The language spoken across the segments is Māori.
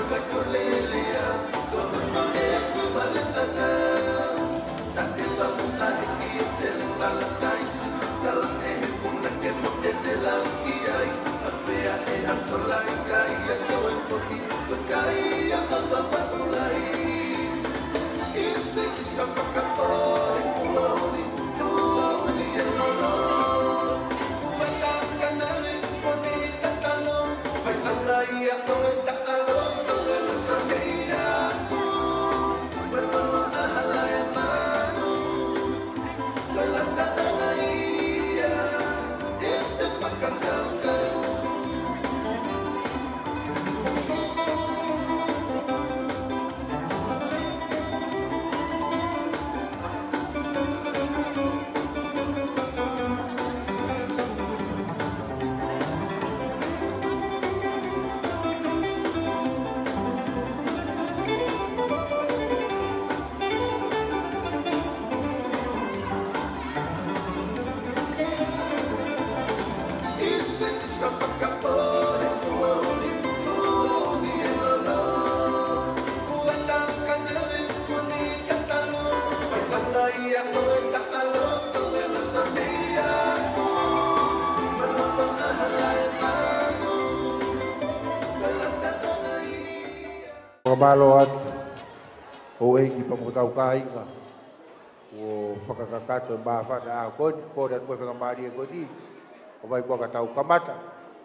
Pagkamaloan o ay ipamutaw kain nga o pagkakakato mafa na ako po dan mo pagkamali ko di o may pagkataw kamata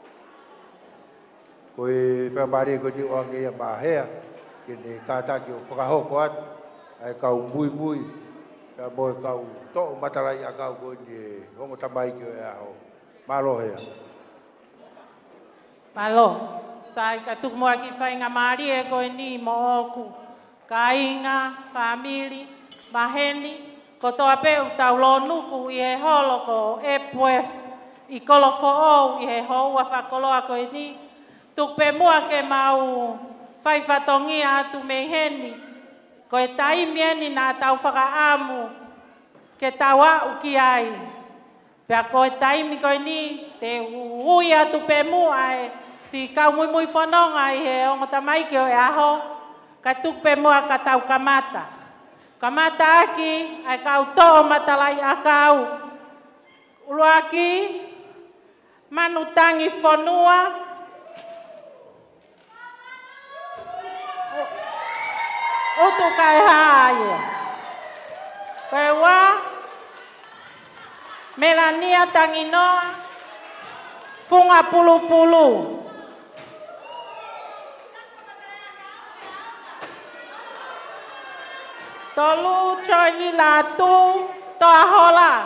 ko pagkamali ko di o ang iya mahea kini kata ki o pagkahokuan ay kau mui na mo kau to mataray akaw ko di o matabay ki o yaho malo hea malo sai ka tuk mo aki fai nga mari e ko ni mo ku kainga family baheni ko to ape utau lonu ku i he holo ko e puef i kolo fo o i he ho wa fa kolo ako ni tuk pe mo ke mau fai fatongi atu me heni ko e tai mieni na tau faka amu ke tawa uki ai pe ko e tai mi ko ni te hui atu pe mo ai si kau muy fonong ai he o matamai ke o aho ka tupe mo ka tau kamata aki ai kau to matalai akau ulo aki manutangi fonua utu kai hai pewa melania tanginoa funga pulu-pulu tolu choi ni latu to ahola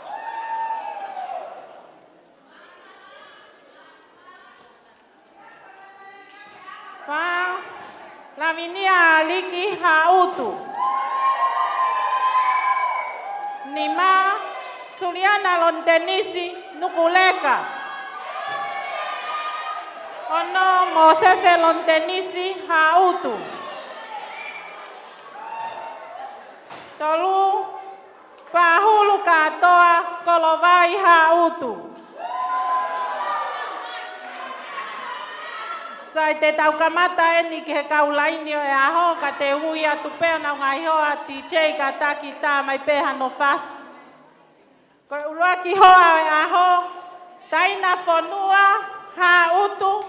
fa laminia liki hautu nima suliana lontenisi nukuleka ono mosese lontenisi hautu tolu pahulu katoa kolovai hautu sai te tau kamata eni ke kau laini o e aho ka te hui atu pea na ngai ho ati chei ka taki ta mai peha no fas ko uruaki hoa o e aho taina fonua hautu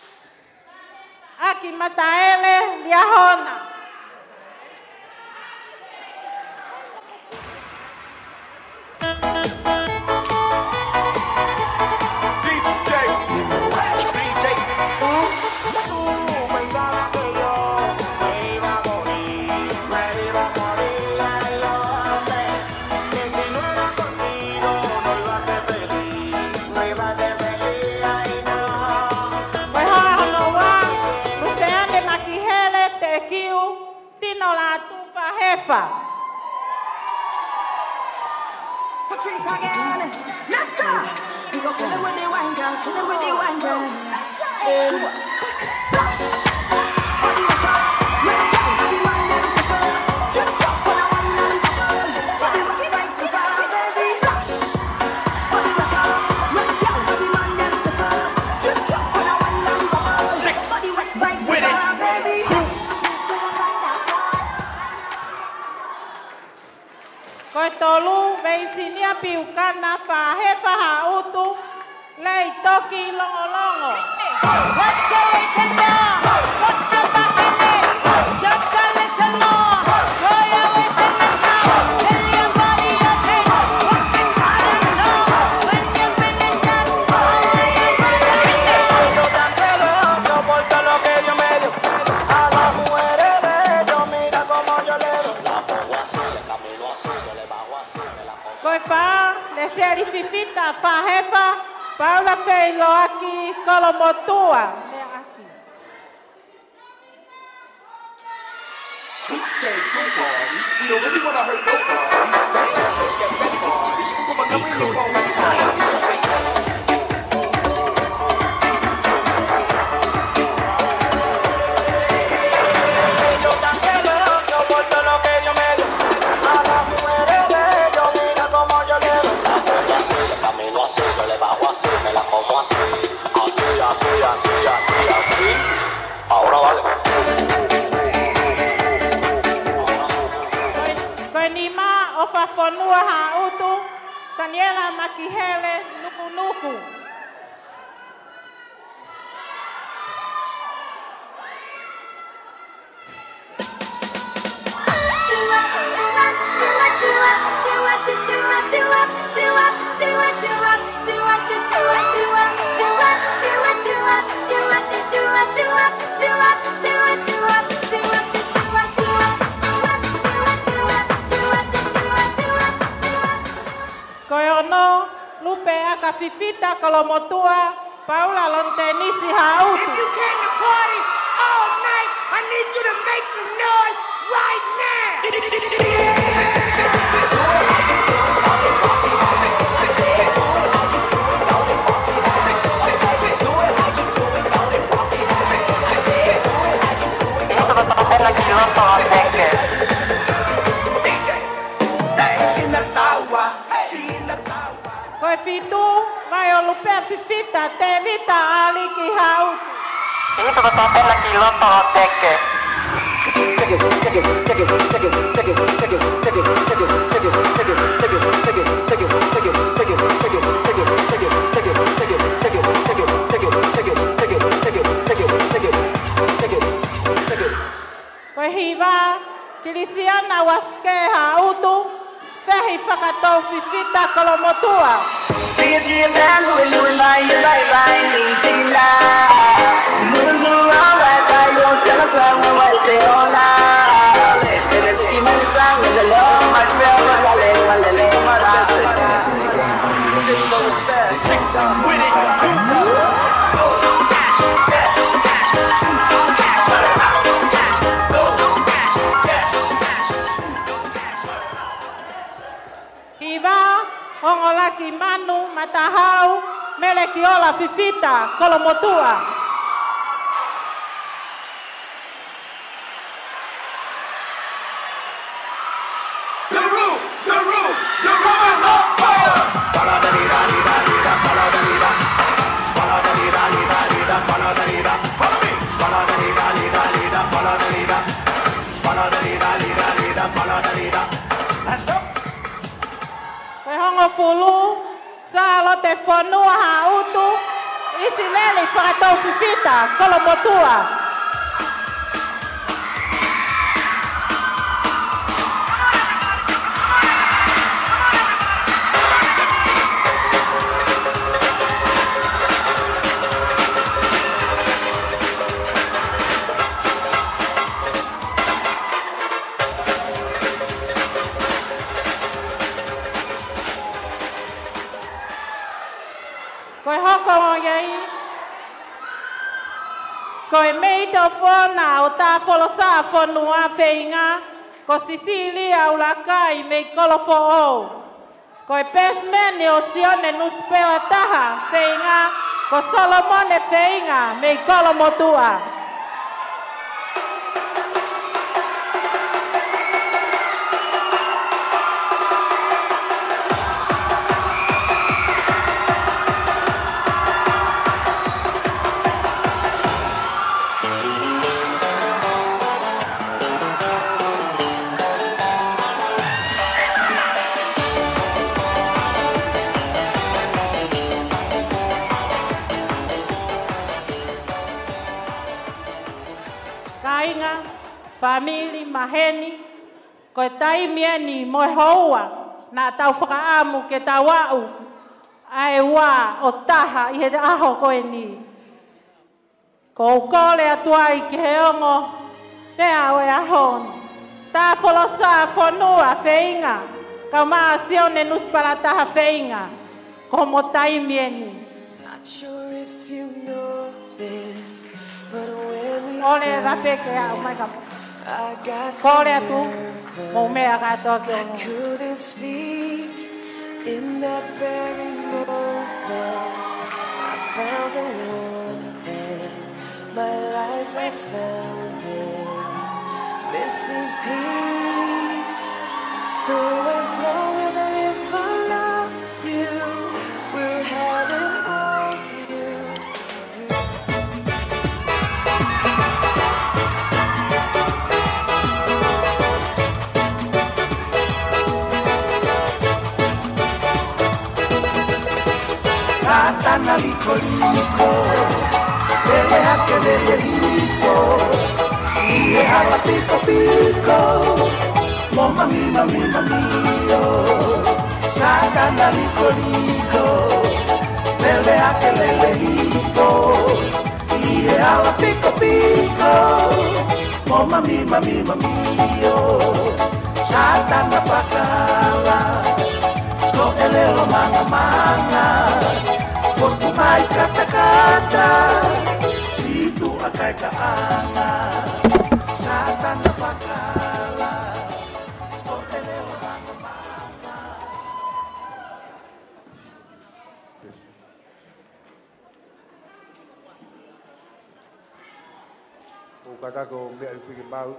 aki mataele liahona Patrice again. Let's go. We go kill it with the wine girl, kill it with the wine girl. Stop. Body rock up, when I get body wine and prefer. Drip drop when I wine and prefer. Body rock it right before baby. Body rock up, when I get body wine and prefer. Drip drop when I wine and prefer. Body rock right before baby. Koe tolu veisinia piukana whahe whaha utu lei toki longo longo. Wacha leitana, wacha bakele, wacha leitana, koya wetenena, elia maria te, wakin harana, wenye venena, Yo tan celoso por todo lo que yo me dio. A las mujeres de ellos, mira como yo le doy. La pongo así, le camino así, yo le bajo así, me la como. koe wha, le seari fifita, whahewa, paula peilo aki, kolomotua, me aki. You don't really wanna hurt Yo tan celoso por todo lo que yo me dio. A las mujeres de ellos, mira como yo le doy. La pongo así, le camino así, yo le bajo así, me la como así. Así, así, así, así, así. Ahora vale. Koe nima o whafonua ha utu, Daniela makihele nuku nuku. Koe ono, lupe aka fifita kolomotua, Paula lontenisi ha utu. If you came to party all night, I need you to make some noise right now. Koe fitu, vai o lupe fifita, te vita aliki ha utu. Koe hiva, kilisiana waske ha utu, fehi whakatou fifita kolomotua. Sing it to yourself, do it like you like easy now. Moving around like that, you don't tell us something what they all now. And it's even the song with the love, my girl, my lady, my so fast, with it. Hiva, hongolaki manu, matahau, melekiola fifita kolomotua. The room, your room is on fire. Follow the leader, follow the leader. Follow the leader, follow the leader. Follow me. Follow the leader, follow the leader. Follow the leader, follow the leader. Hands up. Koe hongo fulu, salo te whanua ha utu, isi leli whakatou fifita kolomotua. Koe hoko o iei. Koe mei te whona o tā wholosa whanua whainga, ko Sicilia ulakai mei kolofo o. Koe pesmene o sione nuspela taha whainga, ko Solomone whainga mei kolomotua. kainga, famili, maheni, ko e taimieni mo e houa, na tau whakaamu ke tau au, ai wā o taha i he aho koe ni. Ko ukole atua i ke he ongo, rea o e aho. Tā polosa whanua wheinga, ka maa sione nuspara taha wheinga, ko mo taimieni. Not sure if you know this, but when we Ole rapeke a o mai ka. I got Kore so atu, mo mea katoa ki I ono. couldn't speak in that very moment. I found the one and my life I found its missing piece. So as long as I live, I love you. We'll have it all you. Satana liko liko, lele hake lele hifo, iye hala piko piko, mo mami mami mami yo. Satana liko liko, lele hake lele hifo, iye hala piko piko, mo mami mami mami yo. Satana pakala, ko elelo manga manga. Foto mai kata kata, situ akai kaanga, satan na pakala, koteleo manga manga. O kata ko mea i piki mau.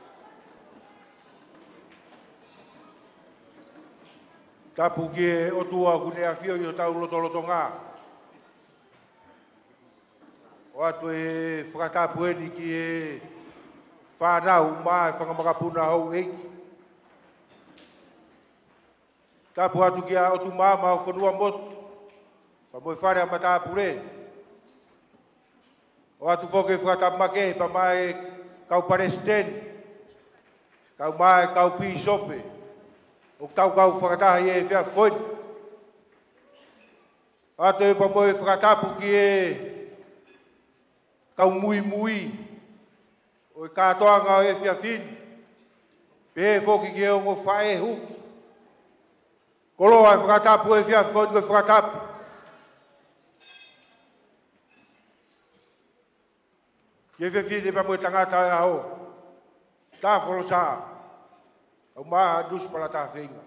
Tapu ki e o tua kune a fio i o tau loto ngā. O atu e whakatapu eni ki e whanau maa e whangamakapuna hau eiki. Tapu atu ki a otu maa mau whanua motu. Pa moe whare a matapu re. O atu whoke e whakatapu make pa mai kau paresten. Kau mai kau pi sope. O tau kau whakatahi e whia whakoni. Atu e pa moe whakatapu ki e kau mui mui, o i katoa ngā e whia whini, pe whoki ki e o ngō whae huki. Kolo ai whakatapu e whia whakoni koe whakatapu. Ki e whia whini pa moe tangata e aho, tā wholo sā, au maa dus pala tā whenga.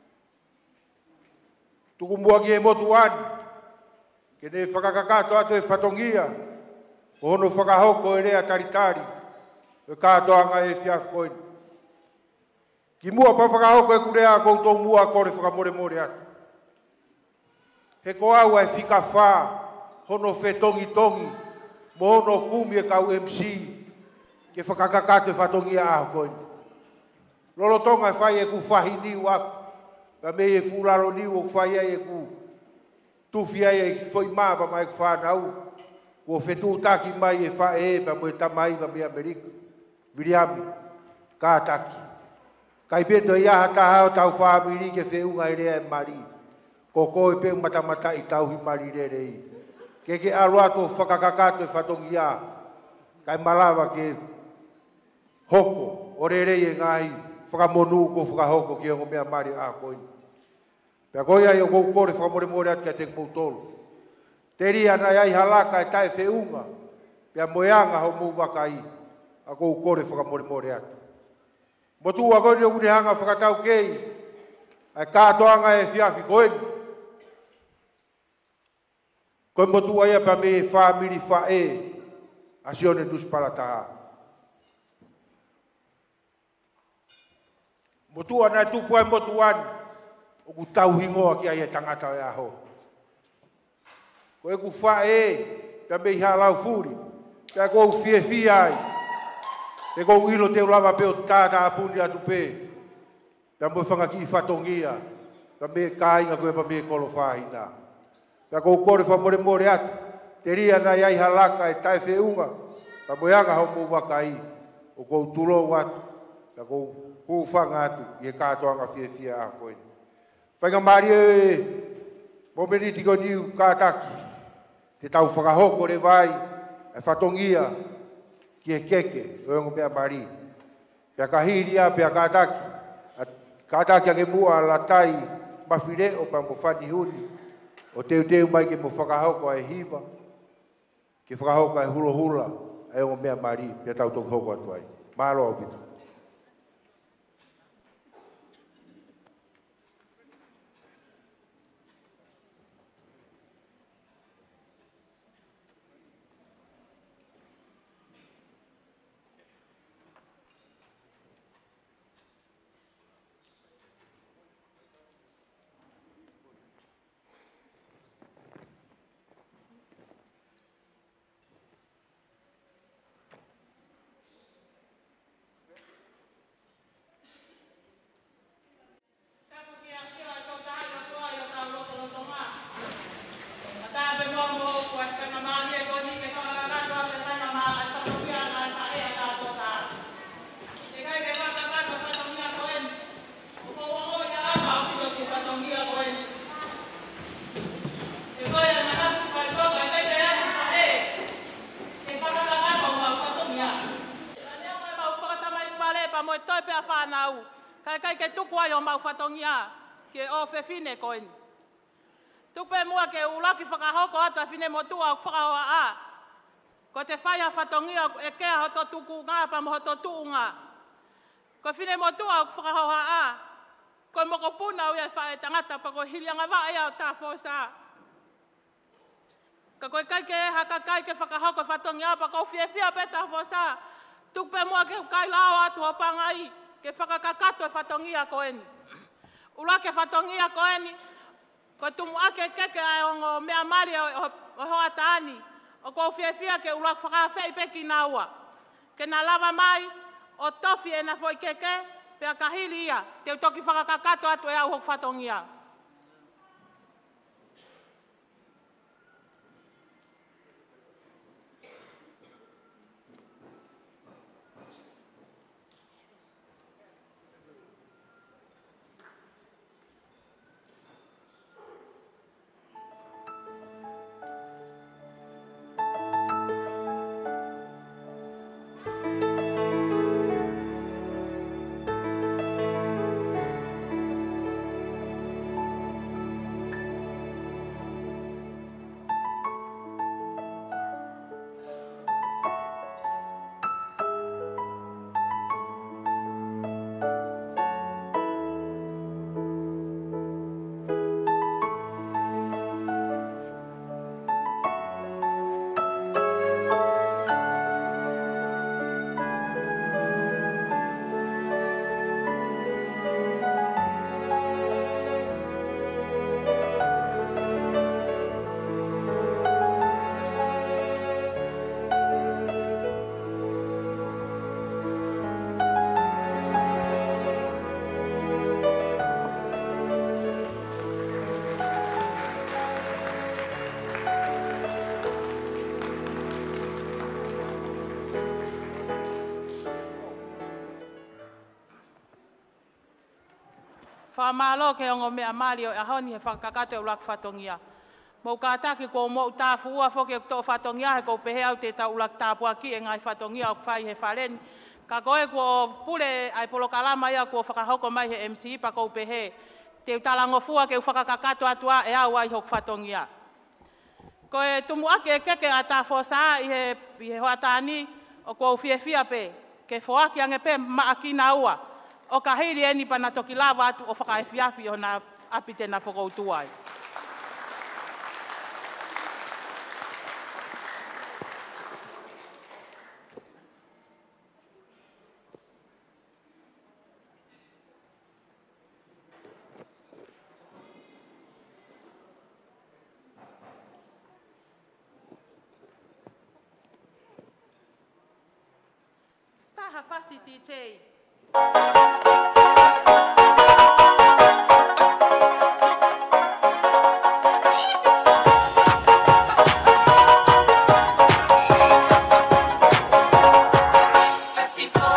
Tuku mua ki e motu ani, ke ne whakakakato atu e whatongia, o hono whakahoko e rea taritari, e kātoa ngā e whiaf koini. Ki mua pa whakahoko e kurea koutou mua kore whakamore more atu. He ko au e whika whā, hono whetongi tongi, mo hono kumi e kau MC, ke whakakakato e whatongi a aho koini. Lolo tonga e whai e ku whahi niu aku, ka me e furaro niu o whai e ku tuwhi e whoi maa pa mai ku whanau. Ko fetu taki mai e whae pa moe tamai pa me Amerika. Viriami, ka taki. Kai peto i aha tahao tau whaamiri ke whiunga i rea e mari. Ko koe pe matamata i tau hi mari re rei. Ke aluato whakakakato e whatongi a. Kai malawa ke hoko o re rei e ngai. Whakamonu ko whakahoko ki o mea mari a koini. Pea koe ai o kou kore whakamore more atu kia te kmoutolo. Te ria na iai halaka e tae whiunga, pia moeanga ho mou waka i, a kou kore whakamore more atu. Motu a koe ni o kune hanga whakatau kei, ai kātoanga e whiawhi koeni. Koe motu a ia pa me whaamiri whae, a sione duspala taha. Motu a nai tupu ai motu ani, o ku tau hingoa ki ai e tangata e aho. Ko e ku whae, pia me iha lau furi, pia kou fie ai, e kou ilo te ulawa pe o tāta apuni atu pe, pia mo whangaki i whatongia, pia me kāinga koe pa me kolo whahina. Pia kou kore whamore more atu, te ria na iai halaka e tai whiunga, pia mo ianga hau mou waka i, o kou tulo watu, ka kou pūwhanga atu, i e kātoanga fia a koe. Whainga Māori e, mo meni tiko niu kātaki, te tau whakahoko re vai, e whatongia, ki e keke, o e ngopea Māori. Pea kahiria, pea kātaki, kātaki ake mua la tai, mawhire o pa mo whani huni, o teu mai ke mo whakahoko e hiva, ke whakahoko e hula, e ngopea Māori, pea tau toki hoko atu ai. Mālo au bitu. Kai ke tuku ai o mau whatongia ke o whewhine koen. Tupe mua ke ulaki whakahoko ata whine motua o whakahoa a. Ko te whaia whatongia e kea hoto tuku ngā pa mo hoto tuu ngā. Ko whine motua o whakahoa a. Ko moko puna ui e whae tangata pa ko hirianga wa ea o tā whosa. Ka koe kai ke haka kai ke whakahoko whatongia pa ko whiewhia pe tā whosa. Tupe mua ke kai lao atu o pangai. Ke whakakakato e whatongia koeni. Ula ke whatongia koeni, ko tumu ake keke ai o mea mari o hoa taani, o kou whiewhia ke ula whakawhei peki naua. Ke na lava mai, o tofi e na foi keke, pea kahiri ia, te utoki whakakakato atu e au hok whatongia. Whamalo ke ongo mea mari o ahoni he whakakate o lak whatongia. Mau kātaki ko mo tāfu ua whoke o whatongia he ko pehe au te tau lak tāpua ki e ngai whatongia o whai he wharen. Ka koe ko pule ai polo kalama ia ko whakahoko mai he MC pa ko pehe. Te talango fua ke whakakakato atua e au ai hok whatongia. Koe tumu ake e keke a tā whosa i he hoatani o ko whiewhia pe. Ke whoaki ange pe maakina ua. O ka heiri eni pana toki lawa atu o whakaewhiawhi o na apite na whakoutua ai. Taha whasi tei. Festival.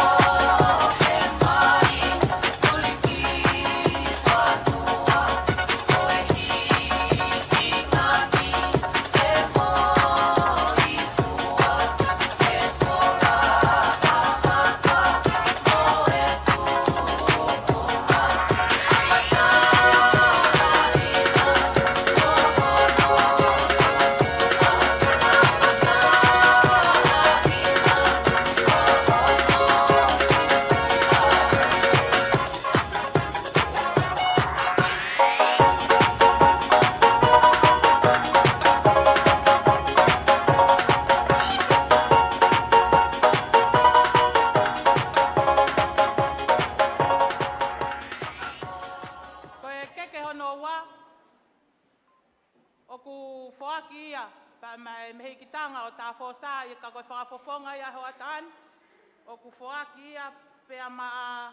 fosa ia ka ko whakafofonga ia hoatan. O ku whaaki ia pea maa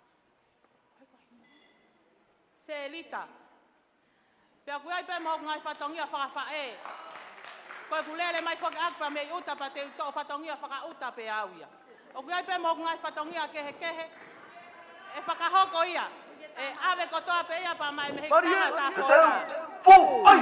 Selita. Pea ku ai pe mo ngai whatongia whakawhae. Koe ku lele mai whaki akpa me uta pa te uto whatongia whakauta pe au ia. O ku ai pe mo ngai whatongia kehe. E whakahoko ia. E ave kotoa pe ia pa mai mehe kama ta fosa.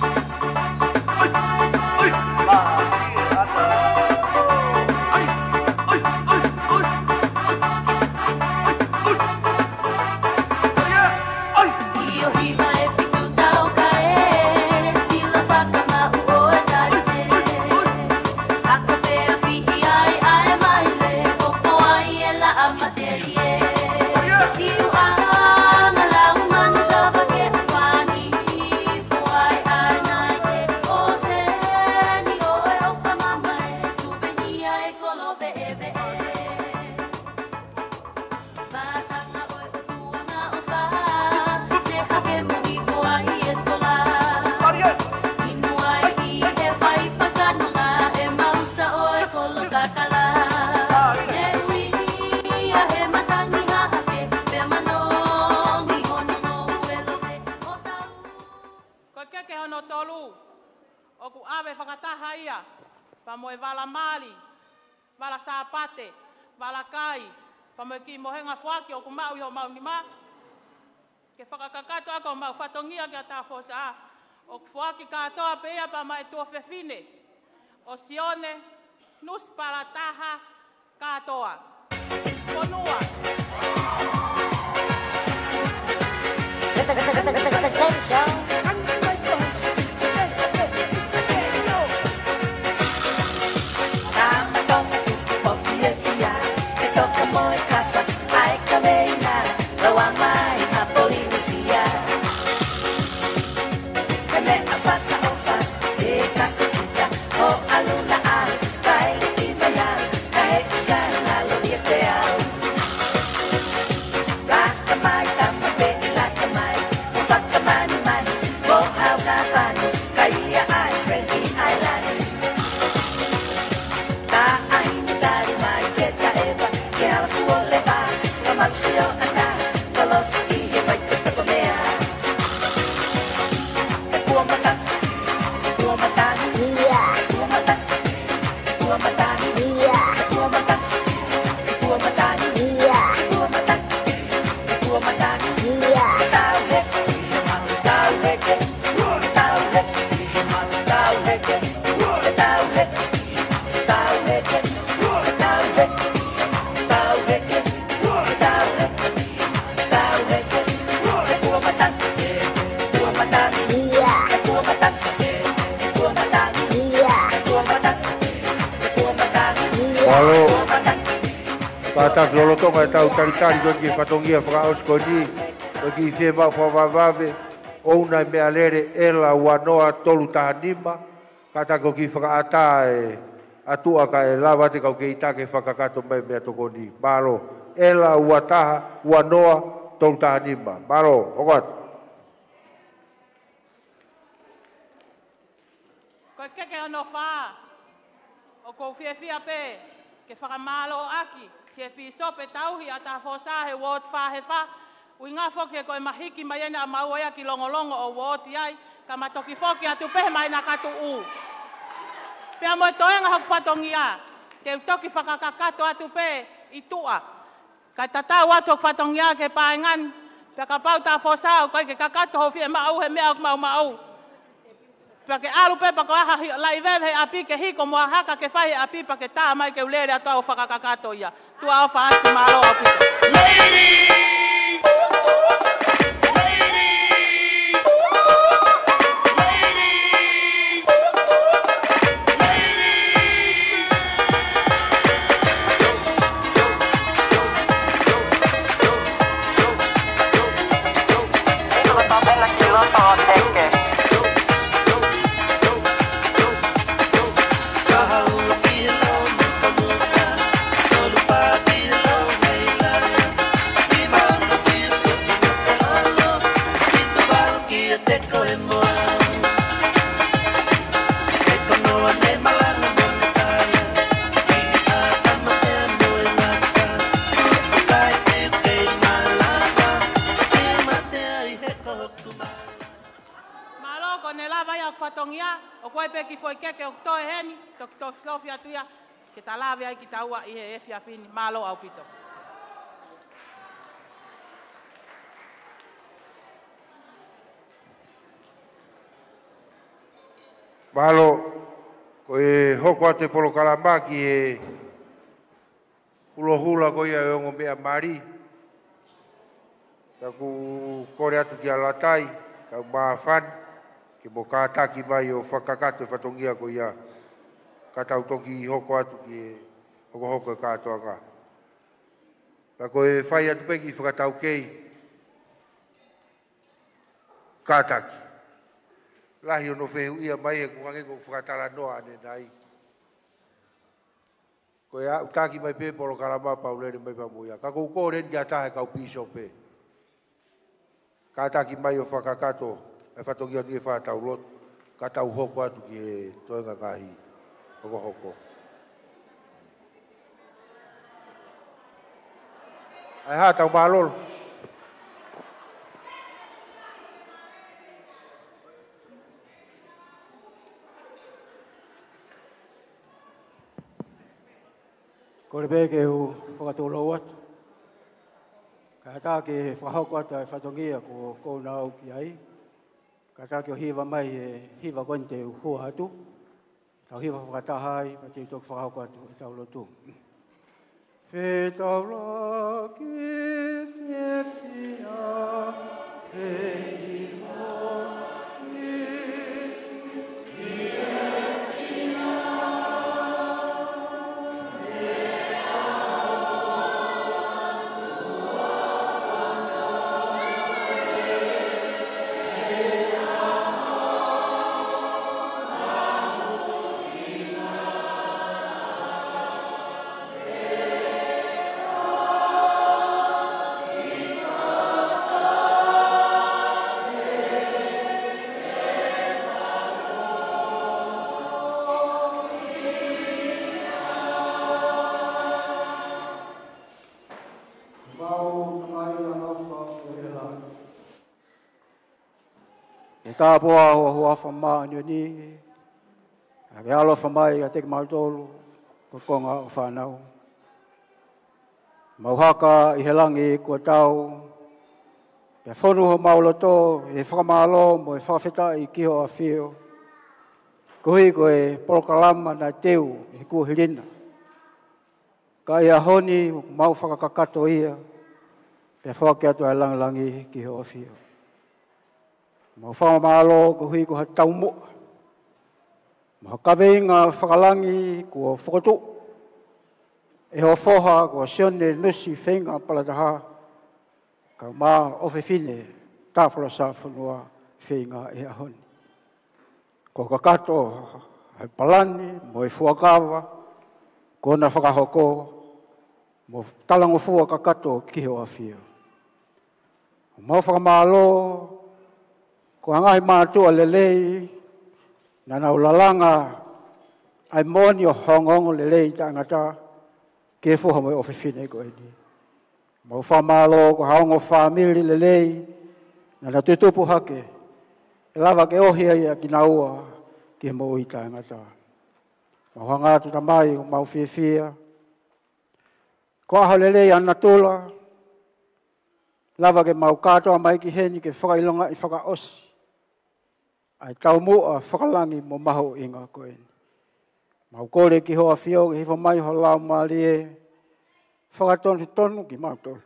Pamoe wala mali, wala sapate, wala kai, pamoe ki mohenga whaki o ku mau iho mau ni ma. Ke whakakakato ako mau whatongia ki a tā whosa, o ku whaki katoa pe ia pa mai tua whewhine. O sione, nus para taha katoa. Konua. Halo, kata loloto ngai tau taritari koki whatongia whakaos koni, koki whe mau whawawave, ouna me alere ela wanoa tolu tahanima, kata koki whakaata e atua ka e lawa te kau ke itake whakakato mai mea tokoni. Malo, ela wataha wanoa tolu tahanima. Malo, okot. Koe keke ono wha, o kou whiawhia pe, ke whakamalo aki, ke pisope tauhi a tā whosahe wot whahe wha, ui ngā whoke koe mahiki mai ena a maua ia ki longolongo o woti ai, ka matoki whoke atu pehe mai na katu u. Pea moe toenga hoku whatongi a, te utoki whakakakato atu pe i tua. Kai tatau atu hoku whatongi a ke paengan, pea ka pau tā whosao koe ke kakato ho whie mau he mea au mau. Pea ke alu pepa ko aha lai vewe api ke hiko mua haka ke whahi api pa ke tā mai ke ulere atu au whakakakato ia. Tua au whaaki maro api. Viva ia whatongia, o koe pe ki foi keke o toe heni, to Sofia tuia, ke ta lawe ai ki taua i he efia fini, malo au pito. Malo, ko e hoko ate polo kalamaki e hula ko ia e ongo mea mari. Taku kore atu ki alatai, kau maafan, ke mo kātaki mai o whakakato e whatongia ko ia. Katau toki hoko atu ki e hoko e katoa ngā. Tako e whai atu peki whakatau kei, kātaki. Lahi ono whehu ia mai e kuhange ko whakatala noa ane nai. Ko e au taki mai pe polo kalama paulere mai pamuia. Ka kou kōren ki atahe kau piso pe. Ka taki mai o whakakato e whatongia ni e whatau lot. Ka tau hoko atu ki e toenga ngahi. Hoko hoko. Ai ha tau malolo. Ko le peke hu whakatolo atu. Ka tā ke whahoko atu e whatongia ko kōna au ki ai. Ka tā ke o hiwa mai e hiwa konte u hua atu. Tau hiwa whakatahai, pa te tok whahoko atu e tau lotu. Whetau la ki whiwhia, whiwhia, tā poa hoa whamaa ni ni. Ake alo whamai a teke mautolu, ko konga o whanau. Mauhaka i he langi kua tau. Pea whonu ho mauloto, e whakamalo mo e whawheta i kiho a whio. Kuhi ko e polokalama na teu i kua hirina. Ka ia honi mau whakakakato ia. Pea whake atu e langi kiho a whio. Mau whamalo ko hui ko ha tau mo. Mau kaweinga whakalangi ko whakotu. E ho whoha ko sione nusi whenga palataha. Ka mā ofe fine tāwhara sa whanua whenga e ahoni. Ko kakato hai palani, mo e fuakawa, ko na whakahoko, mo talango fua kakato kiho a whio. Mau whakamalo, ko angahi mātua lelei, na naulalanga, ai moni o hongongo lelei ta angata, ke fuha mo e ofe fine ko eni. Mau whamalo, ko haongo whamiri lelei, na tutupu hake, e lava ke ohia ia ki naua, ki mo i ta angata. Mau hangatu tamai, mau whiwhia, ko aho lelei anatula, lava ke mau katoa mai ki heni ke whakailonga i whakaosi. Ai tau mua whakalangi mo maho inga koeni. Mau kore ki hoa whio, ki hiwa mai ho lau maari e, whakatonu tonu ki mautolu.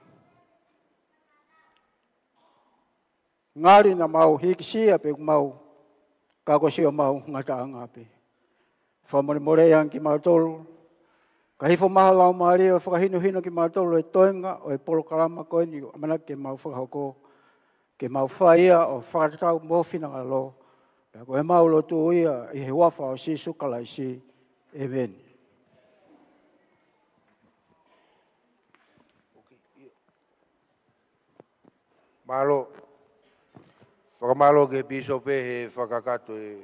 Ngāri na mau hikisia pe mau, kakosio mau ngata angape. Whamore moreang ki mautolu, ka hiwa maho lau maari e, whakahino ki mautolu e toenga o e polokalama koeni, amana ke mau whakahoko, ke mau whaia o whakatau mōwhina ngalo. Ko e maulo tu ia i he wafa o si sukala i si. Amen. Malo. Whakamalo ke piso pe he whakakato e.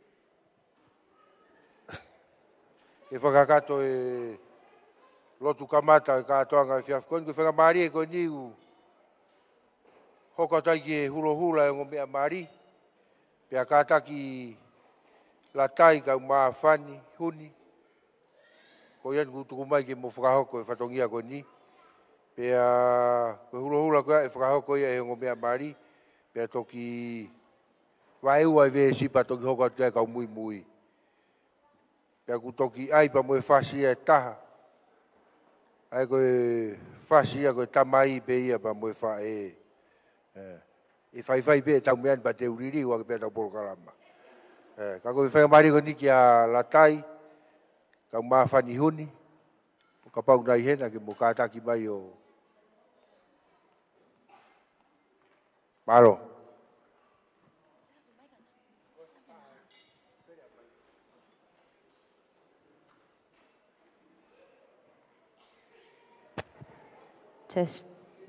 He whakakato e lotu kamata e katoanga e whiafkoni. Ko whakamari e ko niu. Hokatai ki e hula e ngomea mari. Pea kātaki la tai ka mawhani, huni. Ko ian kutuku mai ki mo whakahoko e whatongia ko ni. Pea koe hula koe e whakahoko ia e hongo mea mari. Pea toki waeua e ve sipa toki hoko atu kai kau mui mui. Pea kutoki ai pa moe whasi e taha. Ai koe whasi ia koe tamai pe ia pa moe wha e. E whai pe e tau mean pa te uriri ua ke pea tau porokalama. Ka koe whai mari ko ni ki a latai. Kau mawhani huni. Ka pau nai hena ke mo kātaki mai o Malo. Test.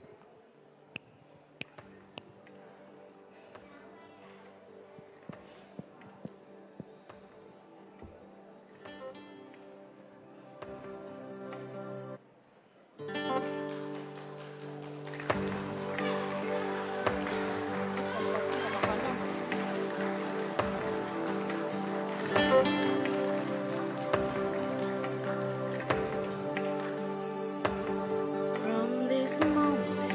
From this moment,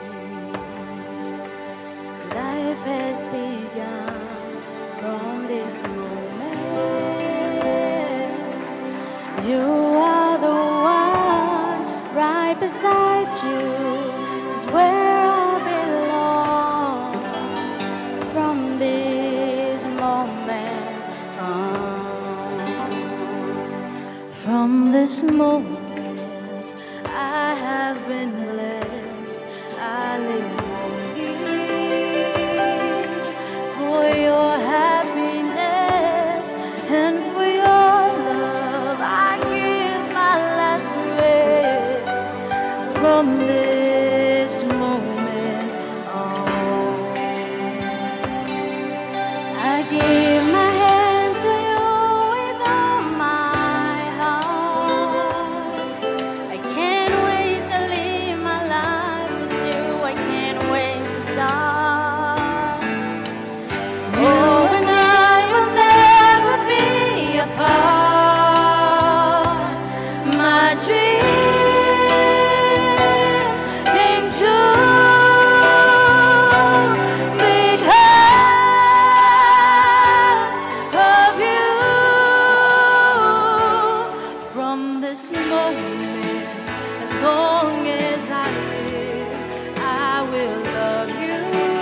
life has begun. From this moment, you are the one right beside you is where I belong. From this moment on, from this moment. I have been blessed. I live for you, for your happiness and for your love. I give my last breath. From this moment on, I give my hand to you with all my heart. I can't wait to live my life with you. I can't wait to start. Oh, and I will never be apart. My dreams came true because of you. From this moment, as long as I live, I will love you.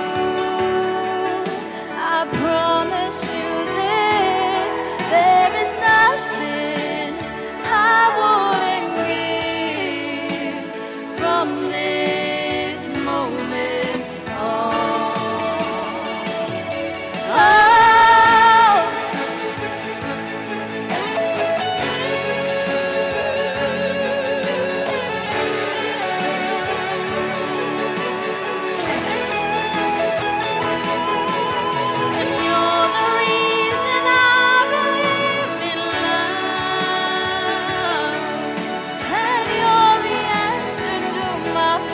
I promise you this, there is nothing I wouldn't give. From this moment on. Oh. And you're the reason I believe in love. And you're the answer to my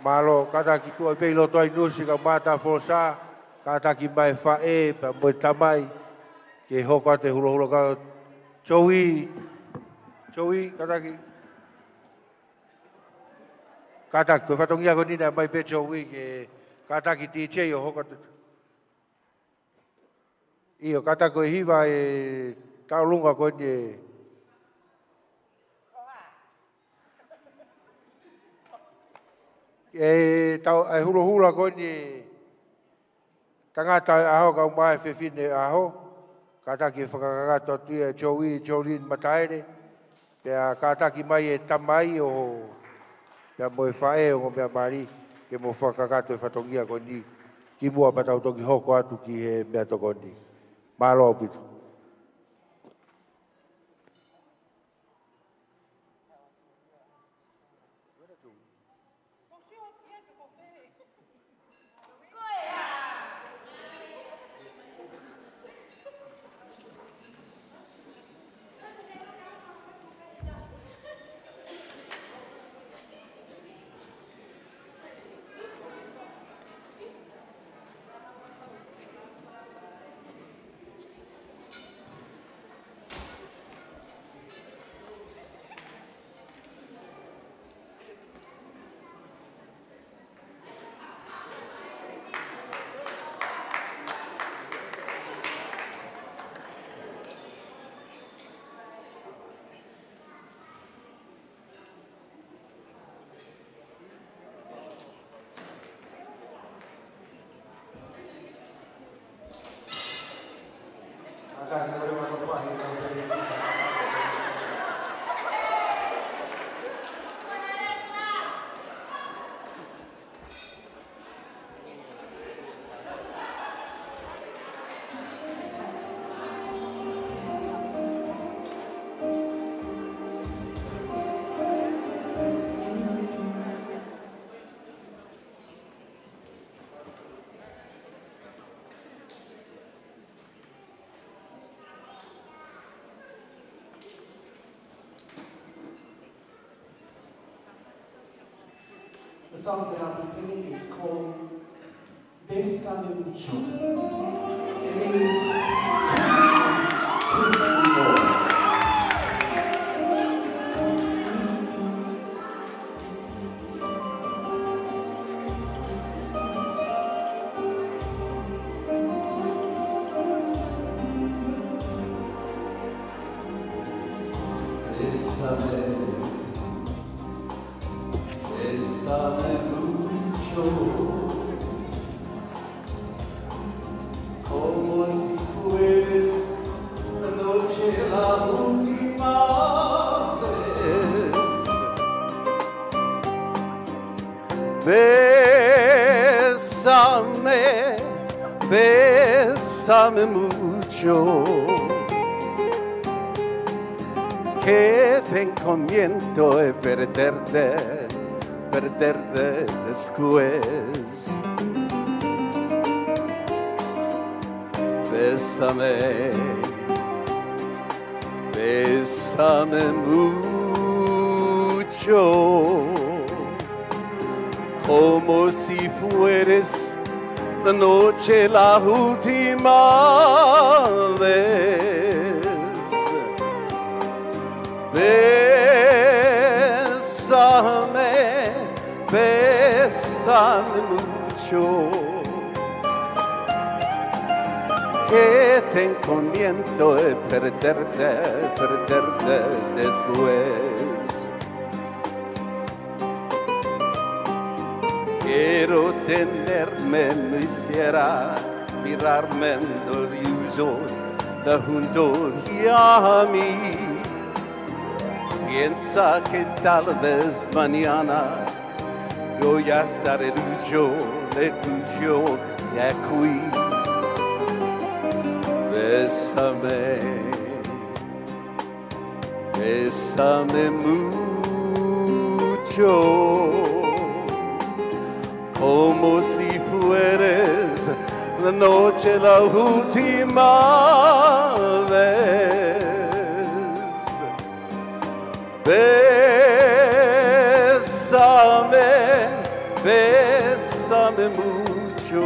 Malo kata ki tu pe lo toi nusi ka mata fosa kata ki mai fa e pa mo tamai ke hoko te hulo ka chowi kata ki ko fatongia ko ni na mai pe chowi ke kata ki ti che yo hoko io kata ko hiva e taulunga ko ni e tau ai hula ko ni tangata aho ka mai fe fine aho kata ki whakakagato tua Jolin Mataere pia kata ki mai e tamai o pia moe whae o mea mari ke mo whakakato e whatongia ko ni ki mua patau toki hoko atu ki he mea toko ni malo pitu. The song that I'll be singing is called Bésame Mucho. It means kiss me more. Bésame mucho, como si fueres la noche la última vez. Bésame, bésame mucho, que te encomiendo de perderte después. Bésame, bésame mucho, como si fueres la noche la última vez. Bésame, bésame mucho, que te encomiendo de perderte después. Quiero tenerme, no hiciera mirarme en los ojos de junto a mí. Piensa que tal vez mañana yo ya estaré tuyo y aquí. Bésame, bésame mucho, como si fueres la noche la última vez. Bésame, bésame Bésame mucho,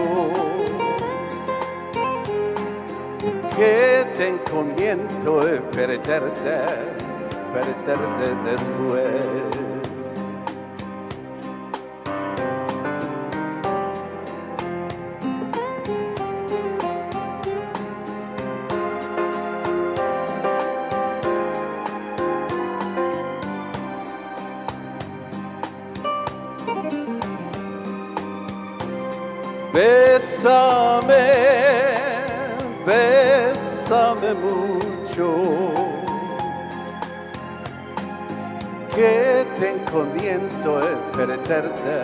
que te encomiendo perderte después. Bésame, bésame mucho, que te encomiendo perderte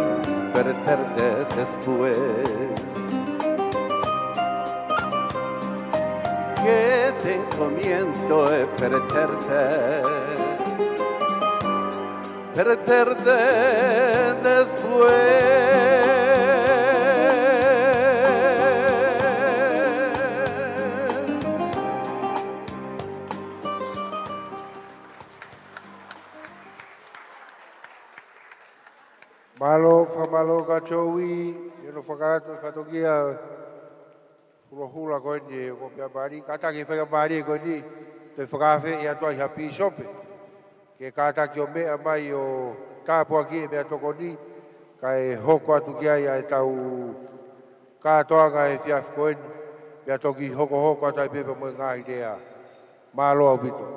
después. Que te encomiendo perderte después. Malo, whamalo ka chowi, ino whakaato whatokia hula koe ni o pia mari, kataki whaka mari koe ni, te whakawhi i atua i hapi sope. Ke kataki o mea mai o tāpua ki e mea toko ni, ka e hoko atu kia i e tau kātoanga e whiaf koe ni, mea toki hoko atu i pepa moe ngahi rea, malo au bitu.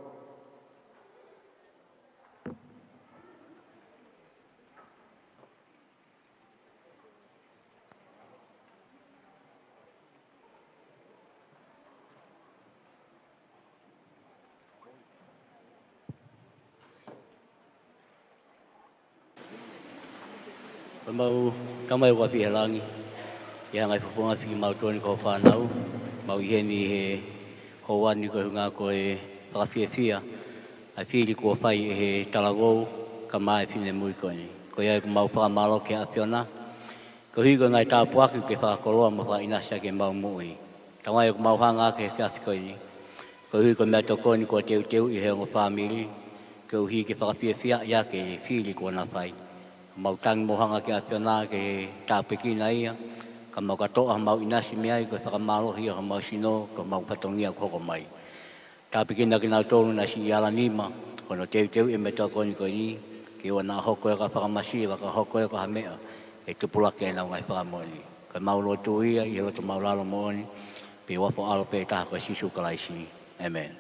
Mau kamai wa pi helangi ia ngai pupunga fi mau toni ko whanau mau i heni he howani ko hunga ko e whakawhiawhia a whiri ko whai e he talagou ka mai whine mui ko ni ko ia ko mau whakamalo ke apiona ko higo ngai tāpuaku ke whakakoroa mo wha inasya ke mau mui tamai ko mau hanga ke whiafi ko ni ko higo mea toko ni ko teu i he ngo whamiri ko hi ke whakawhiawhia ia ke whiri ko na whai mau tang mohanga ke apiona ke tāpekina ia, ka mau katoa mau inasi mea i ko whakamalohi ka mau sino ka mau patongia koko mai. Tāpekina ki nau tōnu na si iala nima, kono teu e me toa koni ko ni, ki o nā hoko e ka whakamasi e waka hoko e ka hamea, e tupulake e nau ngai whakamoni. Ka mau lotu ia, i roto mau lalo mooni, pe wafo alo pe taha ko sisu kalaisi. Amen.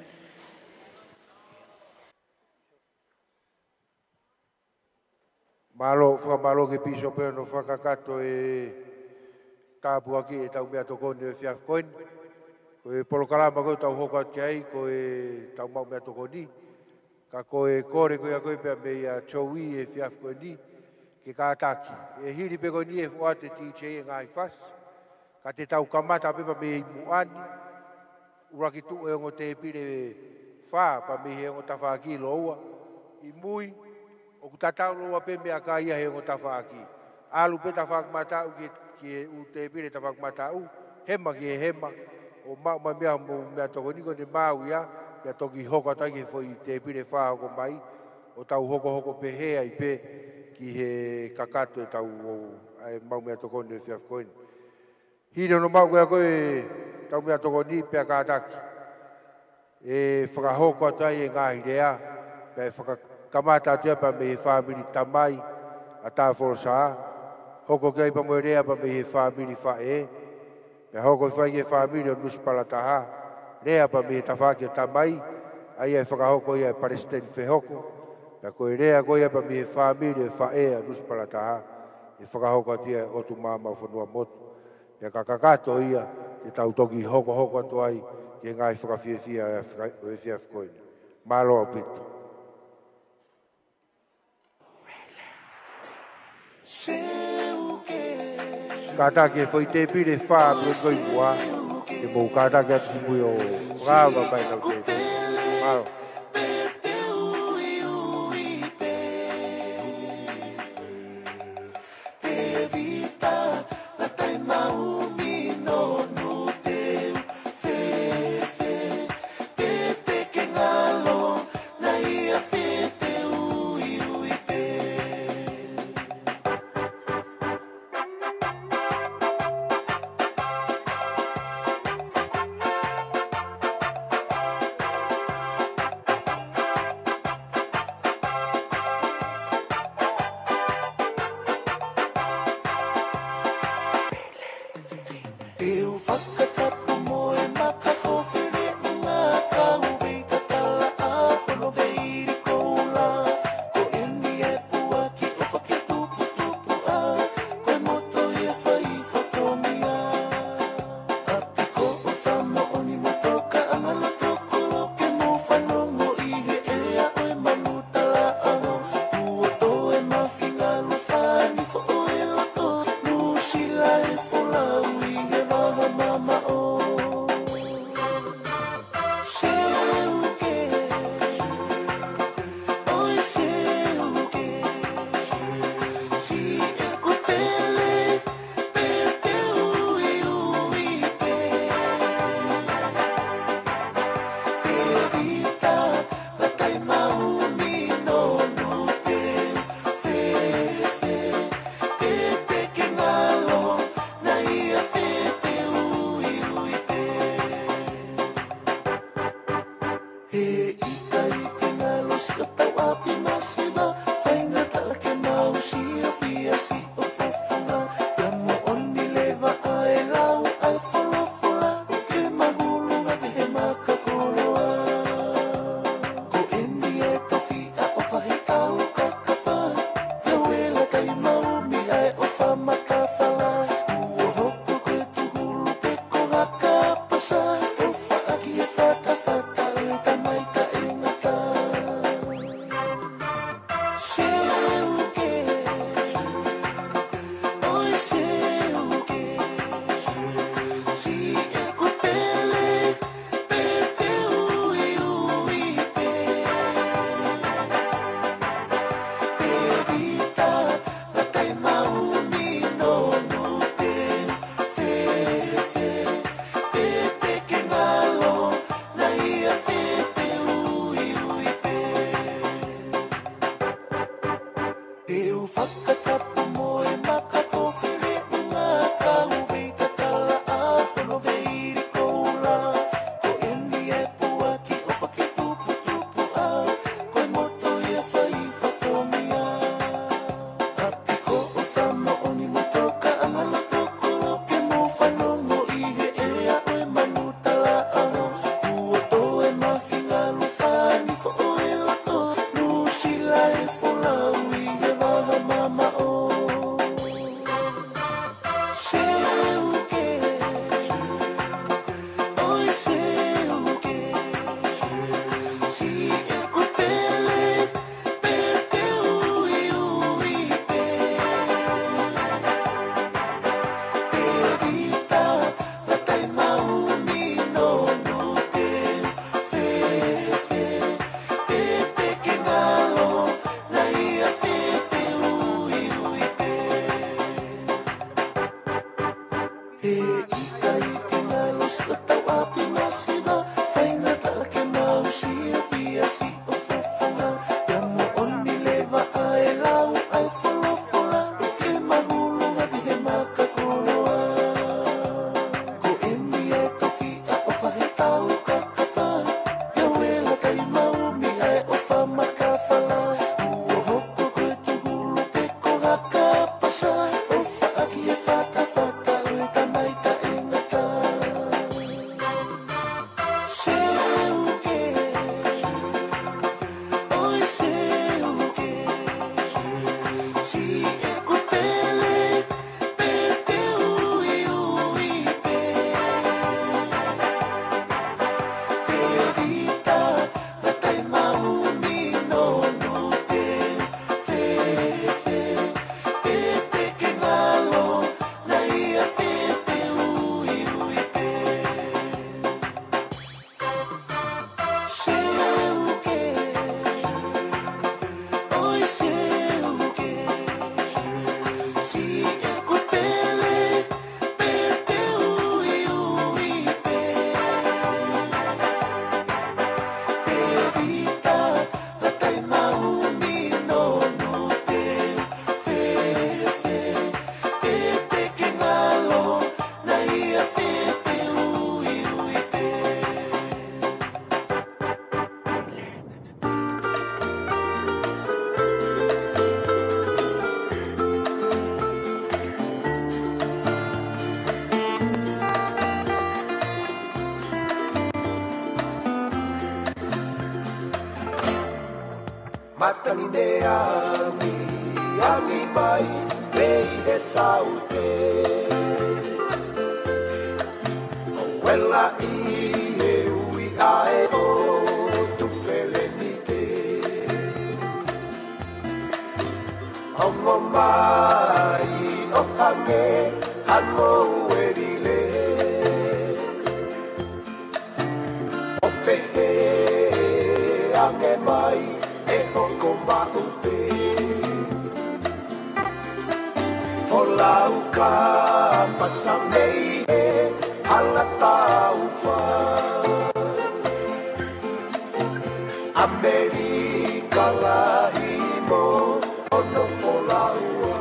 Malo, whakamalo ke piso pēr no whakakato e tāpua ki e tau mea tokoni e whiaf koin. Ko e polokalama koe tau hoka ati ai, ko e tau mau mea tokoni. Ka ko e kore koe a koe pēr me ia chowi e whiaf koe ni, ke kātaki. E hiri pe koe ni e fuate ti che e ngai fas. Ka te tau kamata pepa me i muani. Uraki tu e ongo te pire wha, pa me he ongo tawhaki loa. I mui, o ku tatau loa pe mea ka ia he o tawhaki. Alu pe tawhak matau ki u te pire tawhak matau, hema ki e hema. O mau mai mea mo mea toko niko ne mau ia, mea toki hoko tai ke foi te pire whahoko mai, o tau hoko pe hea i pe ki he kakato e tau mau mea toko ni e whiaf koini. Hine no mau mea koe tau mea toko ni pea kātaki. E whakahoko tai e ngahi rea, pea kamata atua pa me he whamiri tamai a tā whorosa. Hoko kia ipa moe rea pa me he whamiri whae. Pea hoko i whai he whamiri o nuspala taha. Rea pa me he tawhaki o tamai. Ai e whakahoko ia e paresteni whehoko. Pea koe rea koe ia pa me he whamiri o whae a nuspala taha. E whakahoko atia o tu māma o whanua motu. Pea kakakato ia te tau toki hoko atu ai ke ngai whakawhiawhia o e whiaf koini. Malo au pitu. Kata ke foi te pire wha pui koi mua, ke mou kata ke atu mui o rāwa pai tau te. Maro. Mama Matani ne angi mai lei e saute Wella I e ui ae o tu felenite Ongo mai o hange hango uerile O pehe ange mai e hoko maupe Folau ka pasamei e ala taufa Amerika lahimo ono folaua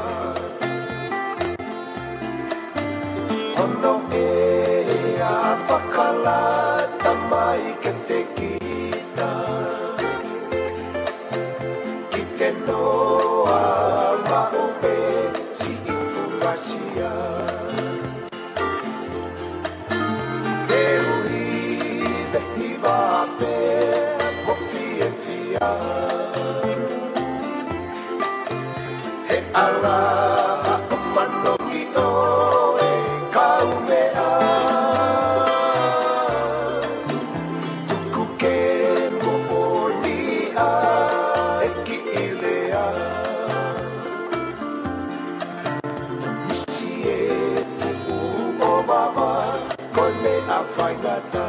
Ono e a whakala tamai ke te kita Ki te noa maupe si infumasia Te ui behi wape mo fie fia He ala o manongi o e kau mea Tuku ke mo oni a e ki ilea Misi e fuku o mama Kone a whaingata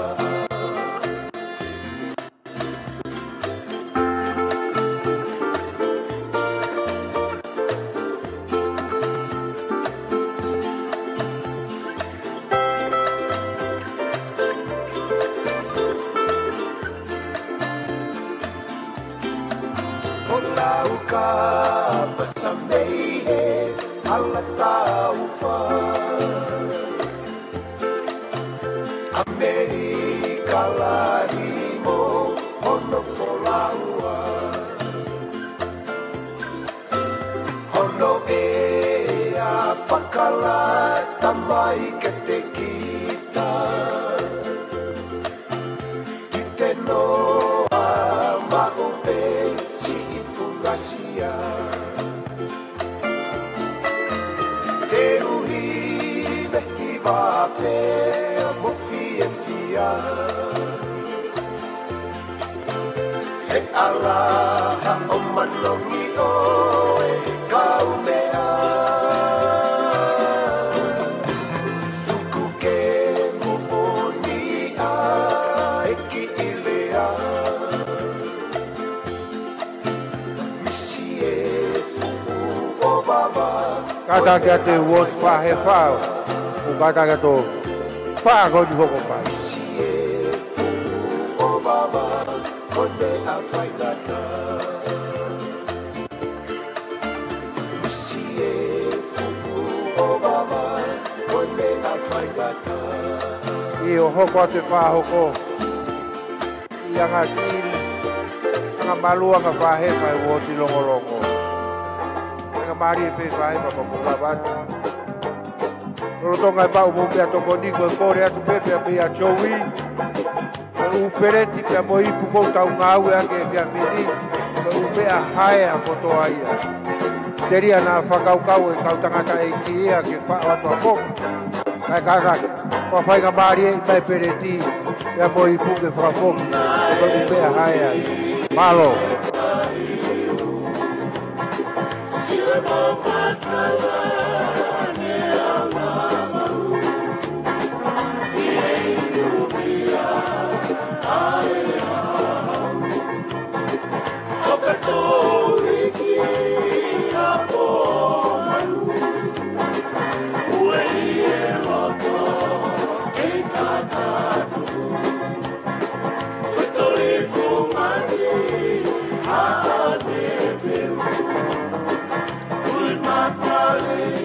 Folau ka pasamei he ala taufa Amerika lahimo ono folaua Ono e a whakala tamai ke te kita Ki te noa maupe si infumasia Te uhi mehi wape mo fie fia He ala o manongi o e kau mea Tuku ke mo oni a e ki ilea Misi e fuku o baba Kata kia te wot whahe whao. O kata kia tō whaako ni hoko pai. Misi e fuku o baba Kone a whaingata Misi e fuku o baba Kone a whaingata I o hoko ate whahoko. I anga kiri. Anga malu anga whahe whai woti longolongo. Anga mari e whai whahe whapapura watu. Rotonga e pau mo pia toko niko e kore atu pepe a pia chowi. Upereti pia mo ipu kou tau ngau e ake pia whini. Upea hae a kotoa ia. Teria na whakaukau e kau tangata e ki ia ke whaatu a koku. Kai kakaki. Kua whainga maari e mai pereti. Pia mo ipu ke whakafoki. Upea hae a. Malo. Darling.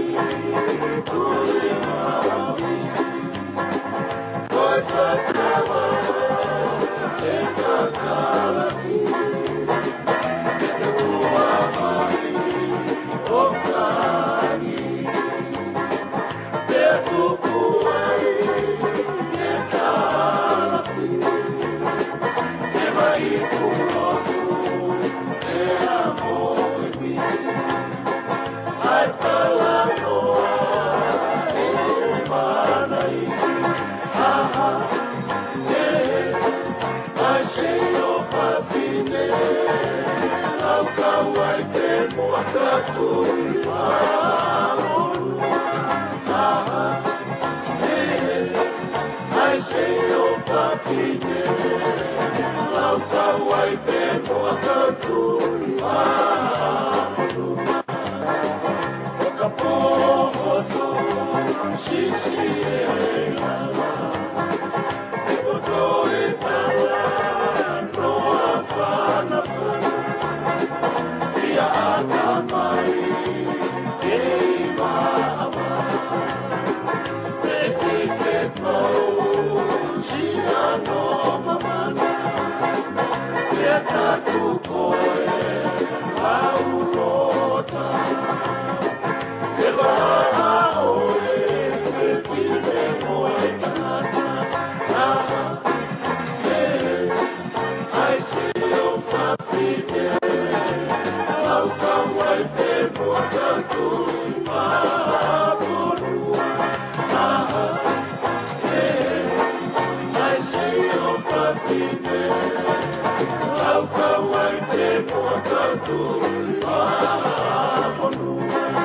whawhine, lau kau ai te mua katuri whamoru. I say o whawhine, lau kau ai te mua katuri whamoru. Whakapohoto, sisi e ala, e koto e pala, roa whana whana, ia ata mai, ke i maawa, e ki ke pau, sina no mamana, e tatu koe, au rota, e waa oe, e whine moe tangata, I see your whawhine, lau kau ai te mua katuri whamoru. I see your whawhine, lau kau ai te mua katuri whamoru.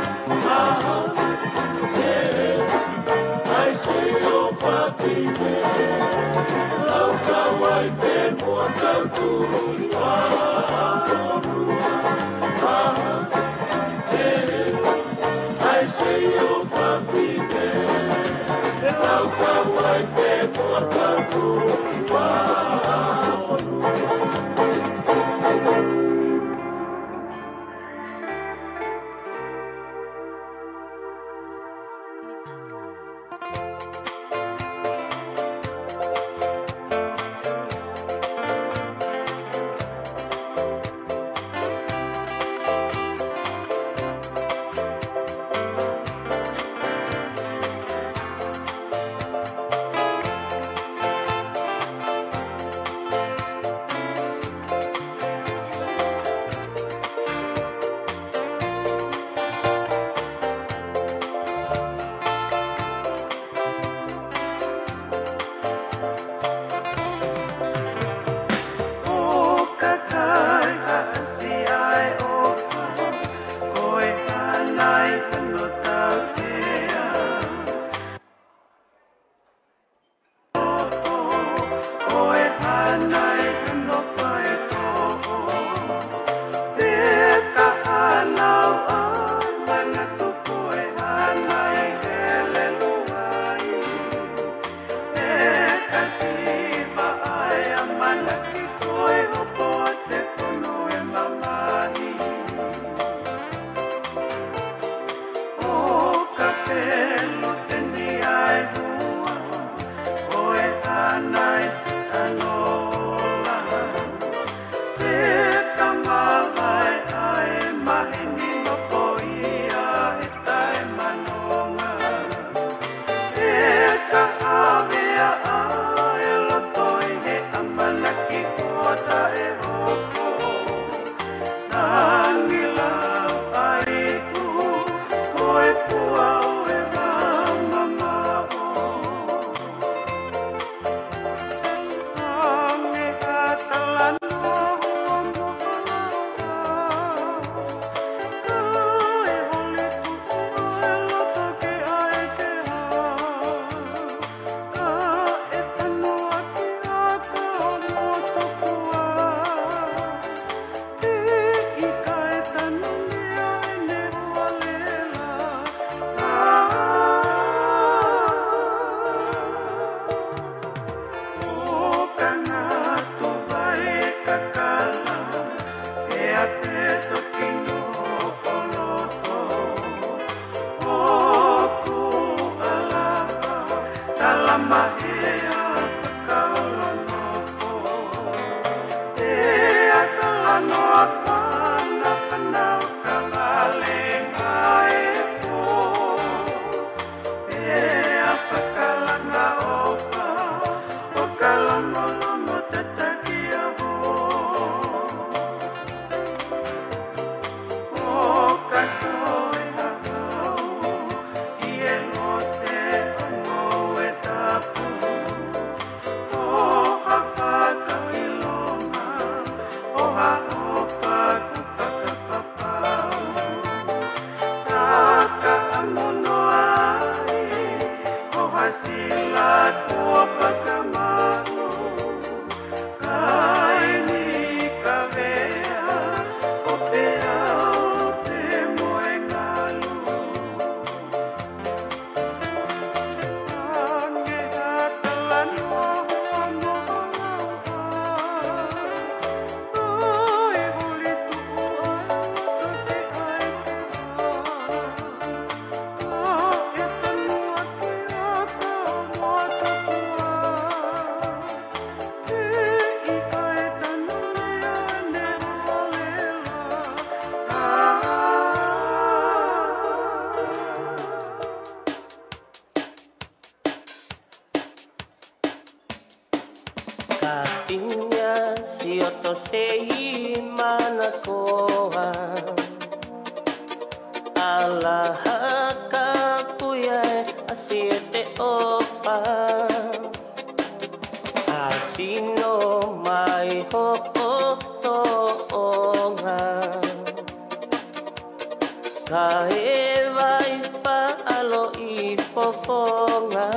I see your whawhine, lau kau ai te mua katuri whamoru. I see your whawhine, lau kau ai te mua katuri whamoru. Atinya si oto sei mana koa Alaha kapuya asiete opa Asino mai ho oto onga Kae vai pa alo I poponga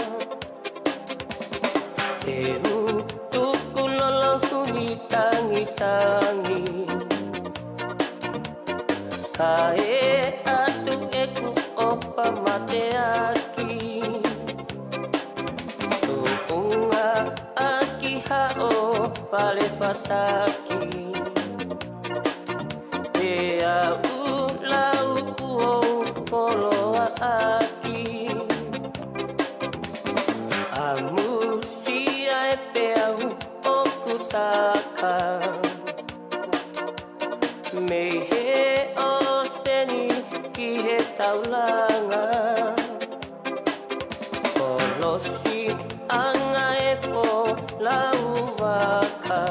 Tehu tuku lolo huni tangi-tangi Kae atu eku opa mate aki Tukunga aki hao pale pataki Ea ulau kuo poloa aki Amu sia e peau okutaka Mehe o seni ki he taulanga Polosi anga e po lauaka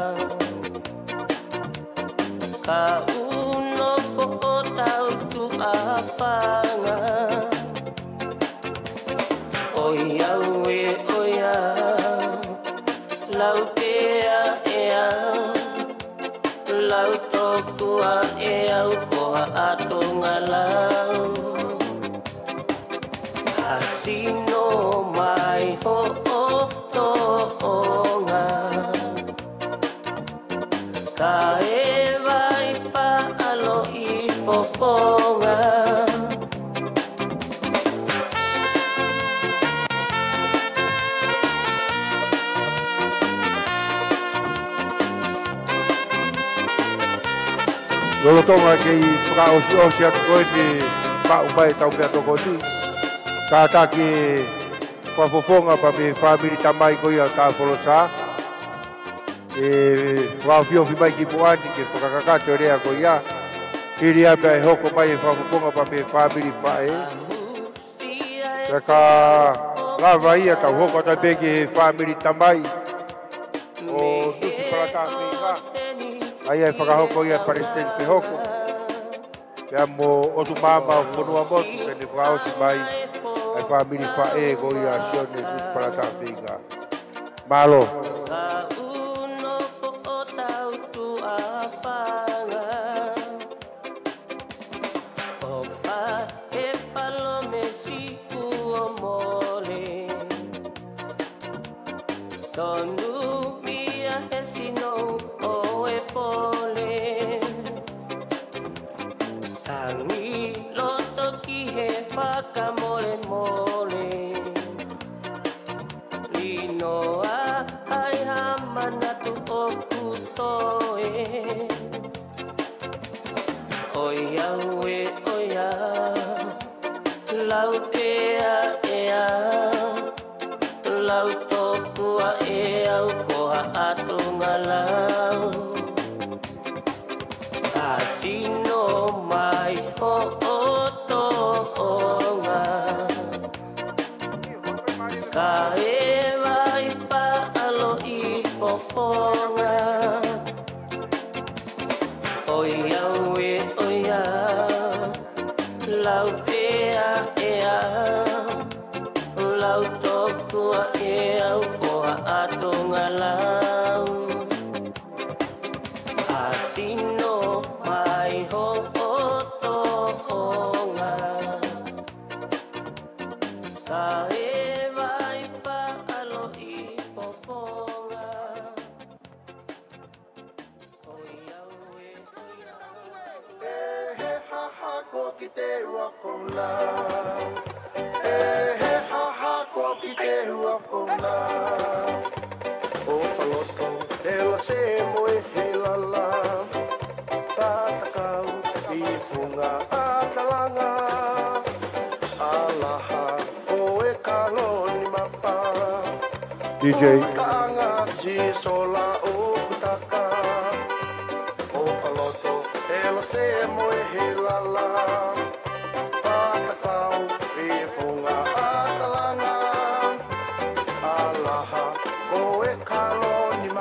Ka uno po o tau tu apanga Oyau e oyau Lau tea ea Lau tokua eau koha atunga lau Asino mai ho oto onga Kae vai pa alo I poponga Lolo tonga ke I whakaosi atu koe te whaumai tau mea toko ni. Ka atake whafofonga pa me whamiri tamai koe au tā wholosa. E whaofiofi mai ki moani ke whakakakato rea koe ia. Hiri apea e hoko mai e whafofonga pa me whamiri whae. Ka ka lava ia tau hoko tai peke he whamiri tamai. O tusi parata whika. Ai ai whakahoko ia Palestine whihoko. Pea mo otu mama o whanua motu pene whaosi mai ai whamiri whae ko ia sione tusi parata whika. Malo. Tonu mia hesino o e pole Tangi loto ki he whaka mole mole Linoa ai hamana tu o kutoe Oiau e oiau Lau ea ea Lau tokua e au koha atunga lau Asino mai ho oto onga Ka e vai pa alo I poponga Oiau e oiau Lau ea ea Lau tokua e au koha atunga lau Asino mai ho oto onga Ka e vai pa alo I poponga Oiau e oiau E he ha ha ko ki te uafona E he ha ha ko ki te uafona O whaloto e la se moe he lala Whatakau I funga a talanga Alaha o e kaloni mapa DJ Kaanga si sola o kutaka O whaloto e la se moe he lala Whatakau I funga a talanga Alaha o e kaloni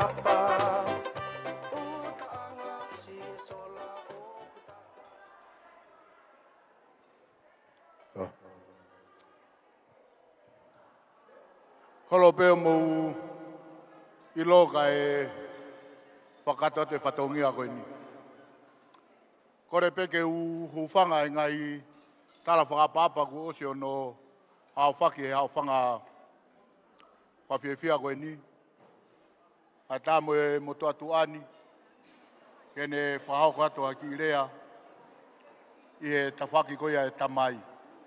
Holo peo mo ilo ka e whakato te whatongia koe ni. Kore peke u hufanga e ngai tala whakapapa ku osi ono hao whaki e hao whanga whawhiawhia koe ni. A tā mo e moto atu ani, kene whahau katoa ki rea, i he tawhaki koia e tamai.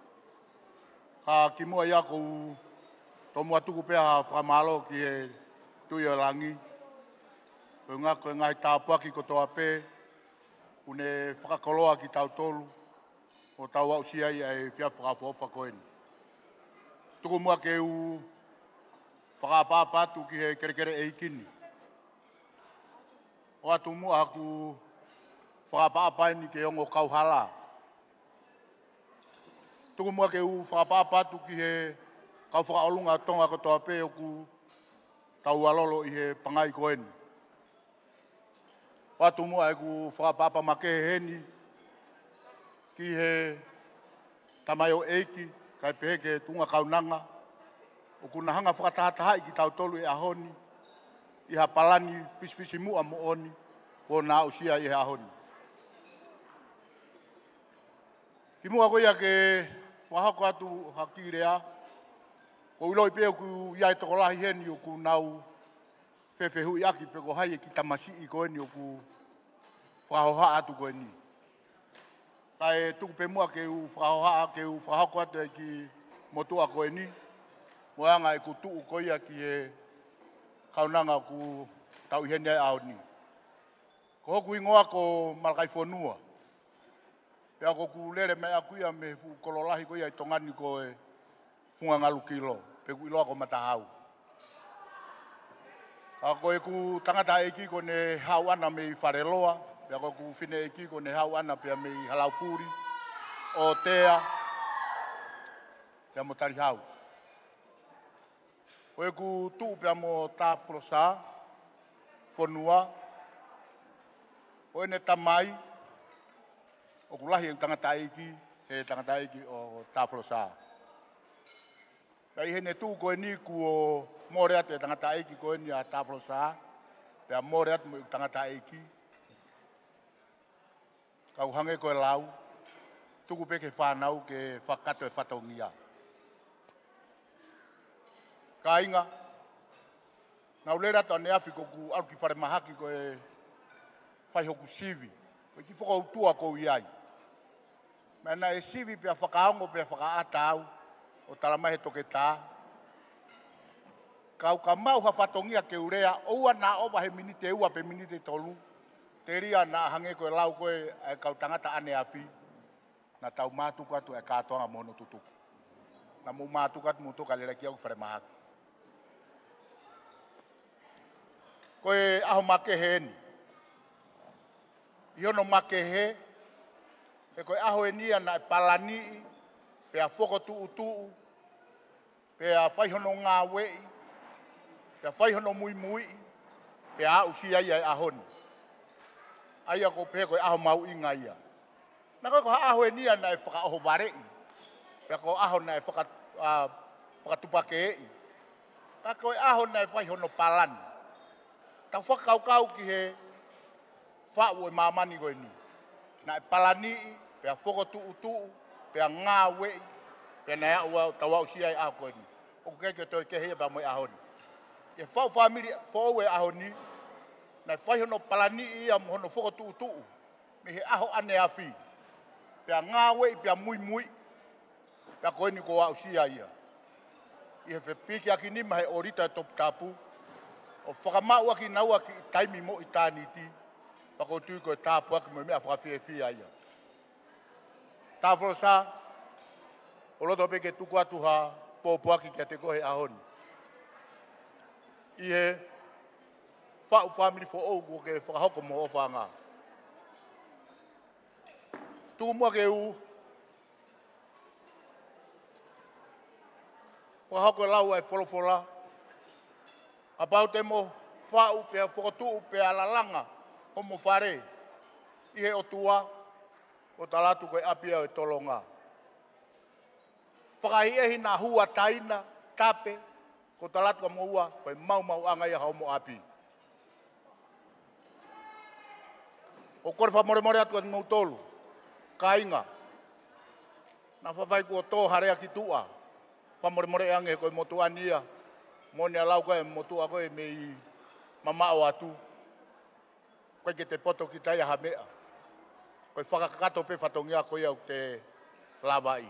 Ka ki mua ia kou tō mua tuku pēha whakamalo ki he tui o langi. Koe ngako e ngai tāpuaki ko toa pē, une whakakoloa ki tau tolu, o tau au siai e whia whakafofa koe ni. Tuku mua ke u whakapāpatu ki he kerekere e ikini. O atu mua haku whakapāpai ni ke ongo kauhala. Tuku mua ke u whakapāpatu ki he kau whakaolunga tonga ko toa pē oku tau alolo i he pangai koeni. O atu mua e ku whakapāpa makehe heni ki he tamai o eiki, kai pehe ke tunga kaunanga, o kuna hanga whakatahatahai ki tau tolu e ahoni, i ha palani fisifisi mua mo oni, ko nā usia i he ahoni. Ki mua koia ke whahako atu haki rea, ko uloi peo ku iai tokolahi heni o ku nau whewhehu i aki peko hai e ki tamasi i koeni o ku whahoha atu koeni. Kai tuku pe mua ke u whahoha ke u whahako atu e ki motua koeni, moanga e ku tuu koia ki e kaunanga ku tau heni ai aoni. Ko hoku ingoa ko malakai whonua. Pea ko ku lere me akuia me fu kololahi koia i tongani ko e funga ngalu kilo. Pe ku iloa ko matahau. Ka ko e ku tangata eki ko ne hau ana me i whareloa. Pea ko ku whine eki ko ne hau ana pea me i halaufuri. O tea. Pea mo tari hau. Ko e ku tuu pea mo tāwhrosa. Whonua. O ene tamai. O kulahi e tangata eki. He tangata eki o tāwhrosa. Kai hene tū koe ni ku o moreat e tangata eki koe ni a tāwhrosa. Pea moreat mo i tangata eki. Kau hange koe lau. Tuku peke whanau ke whakato e whataungia. Ka inga. Nau lera to ane afi ko ku alu ki whare mahaki koe whaihoku sivi. Koe ki whakautua kou iai. Mena e sivi pia whakaongo pia whakaatau. O talamahe toke tā. Kau ka mau ha whatongia ke urea, oua nā owa he minite ua pe minite tolu. Te ria nā hange koe lau koe e kau tangata ane awhi. Nā tau mātuku atu e kātoanga mono tutuku. Nā mu mātuku atu mu toka lera ki au whare mahaki. Koe aho makehe ni. Iono makehe. E koe aho e nia na e palanii. Pea whoko tuu. Pea whaihono ngā wei, pea whaihono mui mui, pea au si ai ai ahoni. Aia ko pēko e aho mau inga ia. Nā koe ko aho e nia na e whakaoho warei, pea ko aho na e whakatupake ei. Ka koe aho na e whaihono palani. Ta whakaukau ki he whau e mamani koe ni. Na e palani, pea whoko tuu, pea ngā wei, pea nea ua tawau si ai aho koe ni. O keke toi kehea pa moi ahoni. E whau whamiri whau e ahoni, na whaihono palani ia mo hono whoko tuu. Me he aho ane awhi. Pea ngā wei, pea mui mui, pea koe ni ko au si ai ia. I he whepiki aki nima he orita e topu tapu, o whakamau aki naua ki taimi mo i tāniti, pa ko tui koe tāpu aki mo mea whakawhiawhia ia. Tāwhrosa, o loto peke tuku atu ha pōpuaki kia te kohe ahoni. I he whau whamiri fo ou ko ke whakahoko mo o whanga. Tuku mua ke u whakahoko lau ai wholofola. A pau te mo whau pia whakotuu pia lalanga o mo whare. I he o tua o talatu koe apia o tolonga. Whakahi ehi nā hua taina, tape, Ko talat ko mua, koe mau anga ia hau mo api. O kore whamore atu atu mau tolu, kainga. Na whawhai kua tō harea ki tua. Whamore ange koe motu ania. Mone alau koe motu a koe me i mamao atu. Koe ke te poto ki tai aha mea. Koe whakakato pe whatongia koe au te lawai.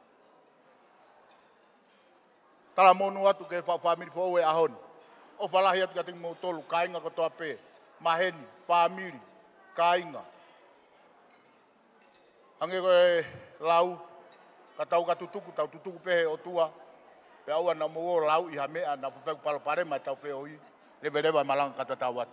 Tala monu atu ke whawhamiri whau e ahon. O whalahi atu ka tingi mau tolu, kainga ko toa pe. Maheni, whamiri, kainga. Ange koe lau, ka tau ka tutuku pehe o tua. Pe aua na mo lau iha mea na whawheku palapare mai tau wheoi. Lewe malanga kata tawat.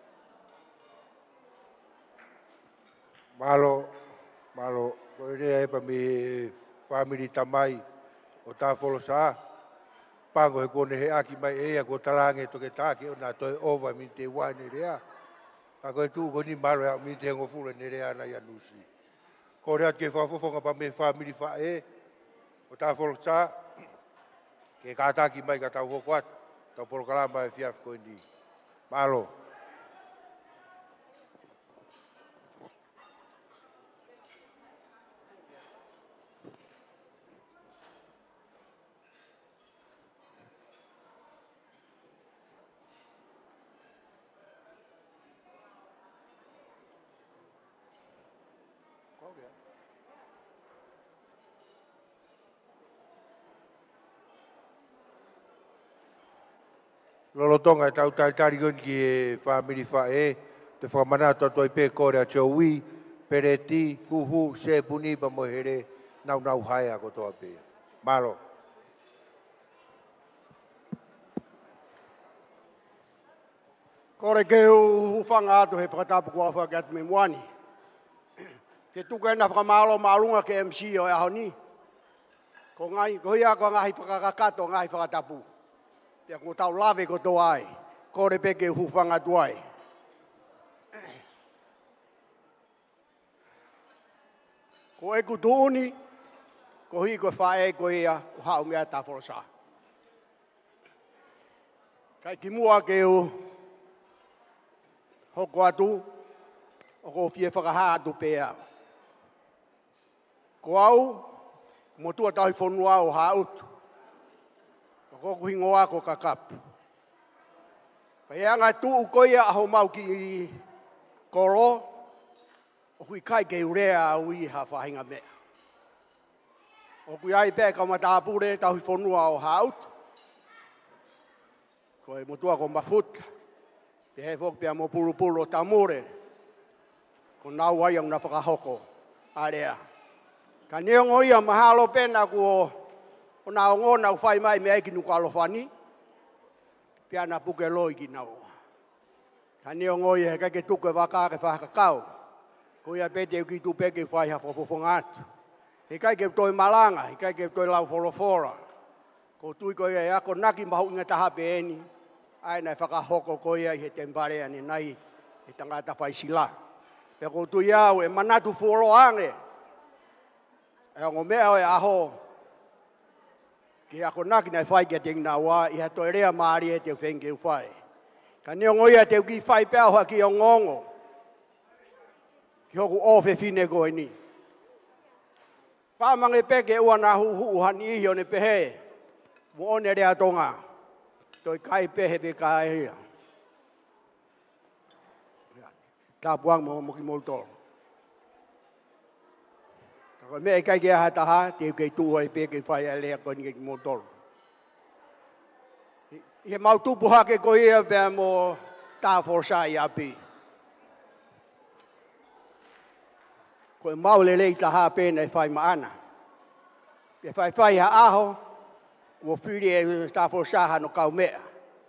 Malo, koe rea epa me whamiri tamai o tā wholosa. Pango he kone he aki mai ea ko talange toke tāke o nā toi ova mi te wane rea. Ka koe tū ko ni malo ea mi te ngofura ne rea na ianusi. Ko rea ke whafofonga pa me whamiri whae o tā wholosa. Ke kātaki mai ka tau hoko atu. Tau polokalama e fiaf koe ni. Malo. Lolotonga e tau taitari kon ki e whamiri whae, te whamanato toi pe kore a Chowi, Pereti, Kuhu, Se Puni, pa mohere, nau haia ko toa pe. Malo. Kore ke whanga atu he whakatapu kua whakat me mwani. Ke tuka ena whakamalo maalunga ke MC o e ahoni. Ko ngai, ko hia ko ngahi whakakato ngahi whakatapu. Pia ko tau lawe ko tō ai, kore peke hufanga tuai. Ko e kutuuni, ko hi ko whae ko ia, o hao ngea tā whorosa. Kai ki mua ke u hoko atu, o ko fie whakaha atu pēa. Ko au, mo tua tahi whonua o hautu. Ko hingoa ko kakap. Pai anga tu koia aho mau ki koro, o kui kai ke urea ui ha whahinga mea. O kui ai pē ka matāpure tau whonua o haut. Ko e motua ko mafuta. Te he whok pia mo puru o tamure. Ko nau ai ang na whakahoko. Area. Ka neongo ia mahalo pena ko o nā o ngō nau whai mai mea ki nuku alofani, pia nā puke loi ki nau. Ka neo ngoi he kai ke tuke waka ke whakakau, ko ia pete ki tu peke whai ha whawhawhonga atu. He kai ke toi malanga, he kai ke toi lau whorofora, ko tui ko ia ako naki mahu inga taha pe eni, ai nai whakahoko ko ia he temparea ni nai, he tangata whai sila. Pea ko tui au e manatu whoroange, e ongo mea e aho, ki ako naki nai whai kia ting nā wā, i ha toi rea maari e te whenge u whai. Ka neo ngoia te uki whai pēo ha ki o ngongo, ki hoku ofe whine koe ni. Whamange peke ua nā hu hani ihi o ne pehe, mo one rea tonga, toi kai pehe pe kai hia. Tāpuang mo moki moltoro. Ko me kai ke ha taha te ke tu ai pe ke fai ale ko ni ke motor. He mau tu puha ke ko ia pe mo ta forsa ia pi. Ko mau le taha pe nei fai maana. Pe fai ha aho wo firi e ta forsa ha no kau mea.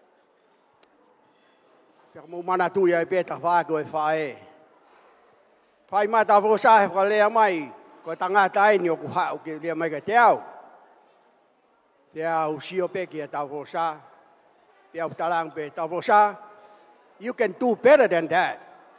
Pe mo mana tu ia pe ta fa ko fai. Fai ma ta forsa ha le mai. Ko tangata ai ni o ku ha o ke lia mai ka te au. Te au si o pe ki tau rosa. Te au talang pe tau rosa. You can do better than that.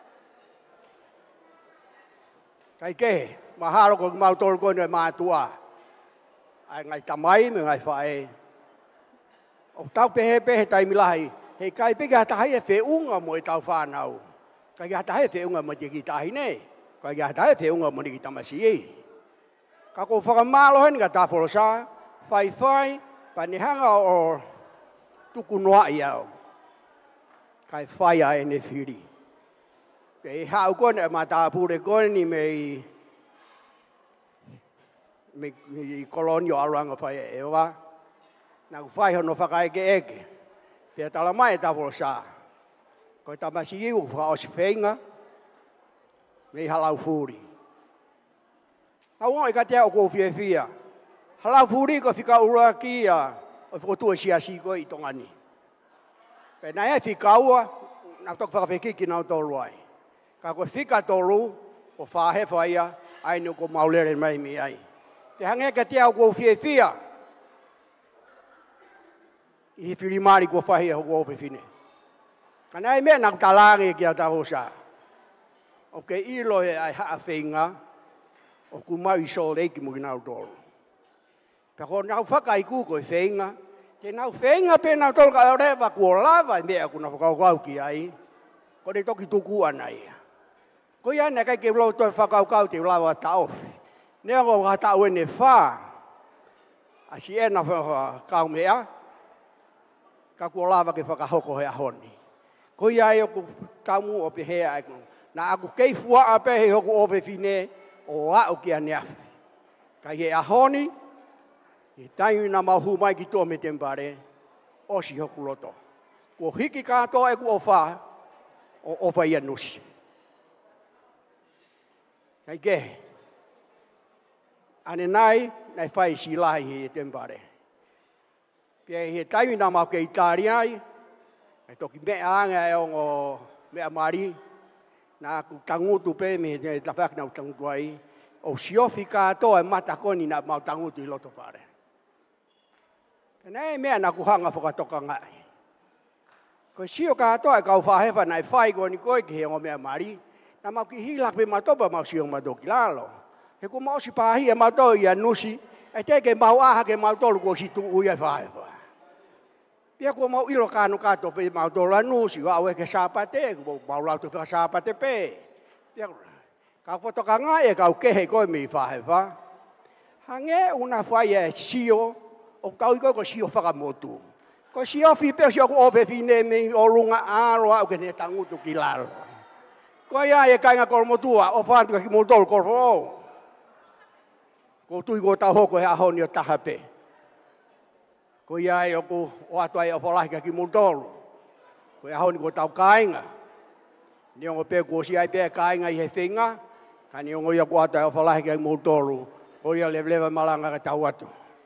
Kai ke, mahalo ko mau tol ko ni ma tua. Ai ngai tamai me ngai fae. O tau pehe taimilahi. Hei kai peke hatahi e whiunga mo e tau whanau. Kai hatahi e whiunga mo te ki tahi ne. Kai hatahi e whiunga mo te ki tamasi e. Ka ko whakamalo hen ka tāwhoro sa. Whai, panihanga o tuku noa i au. Kai whai a ene whiri. Pe hau kone ma tāpure kone ni me kolonio aruanga whai e wa. Nā ku whai hono whakaeke eke. Pea tala mai e tāwhoro sa. Koe tamasi iu whakaosi whenga. Mei halau furi. Hau ngoi ka tea o kou whia. Halau furi ko whika ura ki a o whakotua siasi ko i tongani. Pe nai e whikaua, nā tok whakawhekiki nau tolu ai. Ka koe whika tolu, o whahefa ia, ai no ko maulere mai mi ai. Te hange ka tea o kou whia. I whiri mari ko whahi ho kou whine. Ka nai mea nā talange ki a tāho sa. O ke ilo e ai haa whenga, o ku mai so reiki mo ki nau tolu. Pe ko nau whakai ku koe whenga, te nau whenga pe nau tolu ka rewa kua lava i mea kuna whakaukau ki ai, ko re toki tuku anai. Ko ia ne kai ke lau toi whakaukau te lava taofi. Nea ko hatau ene wha, a si ena whakau mea, ka kua lava ke whakahoko he ahoni. Ko ia e oku kamu o pe hea e kunu. Na aku kei fua ape he hoku owe fine o au ki ane afi. Kai he ahoni, he taimi na mahu mai ki tō me tempare, o si hoku loto. Ko hiki kato e ku o wha, o owa ia nusi. Kai ke, ane nai whai si lahi he tempare. Pia he taimi na mahu ke itari ai, e toki mea anga e o mea mari, na ku tangutu pe me te tawhak na tangutu ai, o siofi katoa e matakoni na mau tangutu i loto whare. Nei mea na ku hanga whakatoka ngai. Ko sio katoa e kau whahewa nai whai ko ni koe ki he o mea mari, na mau ki hilak pe matopa mau sio madoki lalo. He ku mau si pahi e mato i anusi, e teke mau aha ke mau tolu ko si tu ui e whahewa. Pia ko mau ilo kanu kato pe mau tolu anusi, wa awe ke sapate, ku mau lau tu whaka sapate pe. Pia kau whatoka ngai e kau kehe koe mi whahewa. Hange una whai e sio, o kau iko ko sio whakamotu. Ko sio whipe sio ku owe whine me o runga aroa au ke ne tangutu ki lalo. Ko ia e kainga kolomotua, o whantuka ki motolu koroo. Ko tui ko tau hoko he ahoni o tahape. Ko ia e oku o atua e o whalahika ki motolu. Ko e ahoni ko tau kainga. Ni ongo pe ko si ai pe kainga i he whenga. Ka ni ongo ia ko atua e o whalahika ki motolu. Ko ia levleva malanga ka tau atu.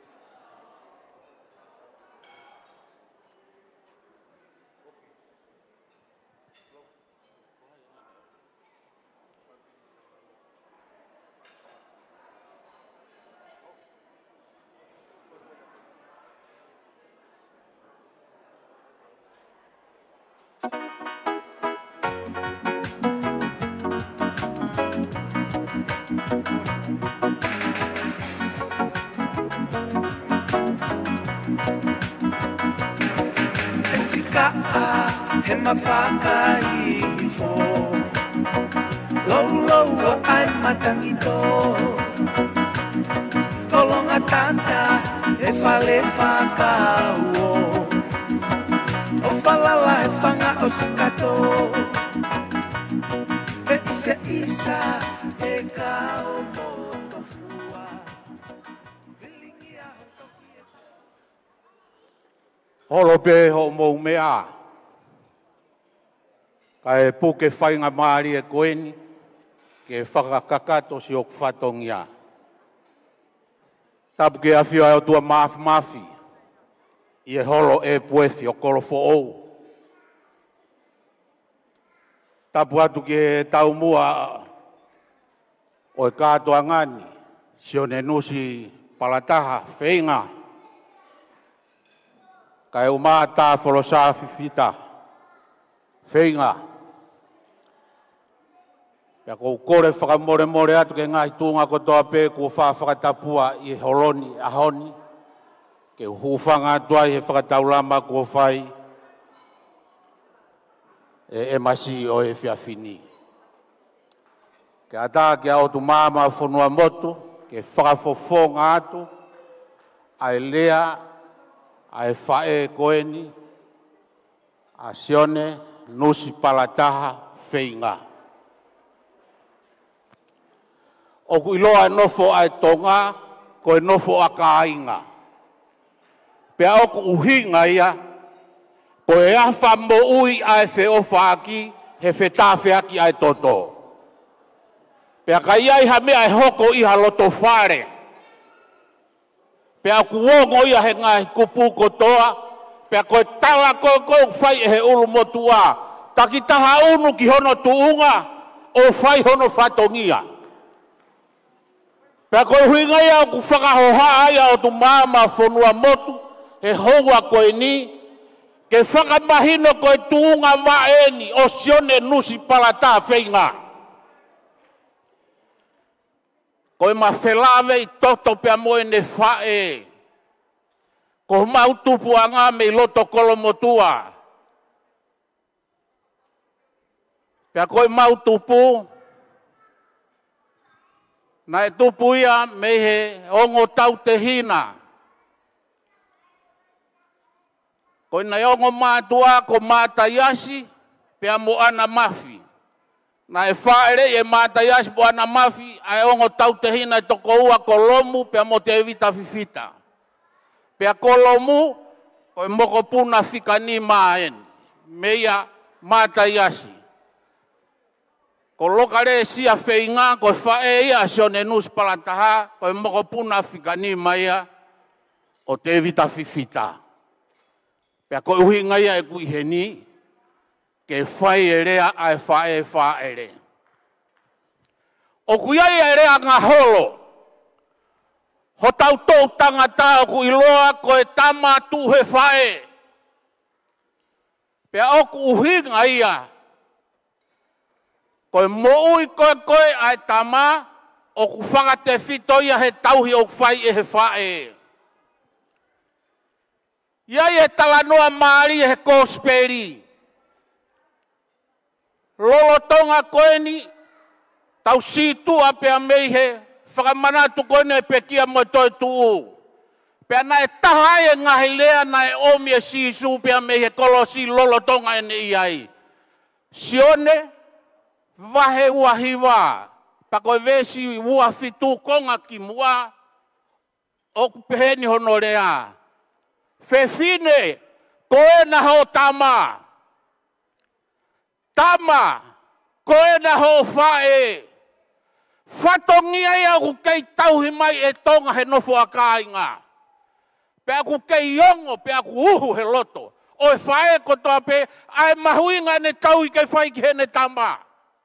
He mawhakai fo Lou ai matangito Kolonga tanta e whale whakao O whalala e whanga o sikato E isa e kao moto fua Holo pe ho mou mea. Ka e puke whainga maari e koeni, ke whakakakato si ok whatongia. Tapu ke awhio ai o tua mafi, i e holo e puefi o kolofo ou. Tapu atu ke tau mua o e katoa ngani, si o ne nusi palataha, whainga. Ka e umata wholosa fifita, whainga. Pea kou kore whakamore atu ke ngai tūnga ko toa pē kua whakatapua i holoni ahoni. ke hufanga tuai he whakataulama kua whai e masi o e whiawhini. Ke ata ke au tu mama whanua motu, ke whakafofonga atu, ai lea, ai whae koeni, a sione, nusi palataha, whainga. O ku iloa nofo ai tonga, ko e nofo a kāinga. Pea o ku uhinga ia, ko e awha mo ui ai whiofa aki, he whetawhi aki ai toto. Pea ka iai ha mea e hoko iha loto whare. Pea ku wongo ia he ngai kupu kotoa, pea koe tala koe whai e he ulu motua, taki taha unu ki hono tuunga, o whai hono whatongia. Pea koe huinga ia o ku whakahoha ia o tu mama whanua motu, he houa koe ni, ke whakamahino koe tuunga waeni, o sione nusi palata whainga. Koe ma whelawe i toto pea moe ne whae. Ko mautupu anga me loto kolomotua. Pea koe mautupu, na e tupu ia me he ongo tau te hina. Koe na ongo mātua ko māta yasi, pea mo ana mafi. Na e whaere e māta yasi po ana mafi, a ongo tau te hina e toko ua kolomu, pea mo te evita fifita. Pea kolomu, koe moko puna fika ni maen, meia māta yasi. Ko lokare sia whainga, koe whae ia sione nus palataha, koe moko puna fika ni maia, o te evita fifita. Pea koe uhinga ia e kui heni, ke whai e rea ai whae whaere. O kuiai e rea ngā holo, ho tau tau tangata o ku iloa koe tama tu he whae. Pea o ku uhinga ia, koe moui koe ai tama, o ku whakate whito ia he tauhi o whai e he whae. Iai e talanoa maari e he kōsperi. Lolo tonga koeni, tau situa pea mei he, whakamanatu koene pe kia mo toi tuu. Pea na e taha e ngahi lea na e omi e sisu pea mei he kolosi lolo tonga ene iai. Sione, vahe ua hiwa, pako vesi ua fitu konga ki mua, o kupeheni honorea. Fefine, koe na ho tama. Tama, koe na ho whae. Whatongia ia ku kei tauhi mai e tonga he nofo a kāinga. Pea ku kei yongo, pea ku uhu he loto. O e whae kotoa pe, ai mahuinga ne tauhi kei whai ki he ne tama.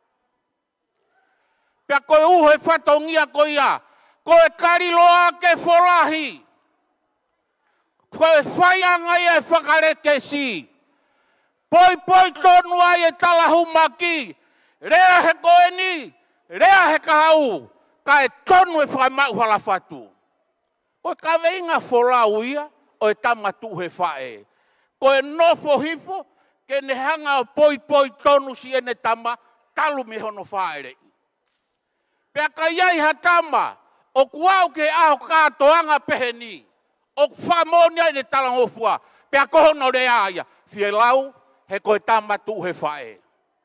Pea koe uhu he whatongia koe ia. Koe kariloa ke wholahi. Koe whai anga ia e whakareke si. Poi tonu ai e talahu maki. Rea he koe ni. Rea he kahau. Ka e tonu e whaimau hala whatu. Koe ka veinga wholau ia. O e tamatu he whae. Koe nofo hifo. Ke ne hanga o poi tonu si ene tama. Talu me hono whaere. Pea ka iai ha tama. O kuau ke aho kātoanga peheni. O whamonia ene talangofua. Pea kohono rea ia. Fielau. He koe tamatu he whae.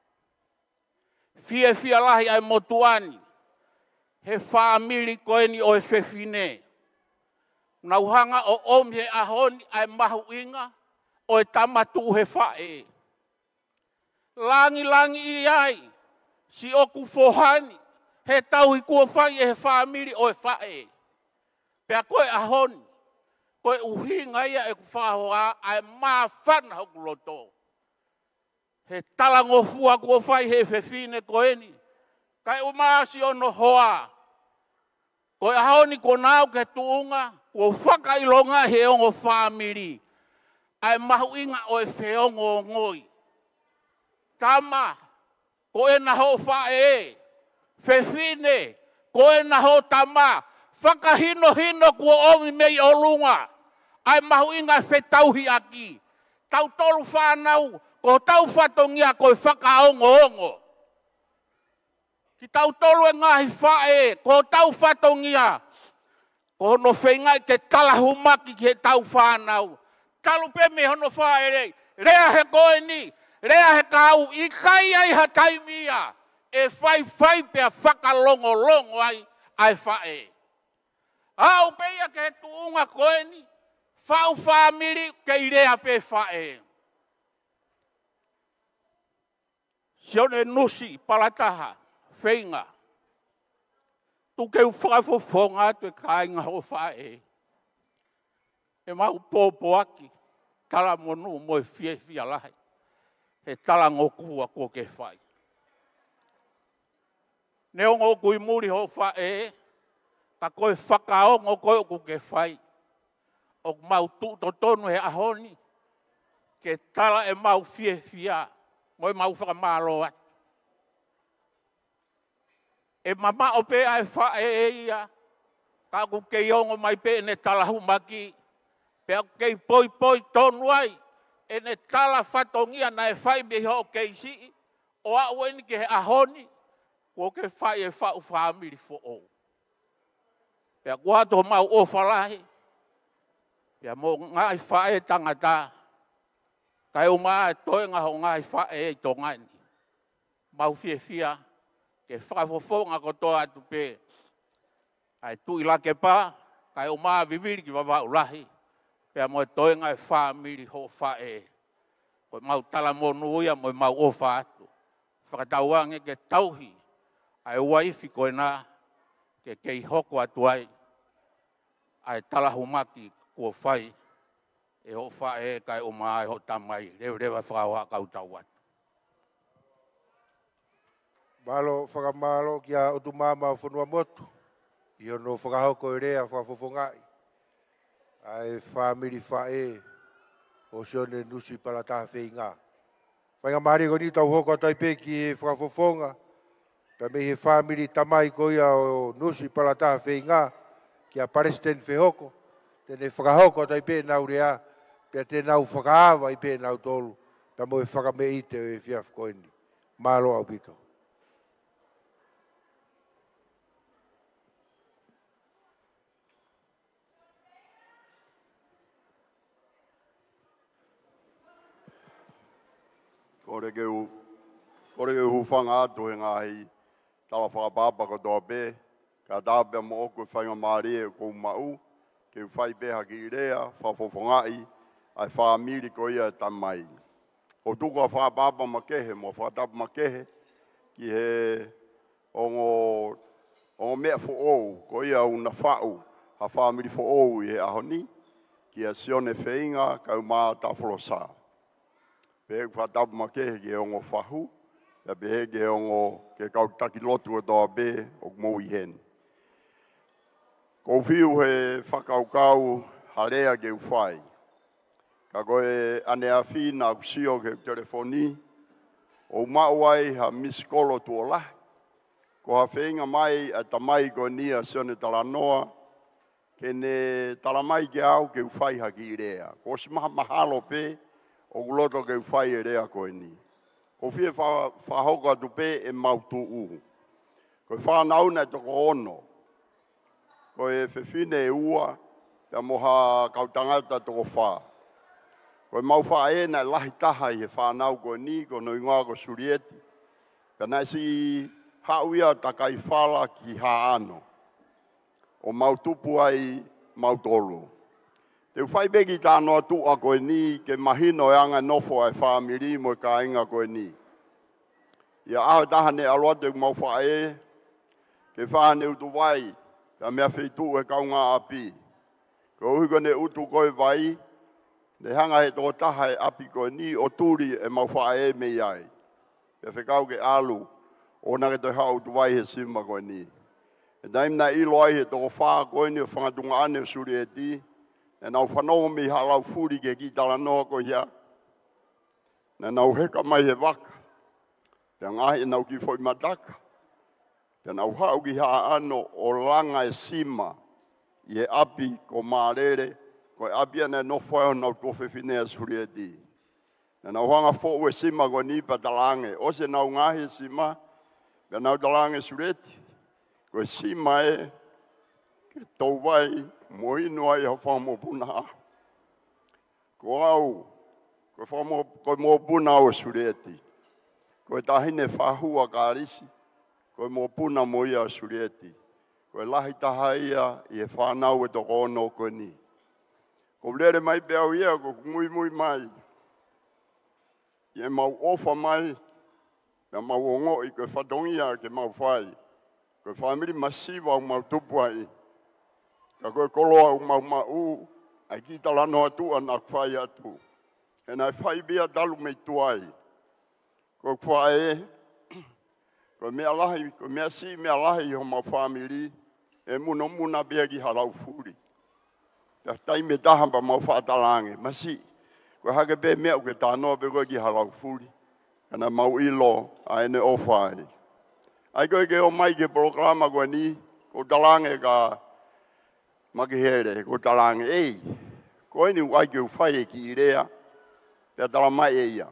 Fie lahi ai motuani. He whaamiri koe ni o e whewhine. Nauhanga o omi he ahoni ai mahu inga. O e tamatu he whae. Langi iai. Si oku fohani. He tauhi kua whai e he whaamiri o e whae. Pea koe ahoni. Koe uhinga ia e ku whahoa ai maa whana hoku loto. He talangofua kua whai he whewhine koeni. Kai umaasi ono hoa. Koe ahoni ko nau ke tuunga. Kua whakailonga he ongo whamiri. Ai mahu inga o e wheongo ngoi. Tama. Koe na ho whae. Whewhine. Koe na ho tama. Whakahino kua omi mei o lunga. ai mahu inga whetauhi aki. Tau tolu whanau, ko tau whatongia ko whakaongo-ongo. Ki tau tolu e ngahi whae, ko tau whatongia, ko no whengai ke talahumaki ke tau whanau. Talu pe me hono whae rei, rea he koe ni, rea he kau, i kai ai ha taimia, e whai pia whakalongo-longo ai whae. Au peia ke he tuunga koe ni, whau whamiri ke i rea pe whae. Sione nusi palataha, whainga. Tu keu whakafofonga tu e kāinga ho whae. E mau pōpo aki, tala monu mo e fia lahi. He tala ngokua ko ke whai. Neo ngoku i muri ho whae, ka koe whakaongo koe ku ke whai. O mau tu tonu he ahoni, ke tala e mau fia, mo e mau whakamalo atu. E mama o pe ai whae e ia, ka ku kei ongo mai pe ne tala humaki, pe au kei poi tonu ai, e ne tala whatongia na e whai me ho kei si, o a weni ke he ahoni, ko ke whai e whau whamiri fo o. Pe a kuato mau o whalahi, pe a mo ngai whae tangata, kai o maa e toi ngaho ngai whae e to ngani. Mau fia, ke whakafofonga ko toa atu pe. Ai tu ila ke pa, kai o maa viviri ki wawau lahi. Pea mo e toi ngai whamiri ho whae. Ko mau tala monu uia mo e mau ofa atu. Whakatauange ke tauhi. Ai waifi koe nā, ke kei hoko atu ai. Ai tala humaki kua whai. E ho whae kai o maa e ho tamai. Rewa whakaua kau tau atu. Malo whakamalo ki a utu mama o whanua motu. I ono whakahoko i rea whafofongai. Ai whamiri whae o sione nusi palataha whainga. Whainga maari ko ni tau hoko taipe ki e whakafofonga. Ta me he whamiri tamai ko ia o nusi palataha whainga ki a paresten whehoko. Tene whakahoko taipe nau rea. Pea te nau whakaawa i pe nau tolu. Ta mo e whakame i te o e whiaf koeni. Malo au pito. Kore ke hufanga atu he ngahi tala whakapapa ko toa pe, ka tāpea mo oku whainga maari e kou mau, ke whai peha ki rea, whafofongai, ai whamiri ko ia tamai. O tuku a whakapapa makehe, mo whakatapa makehe, ki he ongo mea fo ou, ko ia una whau, ha whamiri fo ou i he ahoni, ki a sione whainga, kau maa tawholosa. Pehe whatapu makehe ke ongo whahu, ya pehe ke ongo ke kau taki lotu o toa be o mou i hen. Ko whiu he whakaukau harea ke uwhai. Ka koe ane a whina au sio ke telefoni, o mauai ha miskolo tuola, ko ha whenga mai a tamai ko nia sione talanoa, ke ne talamai ke au ke uwhai haki rea. Ko si maha mahalo pe, o guloto ke whai e rea koe ni. Ko whie whahoko atu pe e mautu u. Ko whanau nei toko ono. Ko e whiwhine e ua, pia moha kautangata toko wha. Ko e mau wha e nei lahi taha i he whanau koe ni, ko no ingoa ko surieti. Pia nei si hauia takai whala ki ha ano. O mautupu ai mautolu. Te whai begi tāno atu a koe ni, ke mahino e anga nofo ai whamiri mo e ka inga koe ni. Ia aho tahane aloa te mau whae, ke whahane utu vai, ka mea whetu e kaunga api. Ko uhi kone utu koe vai, ne hanga he tō taha e api koe ni, o turi e mau whae me iai. Pe whekau ke alu, o nake toi hao utu vai he sima koe ni. E naimna ilo ai he tō whaa koe ni, o whangatunga ane o suri e ti, e nau whanau mi halau furi ke ki tala noa ko hia. Ne nau heka mai he waka. Te ngahi nau ki foi mataka. Te nau hau ki haa ano o langa e sima i he api ko maarere Ko abia na no foi no ko fe fine surieti. Na wanga fo we sima go ni patalange. O se na ngahi sima. Be na talange sureti. Ko sima e ke tau vai mo ino ai ha fa mo puna. Ko au ko fa mo puna o sureti. Ko tahine fa hua karisi. Ko mo puna mo ia sureti. Ko lahi tahaia e fa na o to kono ko ni. Ko lere mai pe au ia ko mui mai. Ye mau ofa mai. Na mau ongo i ko fatongia ke mau fai. Ko family masiva o mau tupu ai. Ka ko koloa o mau ai ki talano atu ana fai atu. E nai fai bia dalu mei tuai. Ko fai ko me alahi ko me si me alahi o mau family e muna bia ki halau furi. Ya tai me tahamba mau fatalange masi. Ko hake be me o ke tano be ko ki halau furi. Ana mau ilo ai ne ofai. Ai ko ke o mai ke programa ko ni ko talange ka makihere ko talange ei. Ko ni wai ke fai ki irea. Pe talama eia.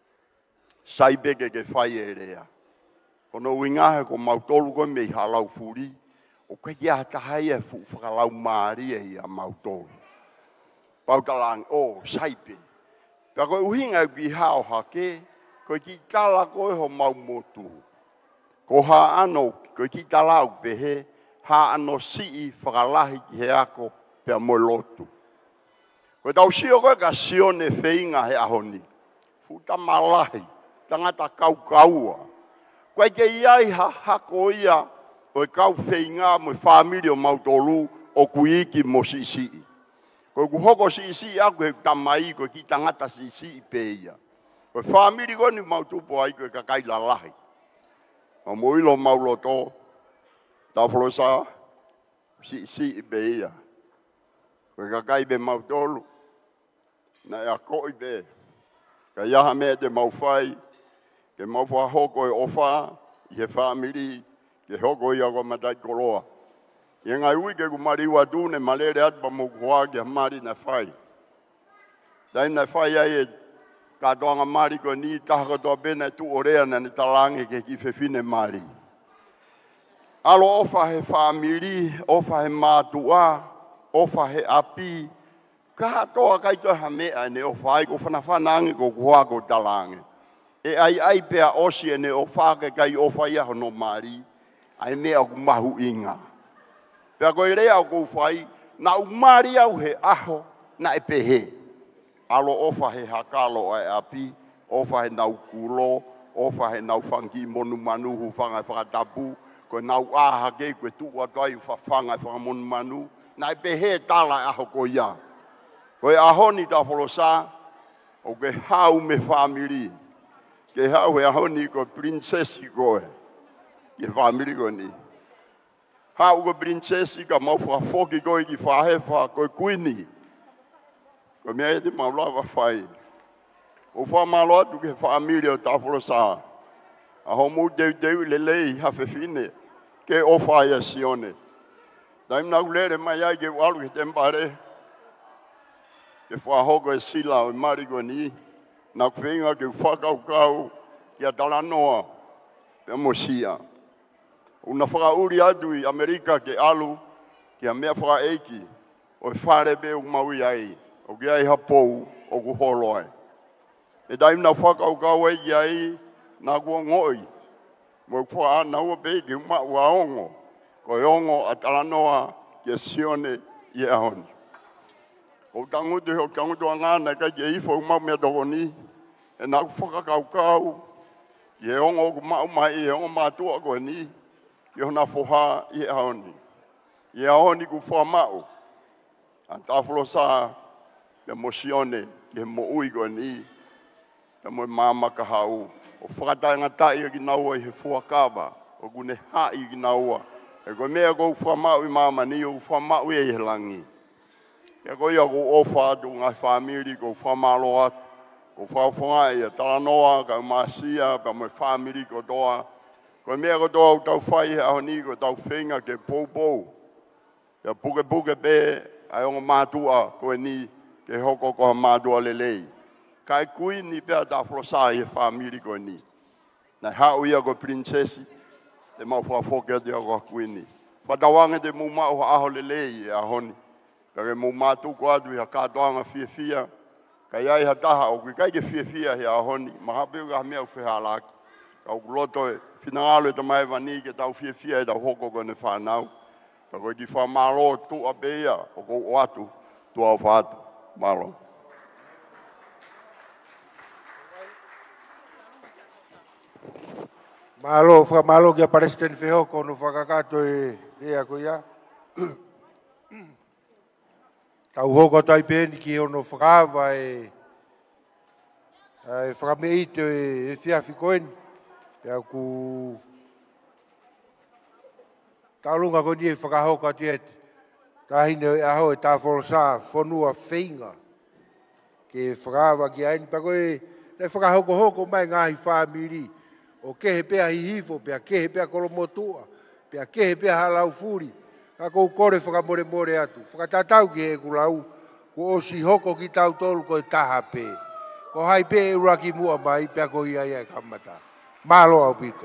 Sai bege ke fai erea. Kono winga ko mau tolu ko me halau furi. O ke ia tahai e fu whakalau maari e ia mau tolu. Pau talang o saipe. Pea koe uhinga ki hao hake, koe ki tala koe ho mau motu. Ko ha ano, koe ki tala au pehe, ha ano sii whakalahi ki he ako pea mo lotu. Koe tau sio koe ka sione wheinga he ahoni. Futa malahi, tangata kau kaua. Koe ke iai ha hako ia, koe kau wheinga mo whamiri o mau tolu o kuiki mo sisi. Koe kuhoko sisi aku he tamai koe ki tangata sisi peia. Koe whamiri koe ni mau tupo ai koe kakai lalahi. O moilo mau loto, tawholosa sisi peia. Koe kakai be mau tolu. Na ea koi be. Ka iaha mea te mau whai. Ke mau whahoko e ofa. I he whamiri. Ke hoko ia ko matai koroa. Ia ngai ui ke kumariwa tūne malere atu pa mokuhoa ke mari na whai. Tai na whai ai e katoanga mari ko ni taha katoa pena tu orea na ni talange ke ki whewhine mari. Alo ofa he whamiri, ofa he mātua, ofa he api. Ka toa kai toa ha mea ne ofa ai ko whanawhanange ko kuhoa ko talange. E ai pea osi e ne ofa ke kai ofa ia hono mari. Ai mea ku mahu inga. Pea koe rea o kou whai, na umari au he aho na e pehe. Alo ofa he hakalo ai api, ofa he nau kulo, ofa he nau whangi monu manuhu whangai whakatapu, koe nau aha kei koe tua toi whangai whangamonu manu, na e pehe tala aho ko ia. Koe ahoni ta wholosa, o ke hau me whamiri. Ke hau he ahoni ko princesi koe. Ke whamiri koe ni. Hau ko princesi ka mau whakafoki koe ki whahefa koe kuini. Koe mea e te maulawa whai. O whamalo atu ke whamiri o tawholosa. Aho mu teu lelei hawhewhine. Ke o whai a sione. Taim nau lere mai ai ke walu ke tempare. Ke whahoko e sila o mari koe ni. Nau whenga ke whakaukau ki a talanoa. Pea mosia. Una whakauri atu i Amerika ke alu, ki a mea whakaeiki, o whare be o maui ai, o ki ai hapou, o ku holo ai. E taim na whakaukau ai ki ai, nā kua ngoi, mo wha ana ua be ki uma ua ongo, ko e ongo a talanoa ki a sione i e ahoni. O tangutu he o tangutu a ngana kai ki e ifo umau mea toko ni, e nā ku whakakaukau, ki e ongo ku mau mai, e ongo mātua koe ni, ki hona foha i ahoni. I ahoni ku whamau. A tawholosa te mosione ki he mo ui koe ni. Te mo māma ka hau. O whakatainga tai ki naua i he fuakawa. O kune hai ki naua. E koe mea kou whamau i māma ni o whamau i he langi. E koe ia kou ofa atu ngai whamiri kou whamalo atu. Kou whawhonga i a talanoa ka masia pa mo whamiri ko toa. Koe mea ko tau tau whai he ahoni ko tau whenga ke pou. Ia puke be ai o matua ko ni ke hoko ko matua lelei kai kui ni pe da frosa e family ko ni na ha o ia go princesi e mau fa foke de go kui ni fa da wanga de mu ma o aho lelei a honi ka mu matu ko adu ya ka doanga fia kai ai hata o kai ke fia he a honi ma ha be ga me o fe hala ka o loto finalo to mai vani ke tau fia da hoko ko ne fa nau ka ko di fa malo tu a beia o ko atu tu a fa malo Malo, fa malo que aparece en feo con o fakakato e a coia. Tau hoko tai pen ki ono fakava e fakameito e fiafi koen. Ya ku talunga ko ni fakahoka tiet. Tahine aho e ta folsa fonua feinga. Ke fakava ki ain pa koe le fakahoko hoko mai ngai family. O kehe pea hihifo, pea kehe pea kolomotua, pea kehe pea halau furi. Ka kou kore whakamore more atu. Whakatatau ki he kulau, ko osi hoko ki tau tolu ko e taha pe. Ko hai pe e uraki mua mai, pea ko ia ia kamata. Malo au pito.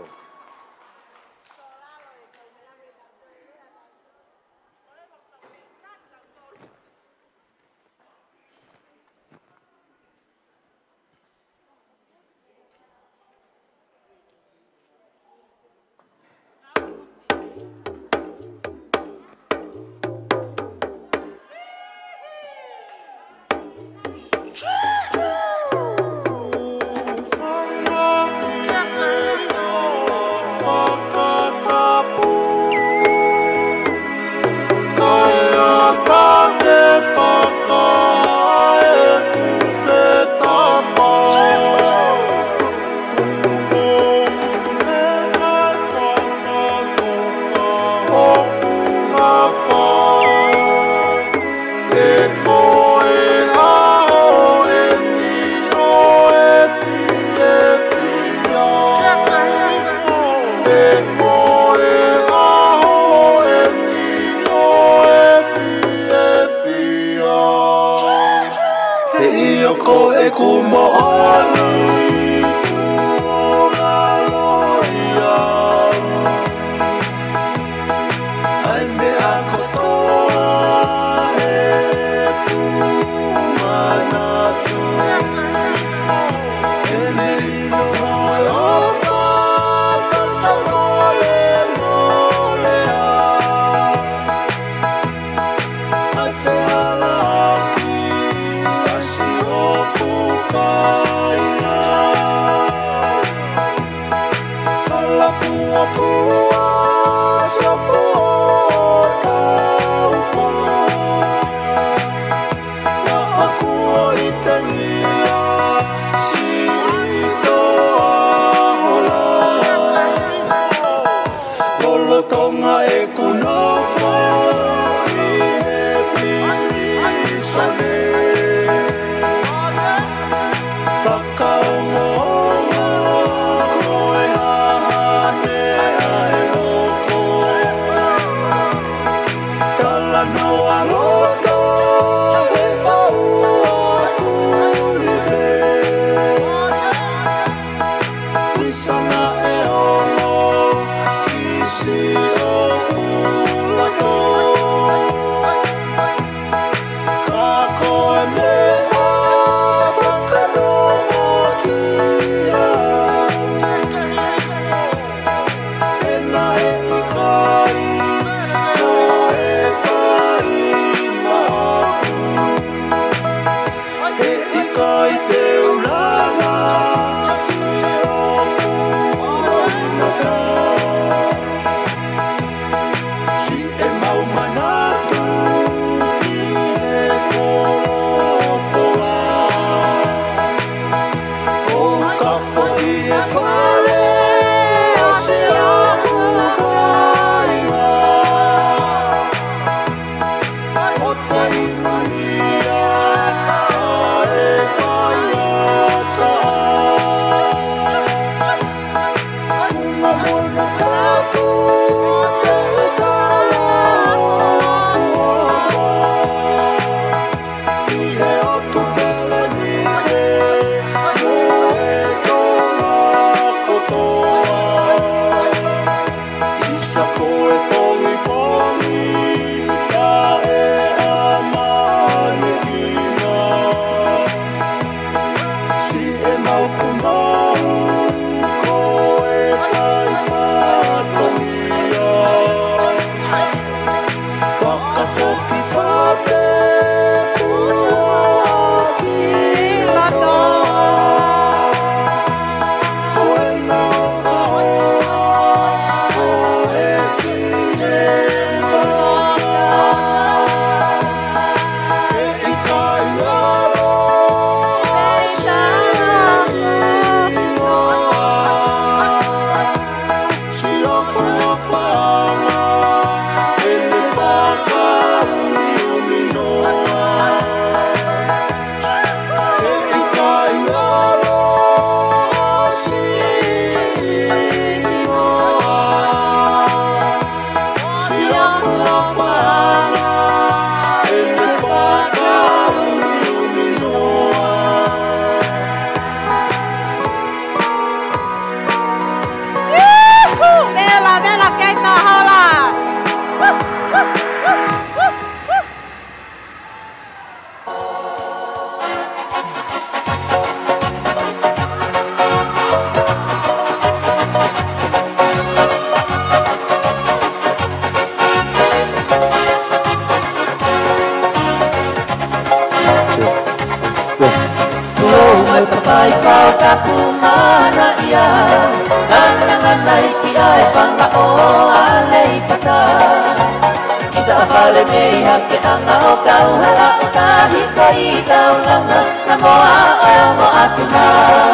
ai whanga o alei pata Isa whale mei hake anga o kauhala o ka hiko I taulanga Na moa o mo atuna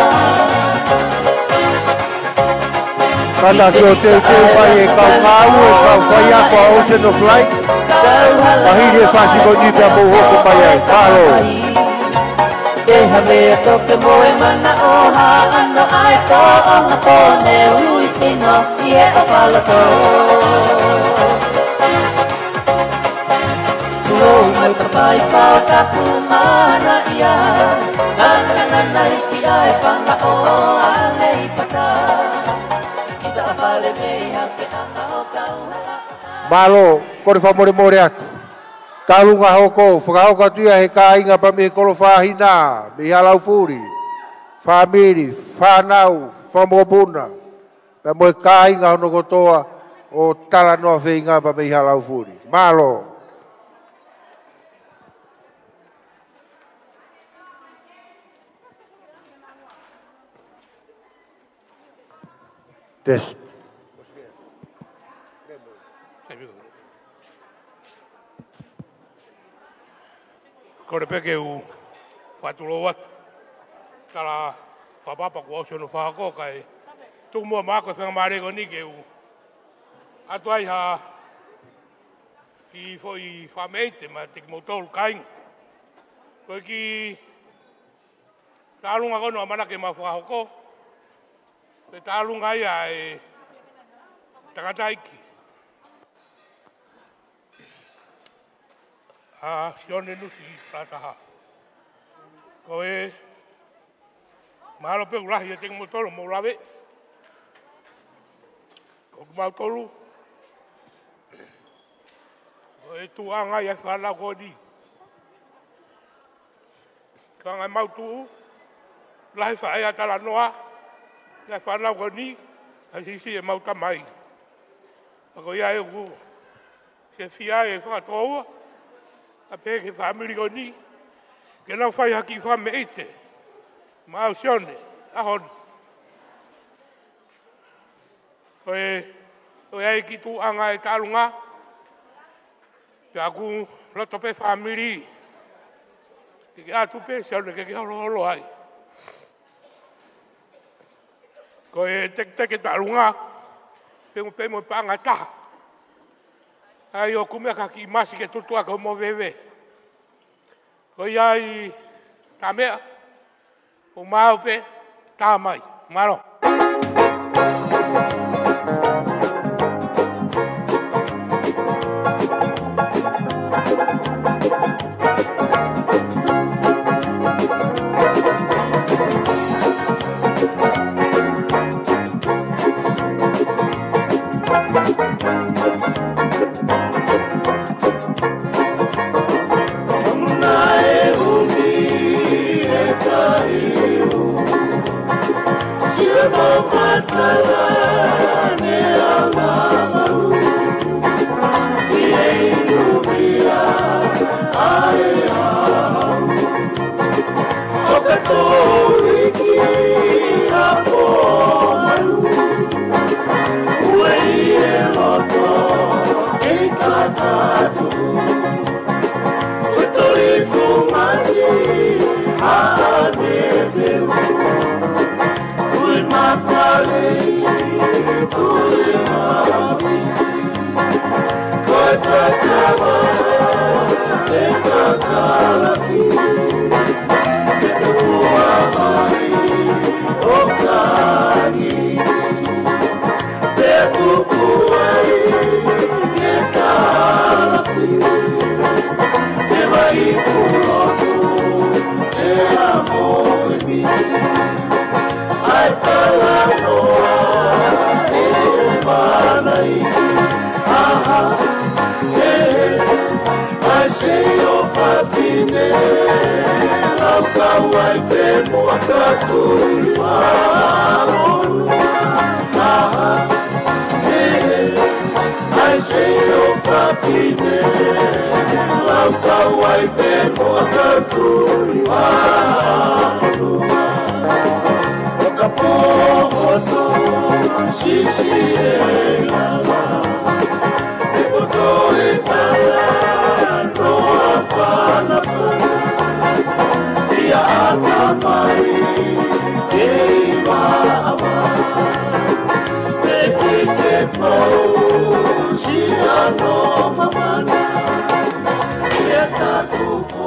Kata ki o te pai e kau ngau e kau whai ako a Ocean of Light. Mahiri e whasiko ni pia mou hoko pai ai. Kalo. E hawe toke moe mana o ha ano ai ko o nga pone hui sino I e o whalato. Tulo mai papai whao ka pumana ia. Nangananai I ai whanga o alei pata. Malo, kore whamore more atu. Tarunga hoko, whakahoka tuia he ka inga pa me kolo whahina, me halau furi, whamiri, whanau, whamopuna. Pa moe ka inga hono kotoa o tala noa whinga pa me halau furi. Malo. Test. Kore peke u whatulo watu. Tala whapapa ku Ocean of Whako kai. Tuku mua mako whenga marego ni ke u. Atu ai ha ki foi whameite ma te ki moutolu kainga. Koe ki tālunga kono a manake ma whakahoko. Te tālunga ia e takataiki. Sione nusi rataha. Koe mahalo pe urahi e tengu motolo mo urawe. Koku mautolu. Koe tuanga ia whanau kodi. Kanga mautu. Lahi whae atala noa. Ia whanau kodi. Asisi e mauta mai. Ako ia e ku. Se fia e whakatoa. A peke whamiri o ni, ke nau whai haki whame eite. Mau sione, ahon. Oe ai ki tu anga e tarunga, pe aku roto pe whamiri. Ke atu pe sione ke holo holo ai. Koe teke tarunga, pe mo panga taha. Ai o kumea ka ki masi ke tutua ka mo vewe. Ko iai ta mea o mau pe ta mai. Maro. kapoto sisi e lala e poto e pala no afana fana ia atamai ke iwa awa e ke pau si ano mamana e tatupo.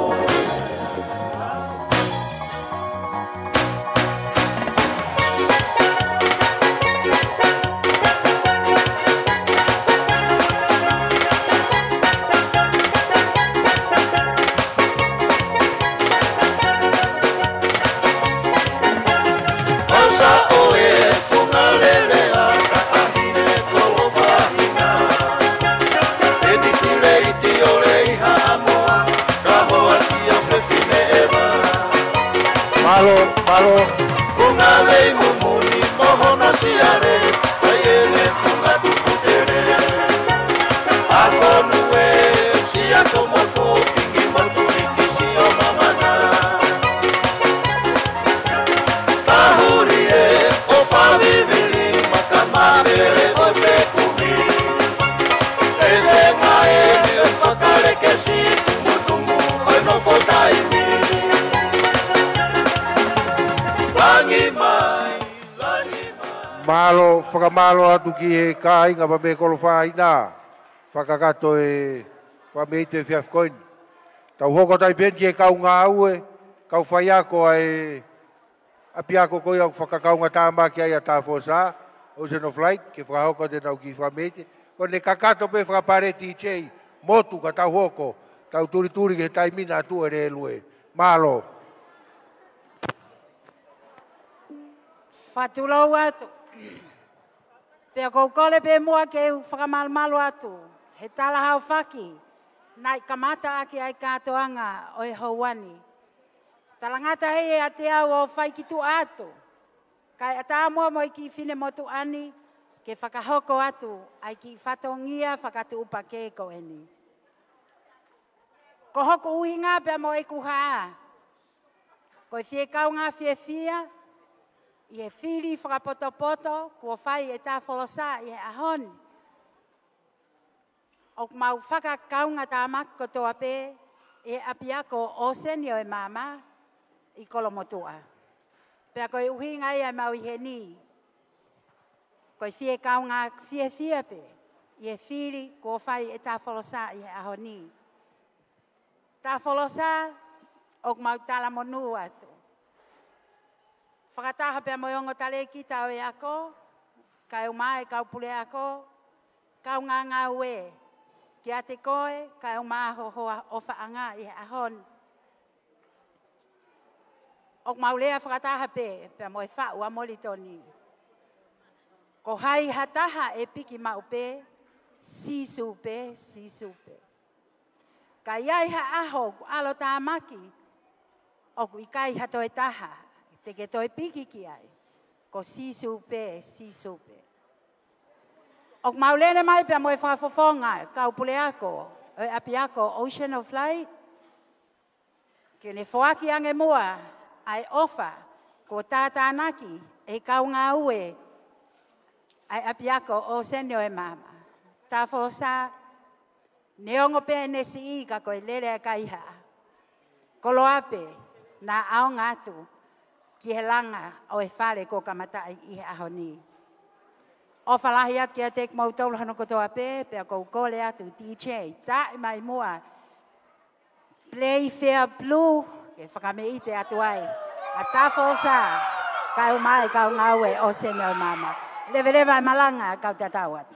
Malo. Funga lei mumuni mohono siare, sayene funga tu futere. Afonu e sia como ko pingi motu ikisi o mamana. Tahuri e o favivili makamare o fekumi. Ese mae ne o fatale que si tumutumu o no fotaimi. Malo, whakamalo atu ki he kāinga pa me kolo whaina. Whakakato e whameite e whiafkoin. Tau hoko tai pen ki he kau ngā ue. Kau whaiako ai apiako koi au whakakaunga tāma ki ai a tā whosa. Ocean of Light, ki whakahoko te nau ki whameite. Ko ne kakato pe whakapareti i chei. Motu ka tau hoko. Tau turi ki he taimina atu e re lue. Malo. Whatulau atu. Pea kou kole pe mua ke whakamalmalo atu. He tala hau whaki. Nai kamata ake ai katoanga o e hauani. Talangata hei e ate au o whaikitu atu. Kai ata mua mo i ki whine motu ani. Ke whakahoko atu. Ai ki whatongia whakatu upa ke ko eni. Ko hoko uhi ngā pea mo e kuhaa. Ko e whie kau ngā whie I e whiri whakapoto-poto, kua whai e tā wholosa i e ahoni. O mau whakakaunga tā mako kotoa pē, e apiako o senio e mama i kolomotua. Pea koe uhi ngai ai mau i he ni. Koe whie kaunga whie pē, i e whiri kua whai e tā wholosa i e ahoni. Tā wholosa, o mau tala monu atu. Whakataha pia moiongo tale ki tau e ako, kai umae kau pule ako, kau ngā ue. Ki a te koe, kai umae hoa o whaanga i ahon. Ok maulea whakataha pia moe whau a molitoni. Ko hai hataha e piki mau pē, sisu pē. Ka iai ha aho, alo tā maki, oku i kai hato e taha. Te ke toi piki ki ai. Ko sisu pē. Ok maulene mai pia moe whakafofonga, kau pule ako, e api ako, Ocean of Light. Ke ne whaaki ange mua, ai ofa, ko tātānaki, e kau ngā ue, ai api ako, Oceanio e mama. Tā whosa, neongo pē nesi i ka koe lere a kaiha. Kolo ape, nā ao ngātu, ki he langa o e whare ko kamatai i he ahoni. O whalahi atu ki a tek mau taulu hano kotoa pē, pea kou kole atu DJ, tae mai mua. Play Fair Blue, ke whakame ite atu ai. A tā whosa, kau mai kau ngaue o senio mama. Lewe malanga kau tatawat.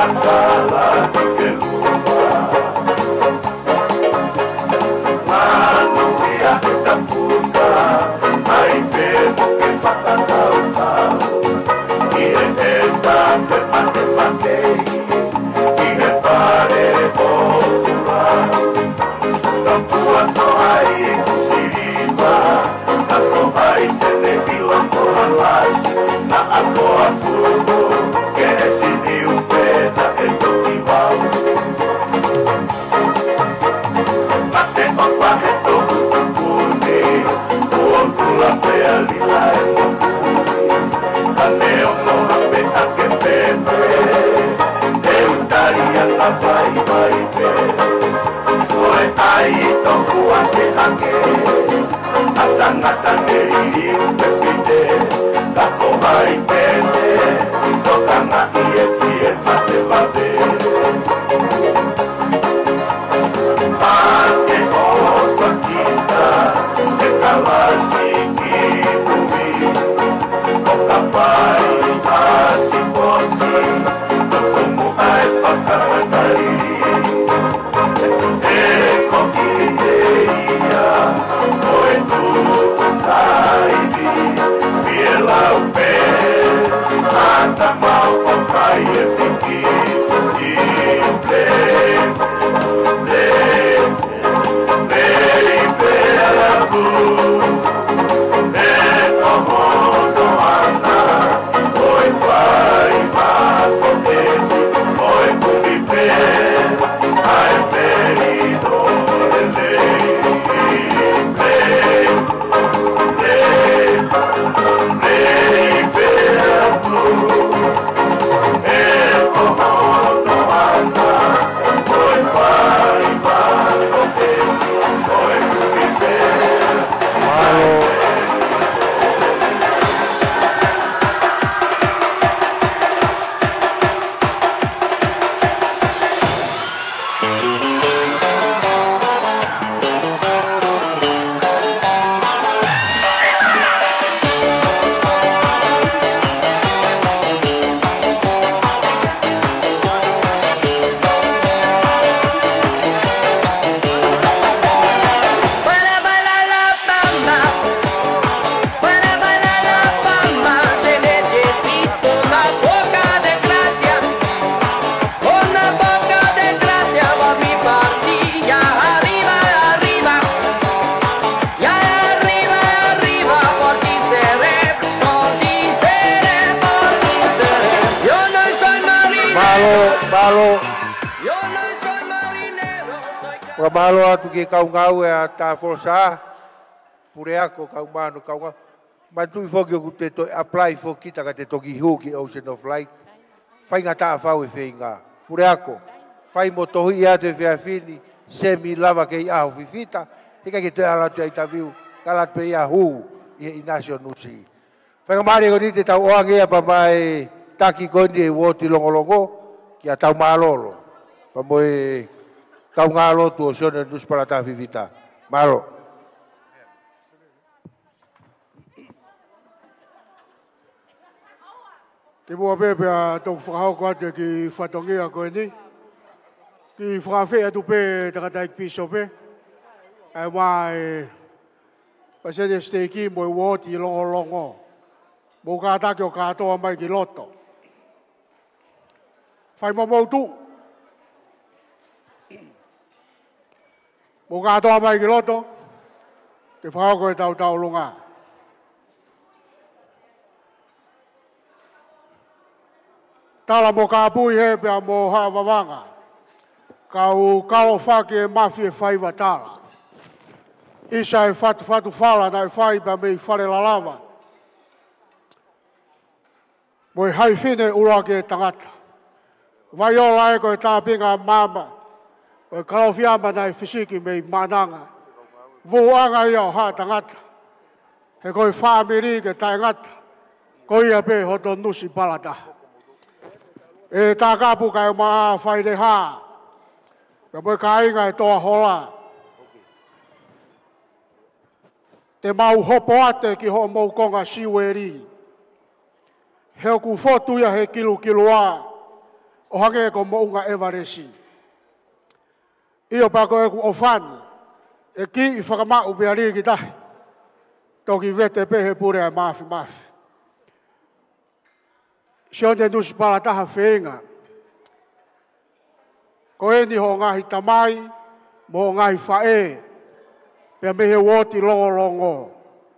kala di ke lua manu dia eta fuka ai pe ke whakatau Ie eta te mate mate Ie pare ora Kapua to ai kusiriba Ako ai tene bila kohalas Na ako a fugo Ke esini upeta e toki wau Mate opa he toku tukune Uon kula pea lila e mokuni Kaneo noha pe ake pepe Te utari anga pai pai pe Oe ai toku ake ake Atangata neriri upepite Kako hai pene Tokanga ie fie mate mate Ake oto kita Te kalasi ki bumi Oka whai asi poti Tukumu ai whakahakariri E koki te ia Oe tu tairi Pie upe Ata mau o kai e piki I Perabu E tomo no ana Oi whai makote Oi kumipe Ai perido Malo atu ke kau ngau e a ta forsa pure ako kau mano kau ngau mantui foki o te to apply fo kita ka te toki hu ki Ocean of Light fai ngata fau e feinga pure ako fai moto hi atu e fini semi lava ke ia ho fifita e ka ke te ala tu ai taviu kala pe ia hu i Ignacio Nusi fai ngamari ko ni te tau oange pa mai taki kondi e woti longolongo ki a tau malolo pa moe kau ngalo tu Ocean dus para ta vivita malo Ke mua pepe a tau whakahau ko ate ki whatongia koe ni. Ki whakawhea tu pe takatai piso pe. Ai mai pasene steiki mo woti longo longo. Mo kata ki o katoa mai ki loto. Whai mamau tu. Mo katoa mai ki loto. Te whakahau koe tau tau lunga. Tala mo ka pui he pia mo hawawanga. Kau kalo whake e mafi e whaiwa tala. Isa e whatu whala na e whai pa mei whare lalawa. Mo e hai whine ura ke tangata. Vai o lai ko e tāpinga mama. O e kalo whiama na e whisiki mei mananga. Vuanga ia o ha tangata. He koe whaamiri ke taingata. Ko ia pe hoto nusi palata. E tā kapu kai maa whai re haa. Ka moe ka inga e toa hola. Te mau hopo ate ki ho mou konga siweri. Heo ku fotu ia he kilu a. o hake ko mounga Evaresi. Io pa ko e ku ofani, e ki I whakamau peari ki tahi. Toki vete pehe pure a mafi. Sionte nusi pala taha whenga. Ko e ni ho ngahi tamai, mo ngahi whae, pia mehe woti longo.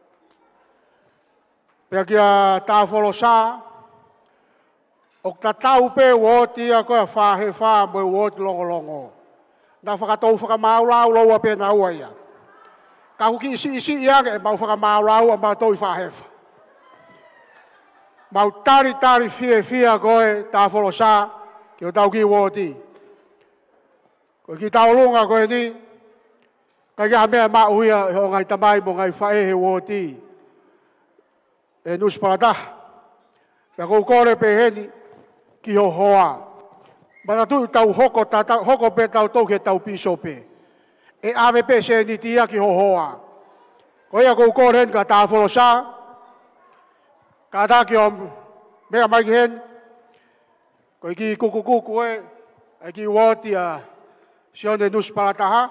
Pia kia tāwholo sā, o ta tau pe woti a koe whahe wha mo woti longo. Na whakatou whakamau lau loa pe na ua ia. Ka huki isi iage e mau whakamau lau a mau toi whahewha. Mau tari fia koe tāwholo sā, ki o tau ki woti. Koe ki tau lunga koe ni, ka kia mea mauia o ngai tamai mo ngai whae he woti. E nusi palata. Pea kou kore pe heni, ki ho hoa. Mana tu tau hoko pe tau tau ke tau piso pe. E ave pe se ni tia ki ho hoa. Ko ia kou kore hen ka tāwholo sā. Ka tā ki o mea mai ki hen. Ko ki kuku e. E ki woti a sione nusi palataha.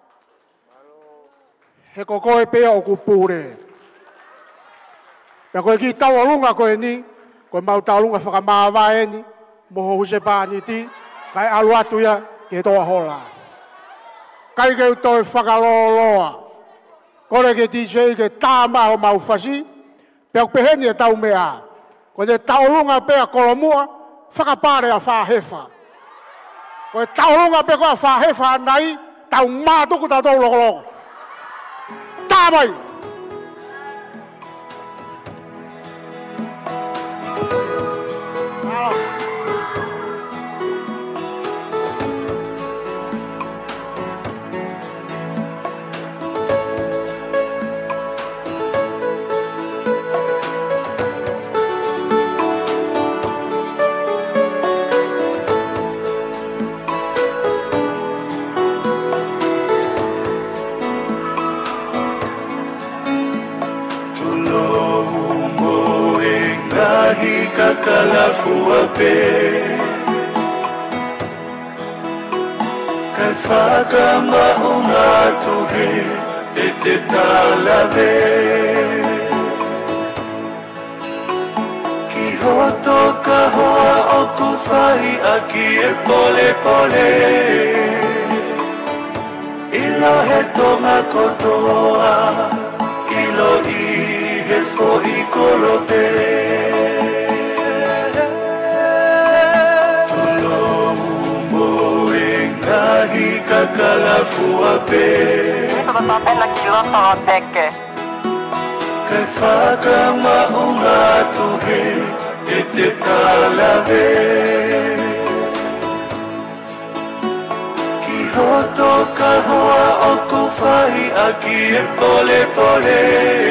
He koko e pea o kupure. Pea koe ki tau alunga koe ni. Koe mau tau alunga whakamāwa e ni. Moho huse pāni ti. Kai alu atu ia ke toa hola. Kai keu toi whakaloloa. Kore ke DJ ke tāma o mau whasi. Pea peheni e tau mea. Koe te taulunga pea kolomua. Whakapare a whahefa. Koe taulunga pea koe a whahefa nai. Tau mātuku tau tau loko. Tāmai! Kakalafu ape Kai whakama o ngā tuhe E te tālawe Ki hoto ka hoa o ku whai Aki e pole Ilo he tonga kotoa Ilo I he fo I kolote Kakalafu ape Ela kilo to teke Kai whakama o ngā tuhe E te tālawe Ki hoto ka hoa o ku whai Aki e pole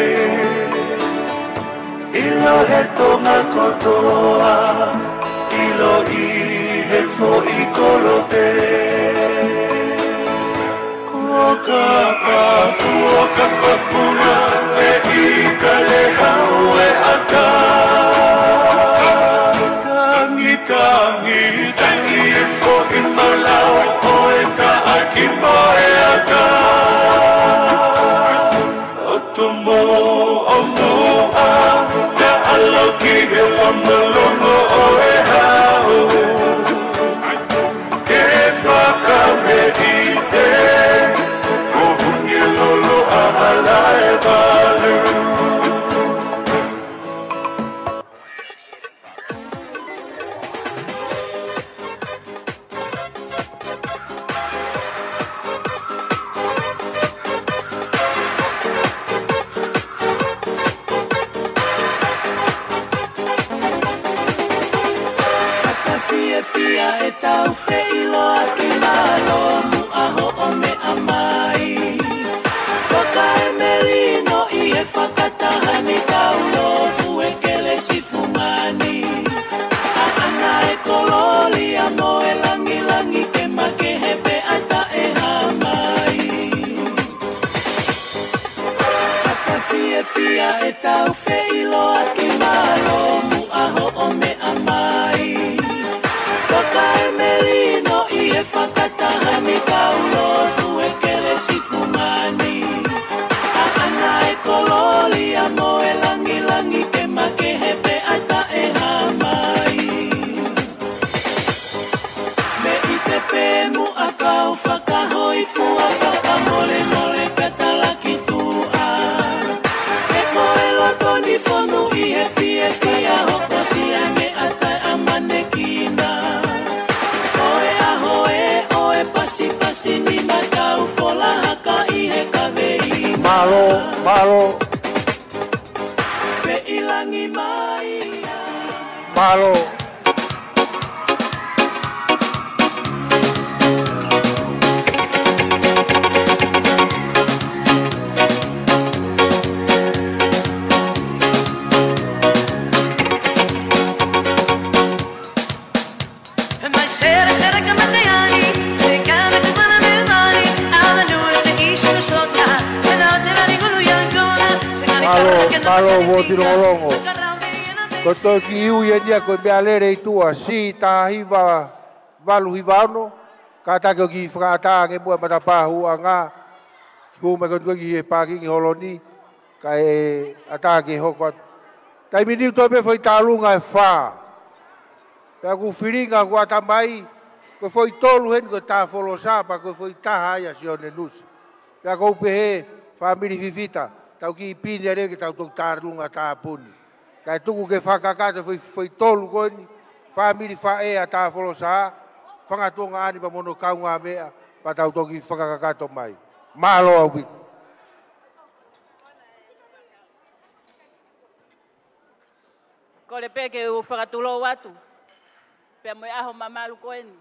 Ilo he tonga kotoa Ilo I he fo I kolote Kuoka papuna e ika le hau e aka Tangi e fo I malau o e ka aki mo e aka O tumo o mua Te alo ki e wamalono o e hau Ke whakame I te Esa ufe ilo aki malo mu aho o me amai Toka Malo. Malo voti longo. Koto ki iu ia nia ko me alere tua si ta hiva valu hivano kata ko ki frata nge mo mata pa huanga ku me ko ki pa ki holoni kai atake hokot kai mini to be foi talunga fa pa ku firinga ku atamai ko foi tolu hen ko ta folosa pa ko foi ta haya sione nus pa ko pe family vivita tau ki pini are ke tau tok tarlunga ta puni kai tuku ke whakakata foi tolu koni family fa e ata folosa whanga tonga ani pa mono kaunga mea pa tau toki whakakata mai malo au pi ko le peke u whakatulo watu pe mo aho mamalu koeni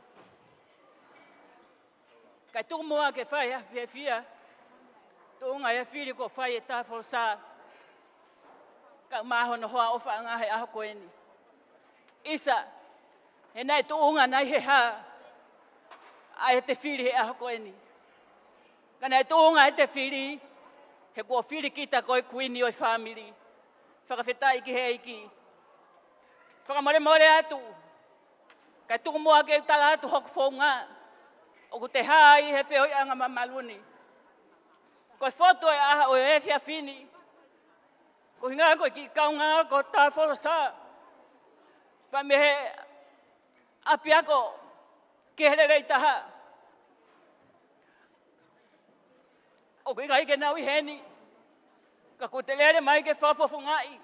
kai tuku mua ke whai a fia tunga ya fili ko whai e ta folosa ka maho no hoa ofa anga he aho koeni. Isa, he nai tuunga nai he ha, ai te whiri he aho koeni. Ka nai tuunga he te whiri, he kua whiri kita koe kuini oi family. Whakawhetai ki he iki. Whakamore more atu, kai tuku mua ke tala atu hoku whaunga, o ku te hai he whioi anga mamaluni. Koe whoto e aha o e whia whini, ko hinga ko ki kaunga ko ta folosa pa me apia ko ke hele taha o ko ngai ke na wi heni ka ko telere mai ke fa fo ngai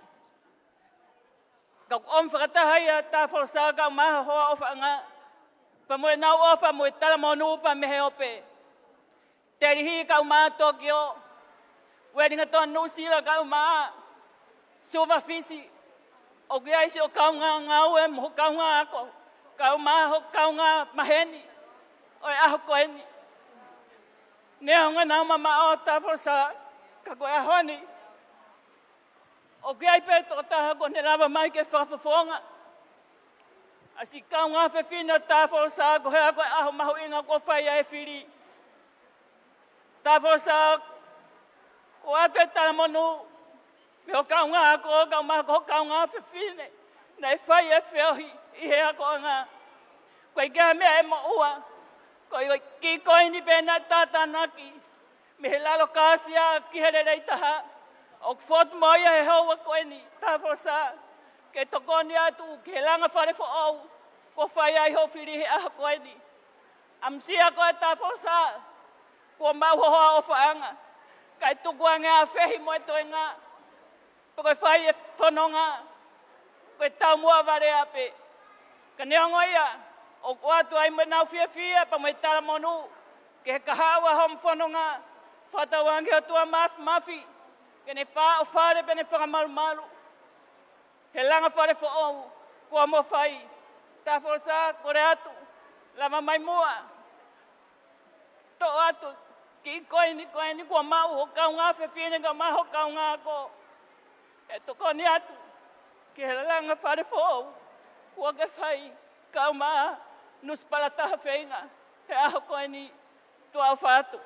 ka om fa ta hai ta folosa ka ma ho o fa nga pa mo na o fa mo tala mo nu pa me he ope te ri ka ma Tokyo wedding to no sila ka ma Silva fisi o gia isi o kaunga ngau e mo kaunga ako kau ma ho kaunga maheni o aho koeni ne nga na mama o ta forsa ka ko ahoni o gia pe to ta ko ne lava mai ke fa fonga asi kaunga fe fina ta forsa ko ha ko aho ma ho inga ko fa ya e fili ta forsa o ate ta monu me o kaunga ko ka ma ko kaunga fe fine nei fai e fehi I he ko nga ko ga me e mo ua ko ki ko ni bena tata naki me lalo kasia ki hele dei taha o fot mo ye ho ko ni ta forsa ke to ko ni atu ke langa fare fo o ko fai ai ho firi he a ko ni am sia ko ta forsa ko ma ho o fa anga kai tu ko nga fehi mo to nga Pokoi fai e whanonga, koe tau mua ware ape. Ka neongo ia, o atu ai me nau fia fia, pa mai tala monu, ke he kahawa hom whanonga, whatawangi o tua mafi, ke ne wha o whare pe ne whakamaru maru. He langa whare wha ou, kua mo whai, ta whorosa, kore atu, lama mai mua. To atu, ki koe ni kua mau, ho kaunga fe fine ka ma ho kaunga ko. E toko ni atu, ke he langa whare whou, kua ke whai, kau maa, nus palataha whenga, he aho koe ni tua whātu.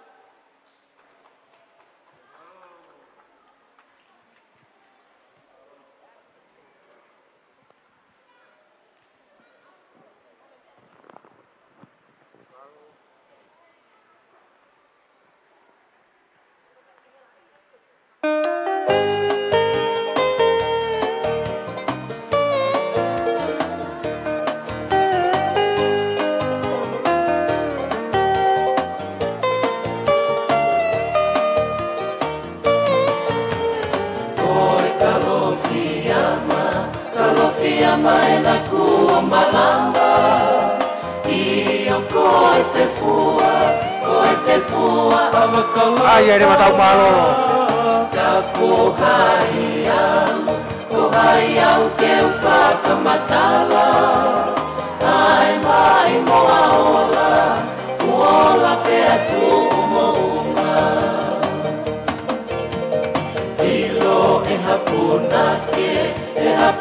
Mai na kua malamba I o koe te fua Ai ai matau malo Ka ko hai au ke u whakamatala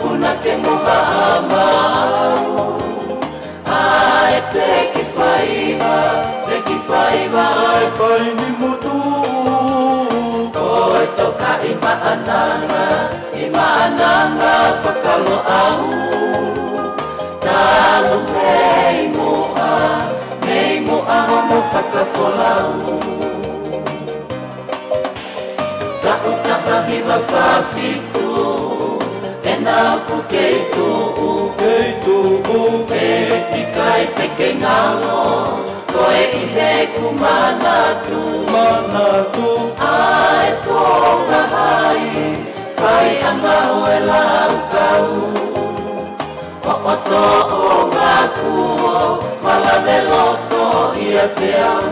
puna ke moha mau ai peki faiva ai pai ni mutu koe toka i maananga whakalo au talu mei moa homo whakafolau Tahu tahi ma whawhitu e nā ku keitu e tikai te ke ngalo koe i he ku manatu ai tonga hai whai anga o e lau kau o oto o ngā kuo malame loto ia te au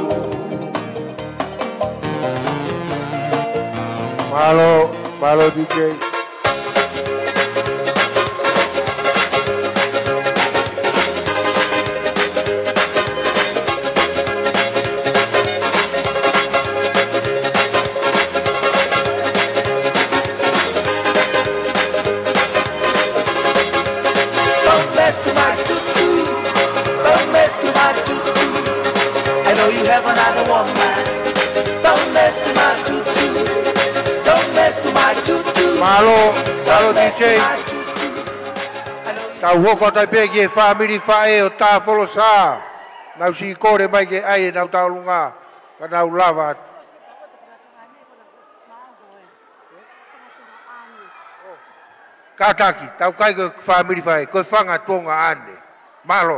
Malo DJ. Malo DJ. Tau hoko tai peki e whamiri whae o tā wholosa. Nau si kore mai ke ai e nau tau lunga. Ka nau lava. Kataki, tau kai ko whamiri whae. Koe whanga tonga ane. Malo.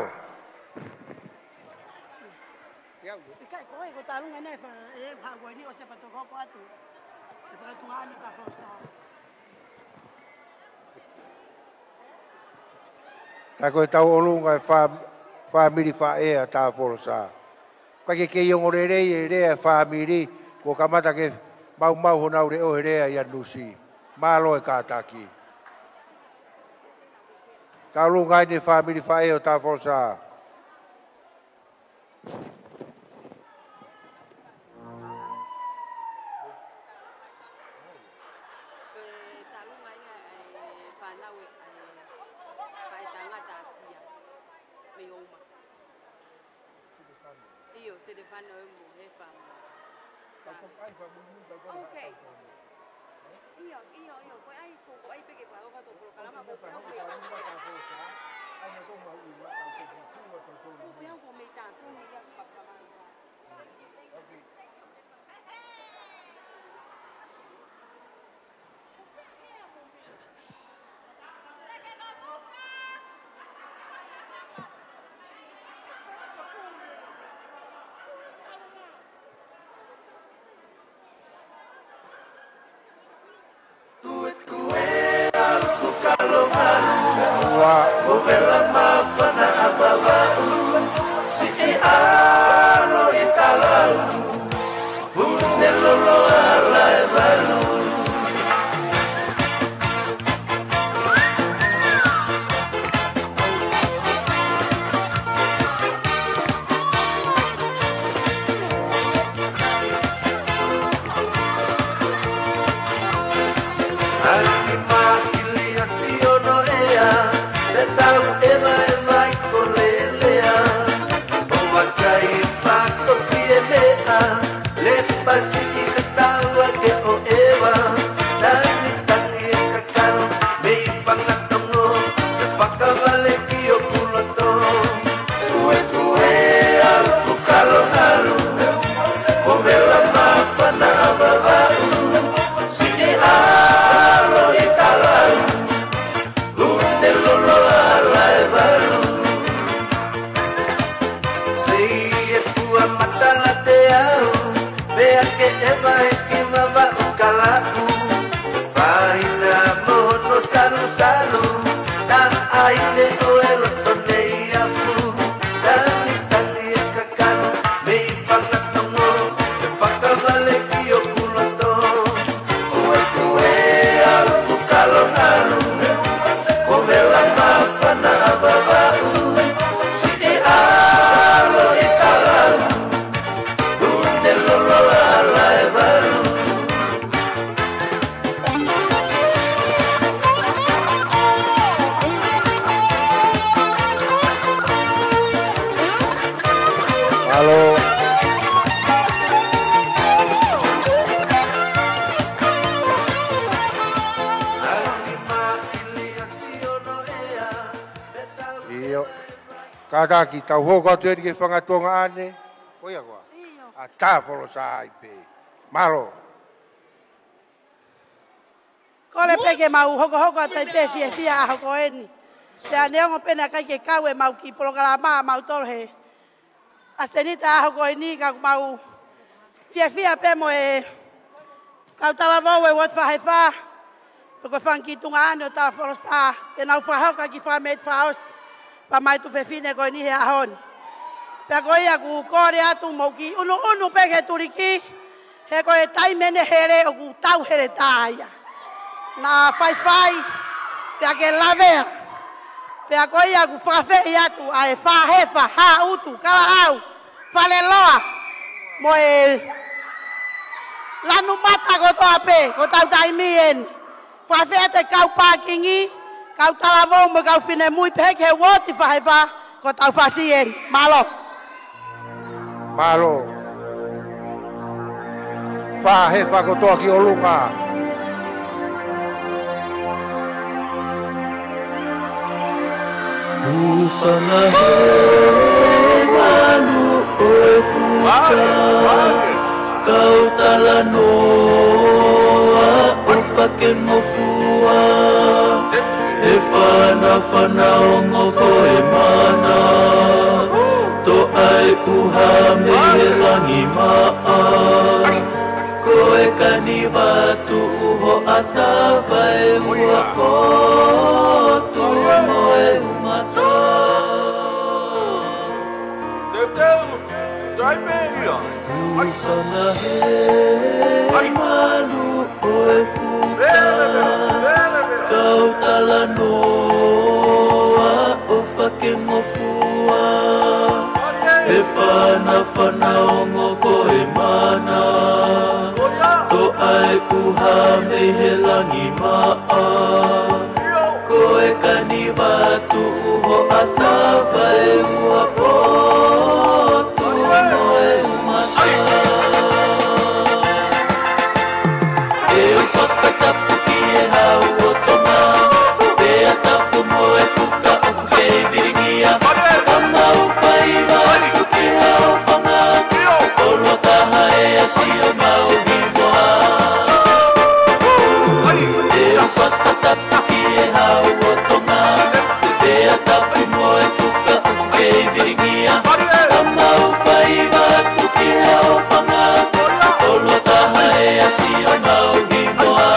Ta koe tau olunga e whamiri whae a tā wholosa. Kai ke iongo re rei e rea whamiri, ko kamata ke mau honau re o rea i anusi. Malo e kātaki. Ta olunga e whamiri whae o tā wholosa. Okay. Io poi hai poco, hai perché poi ho fatto il programma per poi un po' metà, tu mi dai papà. Vela mafana ababau si aro italau hunelolo ala balu Alima ilia siono ea Tau eva i kolelea O wakai whako fie mea Le pasi i ka taua ke o eva Tani tani e kakao Me i whangatongo Te whakawale ki o kuloto Kue au kukalo alu O vela mawhana ababau Si e alo i talau Lolo ala e balu Sei e tua matala te au Vea que eva e que mava o calacu Faina mono salu salu Ta aile o elo tonei afu Tani tani e kakano Me i whangatongo Te whakawale ki o kuloto Kue au kukalo alu Vela mafana ababau si e alo e talau Unelolo ala e balu Malo. Iyo. Kata ki tau hoko atu e ke whangatonga ane. Oia koa. A tāwhoro sa ai pe. Malo. Kole peke mau hoko tai pe fia a hoko eni. Te aneongo pena kai ke kau e mau ki programa mau torhe. A senita a hoko eni ka mau fia pe mo e kau talavau e wat whahewha. Toko whanki tunga ane o tāwhoro sa. E nau whahoka ki whameit whaos. Pa mai tu fefine ko ni he ahon. Pea ko ia ku kore atu mo ki unu peke turiki. He ko e taimene here o ku tau here taia. Na fai pea ke lavea. Pea ko ia ku whawhi atu a e whahefa ha utu kala au. Whale loa mo e lanu mata ko toa pe ko tau taimien. Whawhi ate kau pākingi. Kau talavou mo kau fine mui peke woti whahewha ko tau whasien. Malo. Malo. Whahewha ko toa ki o lunga. Ufanga he malu oe puta. Kau talanoa ufa ke ngofua. E whana ongo ko e mana. To ai puha me he langi maa. Ko e kani watu uho atawa e ua kotu no e umata. Ufanga he malu oe puta. Kau talanoa o whakengofua. E whana ongo ko e mana. To ai puha me he langi maa. Ko e kani watu uho atawa e ua kotu no e umata. E o whakatapu ki e hau o tonga. Pea tapu mo e puka o ke viringia. Kama o whaiva tu ki hau whanga. Olo taha e asi o mau himoa. E o whakatapu ki e hau o tonga. Pea tapu mo e puka o ke viringia. Kama o whaiva tu ki hau whanga. Olo taha e asi o mau himoa.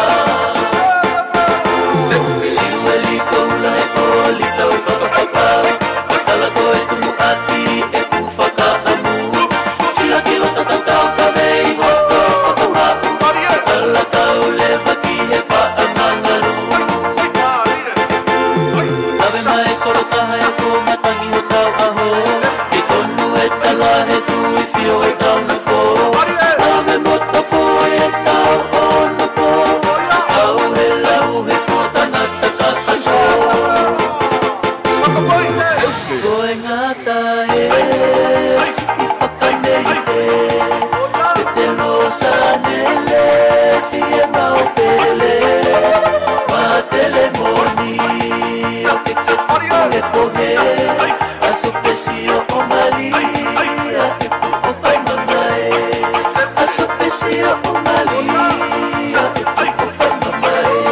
Siweli koula e koli tau whakapakau. Matala ko e tumu ati e ku whakaamu. Sila kilo tatatau ka mei hoto whakamapu. Matala tau le waki he paangangaru. Tawe mai koro taha e ko matangi ho tau aho. Ke tonu e tala he tui fio e tau na fo. Tawe mota fo e tau ono po. Tau he lau he ko tanata tataso. Koe ngata e si whakaneite. Te te rosa nele si e mau pele. Ma telemoni o ke ke pohe pohe. Aso pesio o malia e ku o whai mamae. Aso pesio o malia e ku o whai mamae.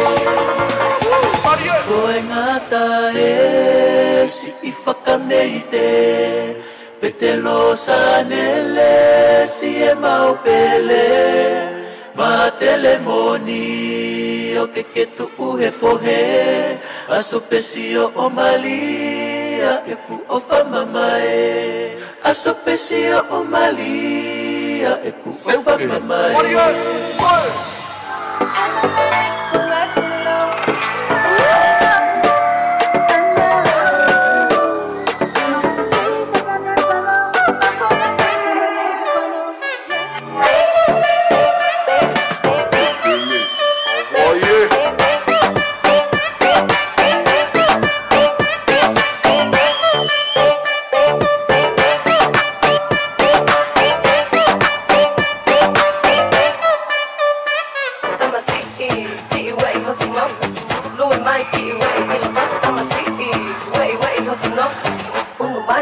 Koe ngata e si i whakaneite. Pete losa nele si e mau pele. Ma telemoni o ke tu uhe fohe. Aso pesio o malia e ku o whamamae. Aso pesio o malia e ku o whamamae.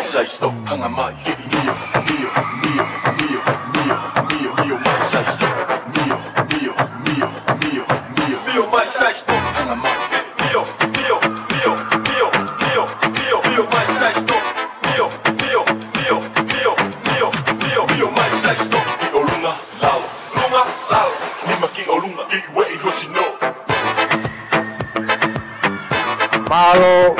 sai stop hanga mai mio mio mio mio mio mio mio mai sai stop mio mio mio mio mio mio mai sai stop hanga mai mio mio mio mio mio mio mio mai sai stop mio mio mio mio mio mio mio mai sai stop olunga lao lima ki olunga ki we hosino malo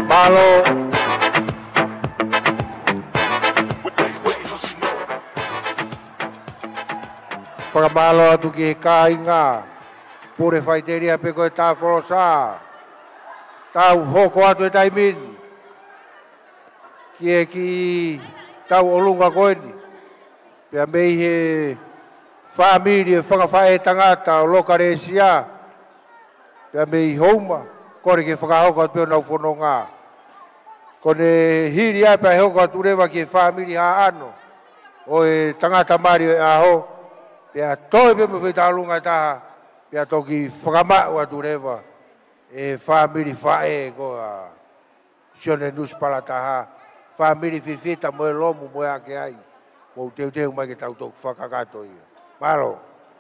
Whakamalo atu ki he kāinga, pure whaiteria pe koe tā whorosa, tau hoko atu e taimin, ki e ki tau olunga koeni, pia mei he whamiri e whakawhae tangata o lokaresia, pia mei houma, kore ke whakahoko atu peo nau whanonga, kone hiri ai pe hoko atu rewa ki e whamiri ha ano, o e tangata mari e aho, pia toi pe me whaitalunga taha, pia toki whakamau atu rewa, e whamiri whae koa sione nus pala taha, whamiri whiwhita moe lomu moe ake ai, mo teu mai ke tau toku whakakato ia. Malo.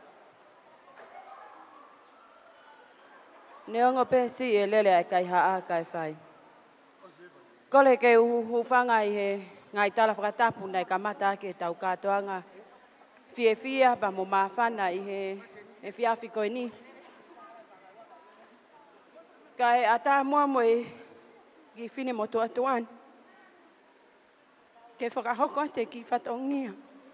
Neongo pesi e lele ai kai haa kai whai. Kole ke uhu whangai he ngai tala whakatapu nei ka mata ake tau katoanga, fia pa mo mawhana i he whiawhi koe ni. Ka e ata mua moe ki whine mo tuatuan. Ke whakahoko te ki whatongia.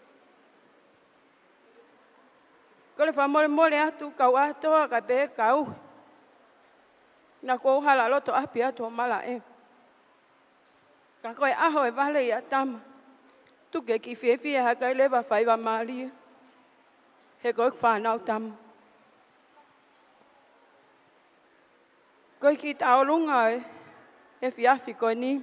Kole whamore atu kau atoa ka pe kau. Na kou hala loto api atu o mala e. Ka koe aho e vale i atama. Tuke ki whiawhi haka i lewa whaiwa maria. He koe whanau tamu. Koe ki taolunga e whiawhi koe ni.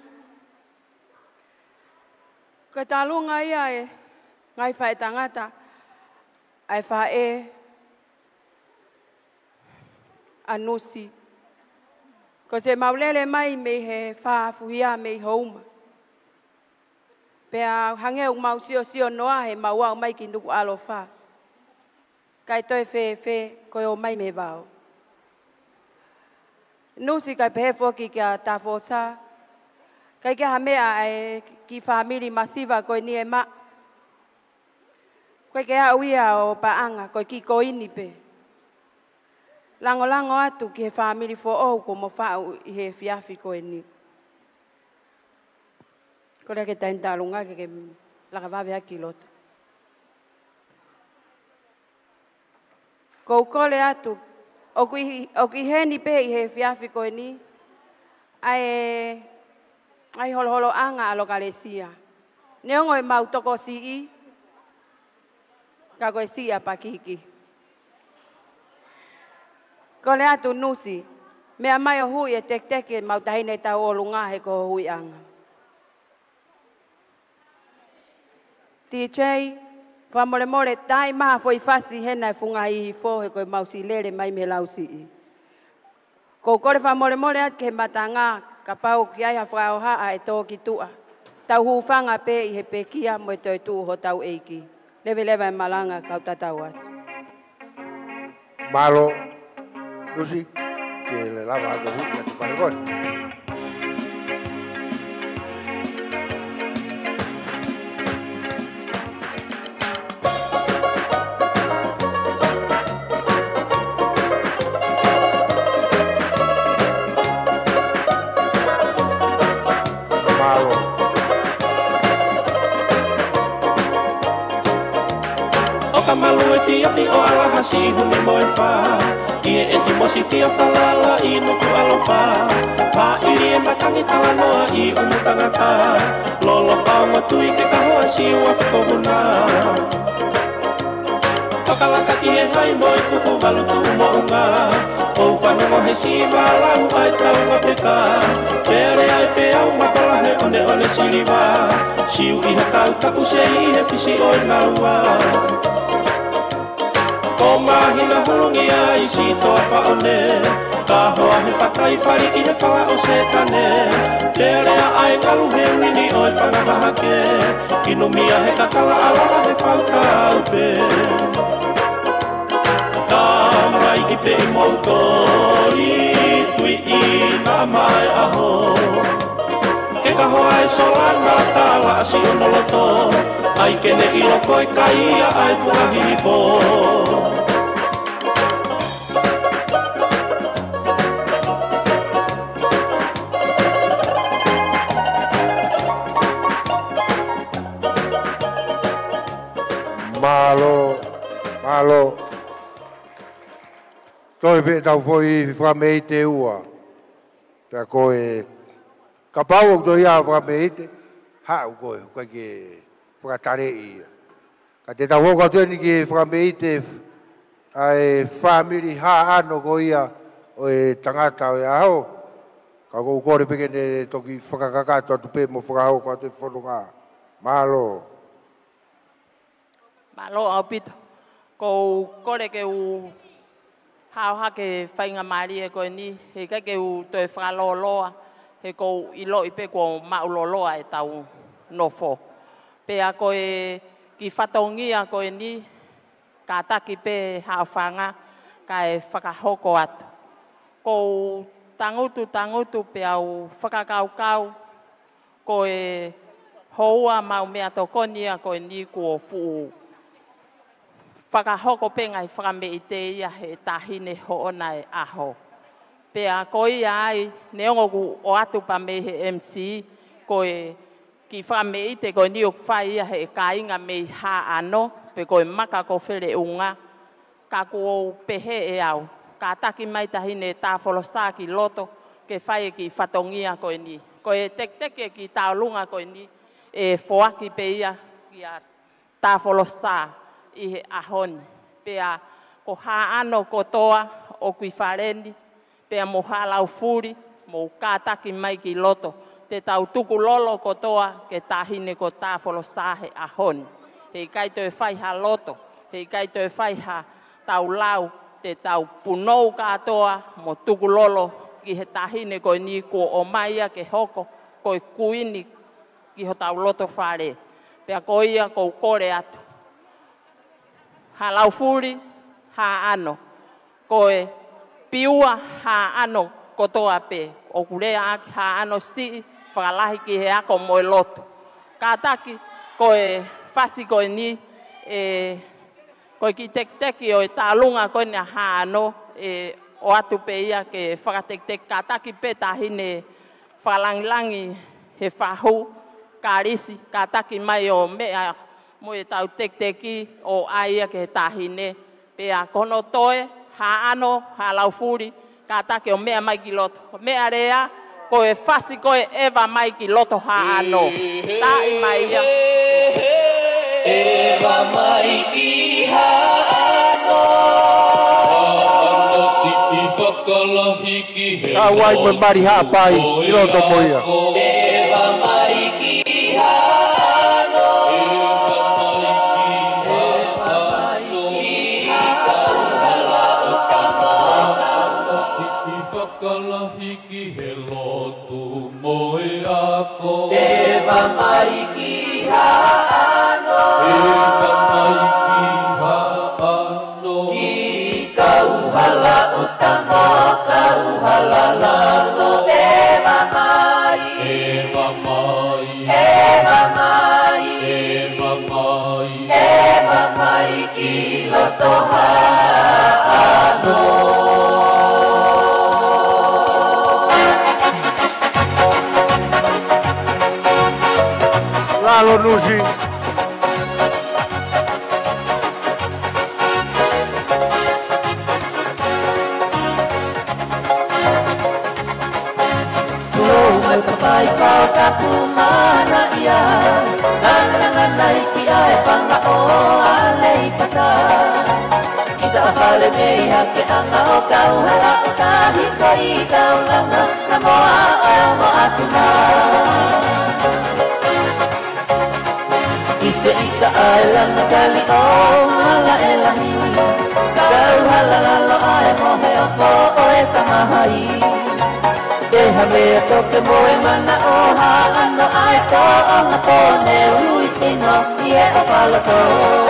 Koe taolunga ia e ngai whae tangata. Ai whae anusi. Ko se maulele mai me he whaafuhia me houma. Pea hangeu mau sio noa he maua mai ki nuku alo wha. Kai toi whe koe o mai me wao. Nusi kai pehe whoki kia ta whosa. Kai kia hamea e ki whamiri masiva koe ni e ma. Koe kia uia o paanga koe ki ko ini pe. Lango atu ki he whamiri fo ou ko mo whau i he whiawhi koe ni. Kore ke tain talunga ke laka wawe aki loto. Kou kole atu, o kui heni pe i he whiawhi koe ni, ai holo anga alo kalesia. Neongo e mau toko sii, ka koe sia pakiki. Kole atu nusi, mea mai o hui e tek mau tahine tau o lunga he ko hui anga. DJ, whamore tai maha foi fasi hena e funga i fo he koe mausi lere mai me lausi i. Ko kore whamore at ke matanga ka pau ki ai hawhao haa e tō ki tua. Tau hu whanga pe i he pekia mo e toi tu ho tau eiki. Lewa e malanga kau tatau atu. Malo. Lucy, que le lava algo a tu paregón. Malu e fia fi o ala hasi hune moe wha. Ie e ti mosi fia whalala i nuku alofa. Pa iri e matangi tala noa i umu tangata. Lolo pao matui ke kahoa si ua whakobuna. Whakalaka ki e hai moe kuku walutu mo unga. O whanongo he si walau ai tau wapeka. Pere ai pe au mawhalahe one siliwa. Siu i hatau tapu se i he fisi oi naua. Ko mahina hulungi ai si toa paone. Ka hoa he whakai whari i he whala o setane. Pere a e kalu he wini o e whangamaha ke Ino mia he kakala aloha he whautau pe Ka mai ki pe i mauto i tui i nā mai aho Ke ka hoa e solana tala asi unoloto Ai kene i loko e kaia ai fuahi po Malo. Toi pe tau foi fra mei te ua. Ta koe ka pau ko ia fra mei te ha koe ko ke fra tare i. Ka te tau ko te ni ke fra mei te ai family ha ano ko ia o e tangata o aho. Ka ko ko pe ke ne toki whakakaka to pe mo fra ho ko te whanunga. Malo. Malo au pito. Ko kore ke u hao ha ke whainga maari e koe ni. He kai ke u toi whakaloloa. He ko ilo i pe ko mauloloa e tau nofo. Pe a koe ki whatongia koe ni. Ka taki pe hao whanga. Ka e whakahoko atu. Ko tangutu pe au whakakaukau. Ko e houa mau mea tokonia koe ni kua fuu. Whakahoko pe ngai whakame i te ia he tahine hoona e aho. Pea koi ai, neongo ku o atu pa me he MC, koe ki whakame i te koe niok whai ia he kainga me ha ano, pe koe maka ko where unga, ka ko pehe e au. Ka taki mai tahine tā wholosa ki loto, ke whai ki whatongia koe ni. Koe tek ki taulunga koe ni, e whoaki pe ia ki a tā wholosa. I he ahoni. Pea ko ha ano kotoa o kui whareni. Pea mo halau furi, mo kātaki mai ki loto. Te tau tuku lolo kotoa ke tahine ko tā wholosahe ahoni. Hei kai toi whaiha loto. Hei kai toi whaiha tau lau. Te tau punou katoa mo tuku lolo ki he tahine ko ni ko o maia ke hoko. Ko kuini ki ho tau loto whare. Pea ko ia ko kore atu. Ha lau furi, ha ano. Koe piua ha ano kotoa pe. O kurea aki ha ano si, whakalahi ki he ako moe loto. Kātaki, koe whasi koe ni, koe ki teki o e tālunga koe ni ha ano, o atu pe ia ke whakatek kātaki pe tahine whalangilangi he whahu, kārisi, kātaki mai o mea, mo e tau teki o aia ke tahine. Pea kono toe, ha ano, ha lau furi, ka take o mea mai ki loto. Mea rea, ko e whasi ko e ewa mai ki loto ha ano. Tā i mai ia. Ewa mai ki ha ano. Ano si i whakalahi ki he loto. Ka wai me mari ha pai, i loto mo ia. Ewa mai ki ha ano. Eva mai ki ha ano. Eva mai ki ha ano. Ki kau hala utamo, kau hala lalo. Eva mai. Eva mai. Eva mai. Eva mai. Eva mai ki loto ha ano. Lalo Nusi. Mai papai kau kapu mana ia. Nana iki ai panga o alei pata. Isa afale mei hake anga o kau hala o kahi koi kau langa. Namoa o mo atuna. Isa alam na kali o hala elahi. Kau hala lalo ay mohe o ko o e tamahai. Deja me toque moe mana o ha to nga po ne Luis Tino Ie o palato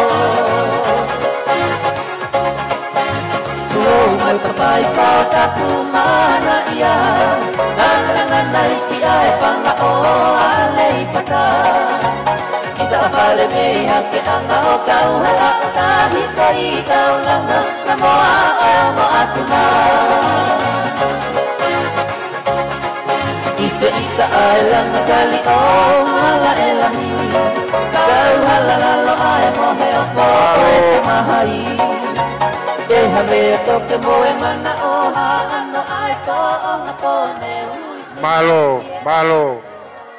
May patay pa katumana iya Nananay kia e pangao alay pata Kisa pale me hake anga o kau hala Kahit ka ikaw lang na moa mo atuna Isa alang nagali o hala elami Kau hala lalo ay mo heo ko e mahai Déjame toque moe mana oha ano ay to nga pone Malo.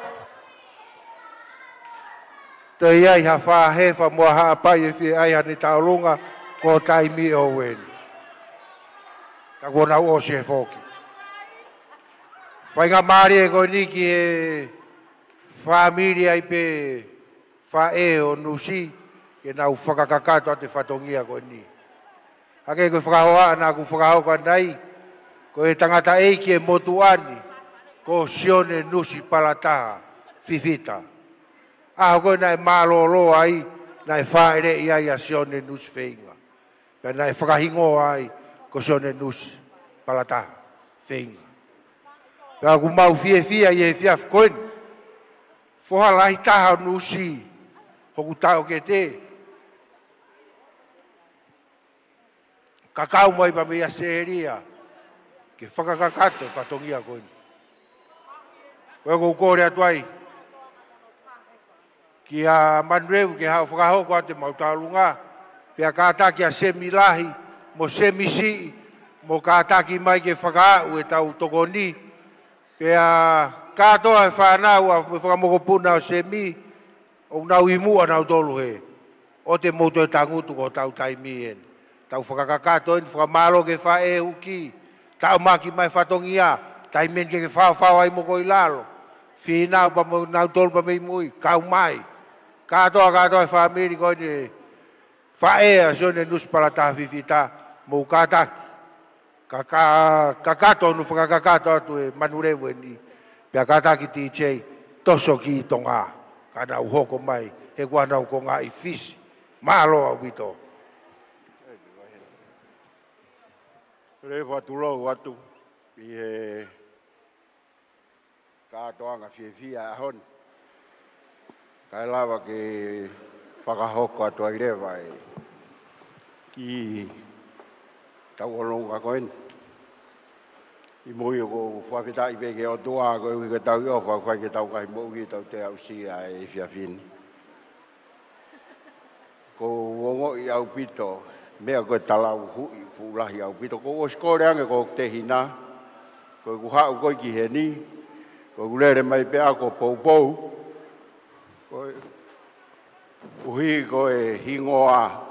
Te iai ha whahe wha mua ha apai e whie ai hani taurunga ko taimi o wen. Ta kona o se foki. Whainga maari e ko niki e familia i pe whae o nusi e nau whakakakato ate whatongia ko ni. Hake ko whakahoa na ku whakahoa ko nei ko e tangata eiki e motuani ko sione nusi palataha fifita. Aho koe nai malolo ai, nai whaere i ai a sione nusi whainga. Pea nai whakahingo ai, ko sione nusi palataha whainga. Pea ku mau fie i e fiaf koen. Whoha lahi taha nusi, hoku tau ke te. Kakau mai pa mea seheria, ke whakakakato e whatongia koen. Koe kou kore atuai, ki a Manuel ke hau whakahoko ate mautarunga, pia kātaki a semilahi, mo semisi, mo kātaki mai ke whakau e tau tokoni, pia kātoa e whanau a me whakamokopuna o semi, o nau imua nau tolu he, o te moto e tangutu ko tau taimi en. Tau whakakakato en whakamalo ke whae huki, tau maki mai whatongia, taimen ke whao ai mo koi lalo, whina pa mo nau tolu pa mei mui, kau mai, Katoa e whamiri koe ni whaea sione nus palataha whiwhita mou kātaki. Kakato nu whakakakato atu e manurewu e ni. Pea kātaki TJ toso ki tonga. Kana uhoko mai he kwanau ko ngā i fisi. Malo au wito. Rewa tulou atu i he kātoanga whiwhia ahon. Kai lawa ke whakahoko atu ai rewa e ki tau olonga koen. I mui o ko whawhita i peke o tua ko ui ke tau i ofa whai ke tau kai mo ui tau te au sia e whiawhini. Ko wongo i au pito mea koe talau hui fulahi au pito. Ko oskore ange ko te hina ko ku hau koe ki he ni ko kulere mai pea ko pou koe uhi koe hingoa.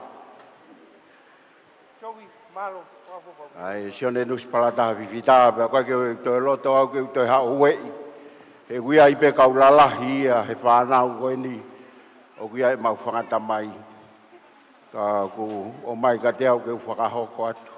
Malo. Ai sione nus palataha whiwhita pea koe ke toi loto au ke toi hau wei. He kuia i pe kaulalahi ia he whanau koe ni o kuia i mau whangata mai. Ka ku o mai ka te au ke whakahoko atu.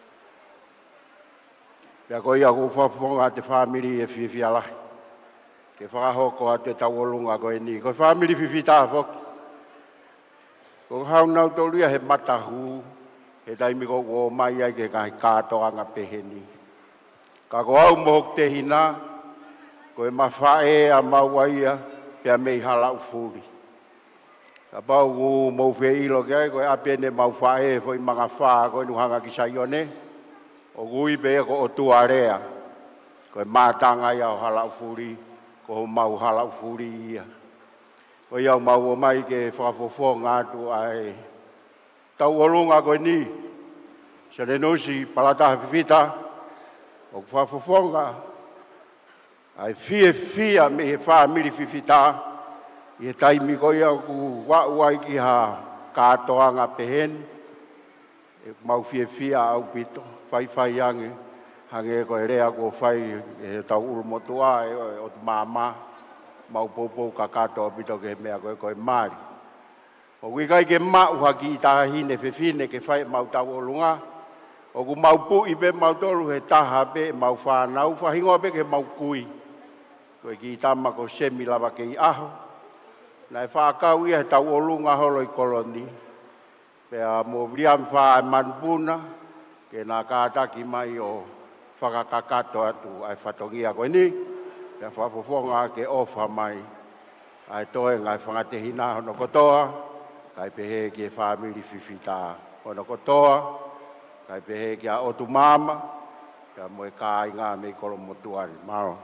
Pea koe ia ku whawhonga te whamiri e whiwhialahi. Ke whakahoko atu e tauolunga koe ni. Koe whamiri whiwhita whoki. Ko hau nau toluia he matahu. He taimi ko o mai ai ke kai kātoanga peheni. Ka ko au mohok te hina. Ko e mawhae a mauaia. Pea mei halau furi. Ka pau ku mau whieilo ke ai. Ko e apene mau whae foi mga whaa. Ko e nuhanga ki saione. O gui pe ko o tuarea. Ko e mātanga ia o halau furi. Ko mau halau furi ia. Ko iau mau o mai ke whakafofo ngātu ai. Tau olunga koe ni. Sere nosi palataha whiwhita. O whafofonga. Ai fia me he whamiri whiwhita. I he taimi koe au ku wau ai ki ha kātoanga pehen. E mau fia au pito. Whai ange. Hange koe rea ko whai e tau urumotua e o tu māma. Mau popo ka katoa pito ke mea koe maari. O wikai ke mau haki i taha hine whiwhine ke whai mau tau olunga. O ku mau pu i pe mau tolu he taha pe mau whanau. Whahingoa pe ke mau kui. Ko ki tama ko semi lava ke aho. Na whakau ia tau olunga holo I koloni. Pea mo vriam wha manpuna. Ke nā kātaki mai o whakakakato atu ai whatongia koe ni. Pea whapofonga ke ofa mai. Ai toe ngai whangatehina hono kotoa. Kai pehe ke whamiri whiwhita hono kotoa. Kai pehe ke a otu mama. Pea moe kā inga me kolo motuari. Maro.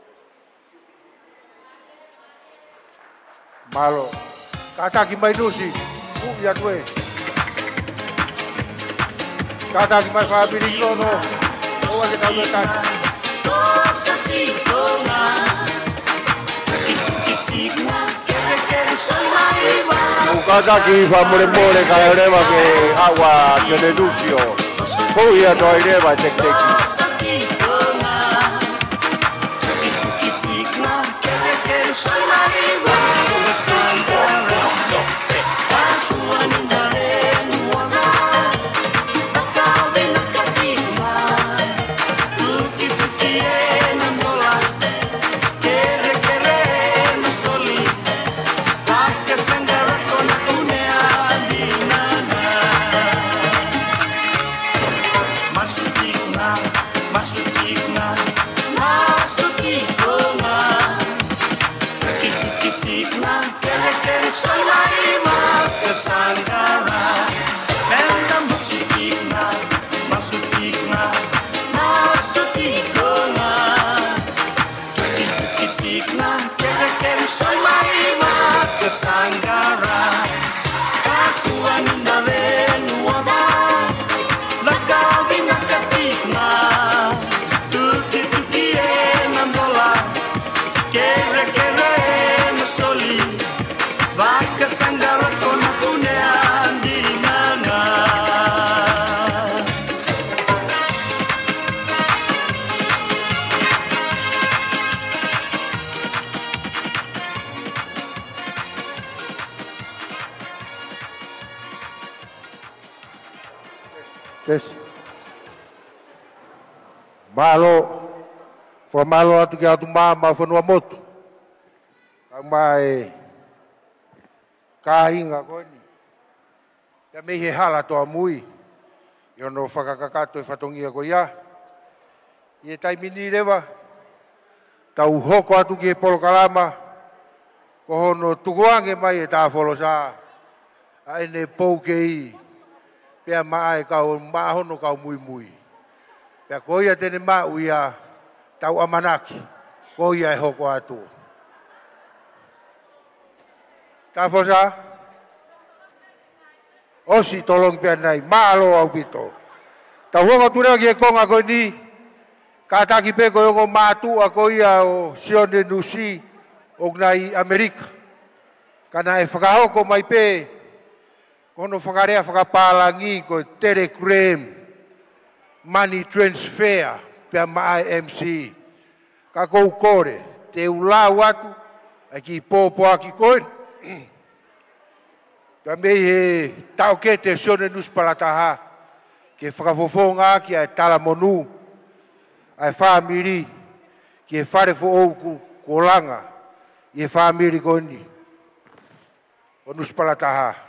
Malo. Kataki mai nusi. Ya tue. Kataki mai family kono. Owa ke tau tan. Kataki family ka rewa ke awa kene nusio. Ko ia to rewa tek tek. Malo, for malo atu ke atu mama for no moto. Ang mai kahinga ko ni. Ya me he hala to amui. Yo no whakakakato e whatongia ko ia. Ie tai mini rewa. Tau hoko atu ke polokalama. Ko hono tukuange mai e tā wholosa. A ene pouke I. Pea maae kau maahono kau mui mui. Pea ko ia tene mau ia tau amanaki. Ko ia e hoko atu. Tā whosa? Osi tolong pia nai. Maalo au pito. Tau honga tura ki e konga koe ni. Kātaki pe koe ongo mātua ko ia o Sione Nusi o nai Amerika. Kana e whakahoko mai pe. Kono whakarea whakapālangi ko Telegram. Money transfer, pia mai MC. Ka kou kore, te ulau atu, a ki pōpō aki koe. Ka mei he tau ke te Sione Nusi palataha, ke whakafofonga ki a tala monu, a whamiri, ki e whare fo ouku ko langa, i e whamiri koe ni. O Nusi palataha.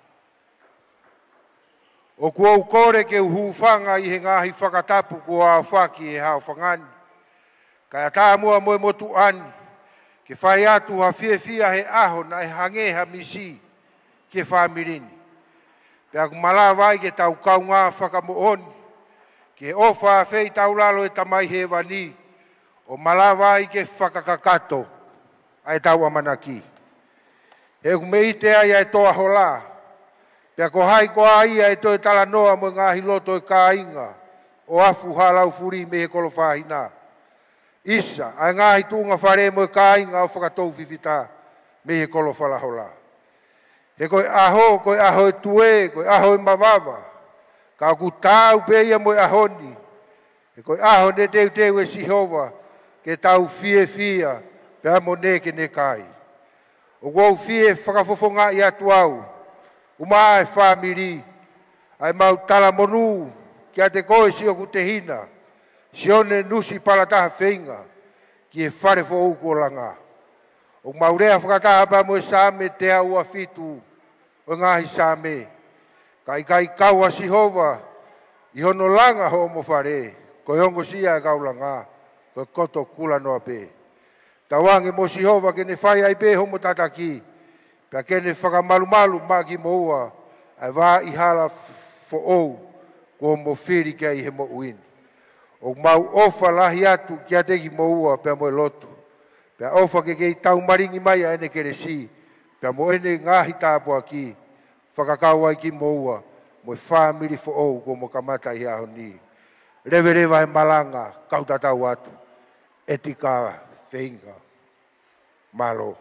O kua ukore ke uhufanga I he ngahi whakatapu kua whaki e hao whangani. Kaya tā mua moe motu ani, ke whai atu ha fia he aho na e hangeha misi ke whamirini. Pea kumala vai ke tau kaunga whakamooni, ke ofa fei tau lalo e tamai he wani, o mala vai ke whakakakato ai tau amanaki. He kumeite ai ai toa hola, pea ko hai ko ai ai toi tala noa mo ngahi loto e ka inga. O afu halau furi me he kolo whahina. Isa, ai ngahi tunga whare mo e ka inga o whakatou whiwhita me he kolo whalahola. He koe aho e tue, koe aho e mawawa. Ka ku tau pe ia mo e ahoni. He koe aho ne teu e sihova ke tau fia, pea mo ne ke ne kai. O wau fie whakafofonga I atu au. Uma e whamiri, ai mau tala monu, ki a te koe si o ku te hina, Sione Nusi palataha whenga, ki e whare fo au ko langa. O maurea whakataha pa mo e same te au a fitu o ngahi same. Kai kaua sihova i hono langa ho mo whare. Ko hongo sia e kaulanga. Ko koto kula noa pe. Tawange mo sihova ke ne whai ai pe homo tataki. Pea ke ne whakamalu ma ki mo ua. Ai wā i hala fo ou. Ko mo whiri kia i he mo uini. O mau ofa lahi atu kia teki mo ua pea mo e lotu. Pea ofa ke kei tau maringi mai a ene kere si. Pea mo ene ngahi tāpua ki. Whakakau ai ki mo ua. Mo e whamiri fo ou ko mo kamata i aho ni. Rewe rewa he malanga kautatau atu. Etika whenga. Malo.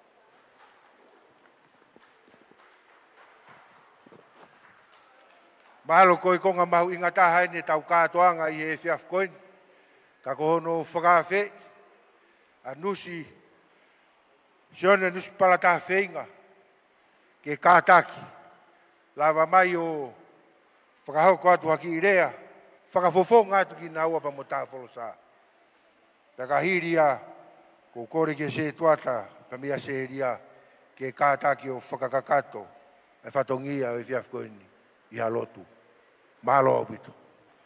Mahalo koe konga mahu ingataha ene tau kātoanga i he whiaf koin. Ka kohono whakawhe. A nusi. Sione nusi palataha whenga. Ke kātaki. Lava mai o whakahoko atu haki i rea. Whakafofonga atu ki naua pa mo tāwholosa. Taka hiria. Ko kore ke se tuata. Pa mea se ria. Ke kātaki o whakakakato. E whatongia o i whiaf koini. I halotu. Mahalo au bitu.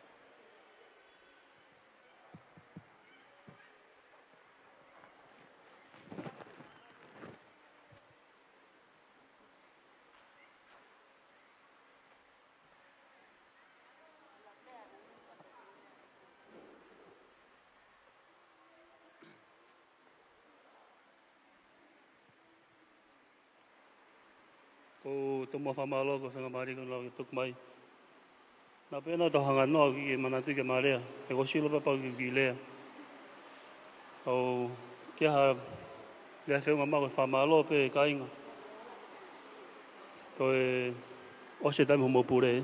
Ko tomo whamalo ko sanga mari ko lau tuk mai. Nā pēnā to hanga noa ki manatu ke marea. E ko silo pa pau ki lea. Au kia ha lea whiunga mako whamalo pe kainga. Ko e ose taimi homo pure.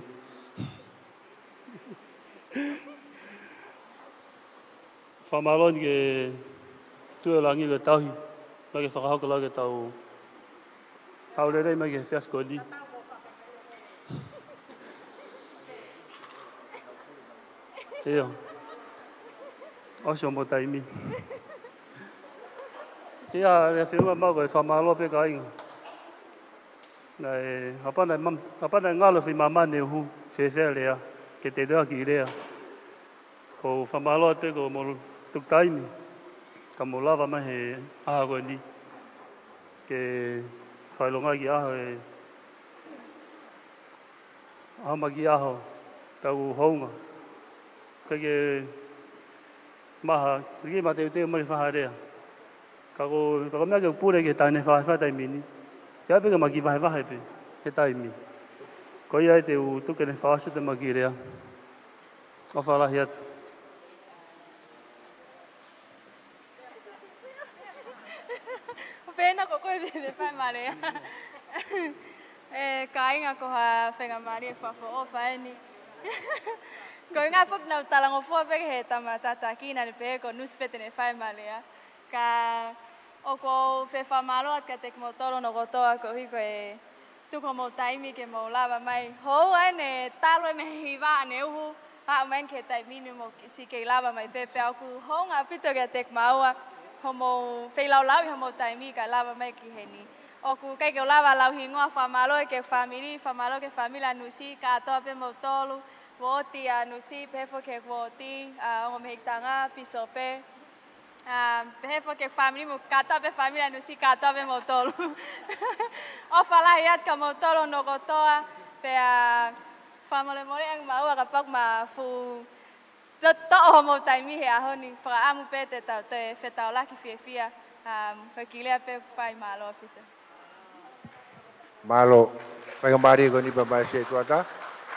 Whamalo ni ke tuelangi ke tauhi. Mai ke whakahoko lau ke tau. Tau rere mai ke fiasko ni. Eo. Osho mo taimi. Kia le whiunga mau e whamalo pe ka inga. Nei, hapana ngalo whi mamane uhu, se lea, ke te rea ki rea. Ko whamalo te ko mo tuk taimi. Ka mo lava mai he aha koe ni. Ke whailonga ki aho e ahama ki aho tau hounga. Kake maha, ki ma te uteo mai whaharea. Kako mea ke upure ke taine whahai taimi ni. Kia peka maki whahai pe, he taimi. Ko ia e te u tuke ne whaasu te maki rea. O whalahi atu. Pena ko koe te whai marea. Ka inga ko ha whenga mari e whafo o whaeni. Ko inga whuk nau talango fua peke he tama tata kina ni pehe ko nuspete ne whai marea. Ka o ko whe whamalo at ka tek motoro no kotoa ko hiko e tuko mo taimi ke mo lava mai. Hou ane talo e me hiwa ane uhu. Ha umen ke taimini mo si ke lava mai pepe au ku hou ngā pito ke tek maua. Homo whailau lau i homo taimi ka lava mai ki heni. Oku kai ke lava lau hingoa whamalo ke whamiri, whamalo ke whamila nusi, ka atoa pe mo tolu, woti a nusi, pehefo ke woti, ongo mehitanga, piso pe. Pehefo ke whamiri mo ka atoa pe whamila nusi, ka atoa pe mo tolu. O whalahi at ka mo tolu no kotoa, pe whamole mori ang maua ka pak ma fu to'o mo taimi he aho ni whakaamu pe te tau te whetau laki whiawhia koe kilea pe whai malo apita. Malo, whainga maari ko ni pa mai se tuata.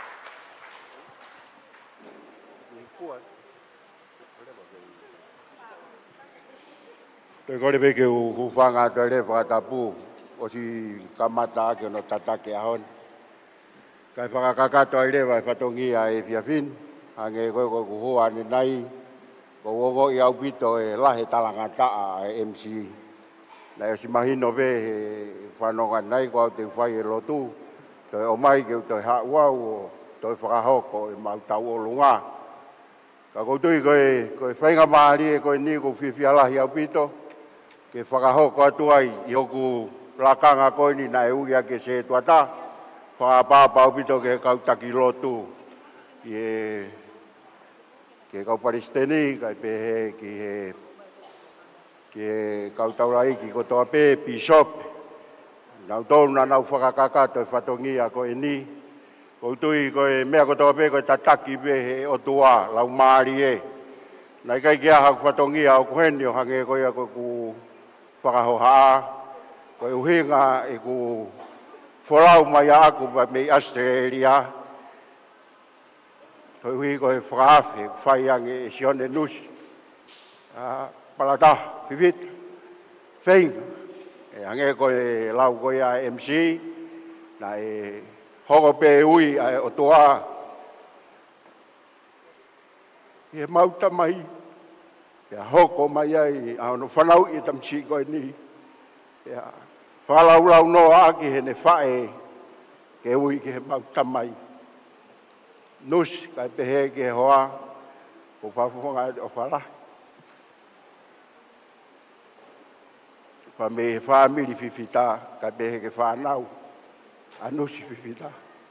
Te kore peke u whanga te le whakatapu o si kamata ake no tatake ahon. Kai whakakakato ai lewa e whatongia e whiawhin. Ange koe koe kuhua ni nai, ko wogo i au pito e lahe talangataa e MC. Nai o si mahino ve he whanonga nai ko au te whai e lotu, toi o mai ke toi hauau o toi whakahoko e mautau o lunga. Ka koutui koe whainga maari e koe ni ko whiwhialahi au pito. Ke whakahoko atu ai i hoku lakanga koe ni na e uia ke se tuata. Whakapapa au pito ke kautaki lotu. Ke kau Palestini, kai pehe ki he kautaurai ki kotoa pe, Bishop. Nau tonu na nau whakakaka toi whatongia koe ni. Koutui koe mea kotoa pe koe tataki pe he otua lau maari e. Nai kai kia haku whatongia au kuheni o hange koe a koe ku whakahohaa. Koe uhinga e ku wholau mai aku pa mei Australia. Koe uhi koe whakaafe, whai ange e sione nusi. Palata, pivit, whainga. E hange koe lau koe a MC, na e hoko pe ui a o toa. E mauta mai, e hoko mai ai, a ono whanau i tamsi koe ni. E whalau no aki he ne whae, ke ui ke he mauta mai. Nus, kai pehe ke hoa, ko whafuhonga o whala. Pa me whamiri whiwhita, kai pehe ke whanau, a nusi whiwhita.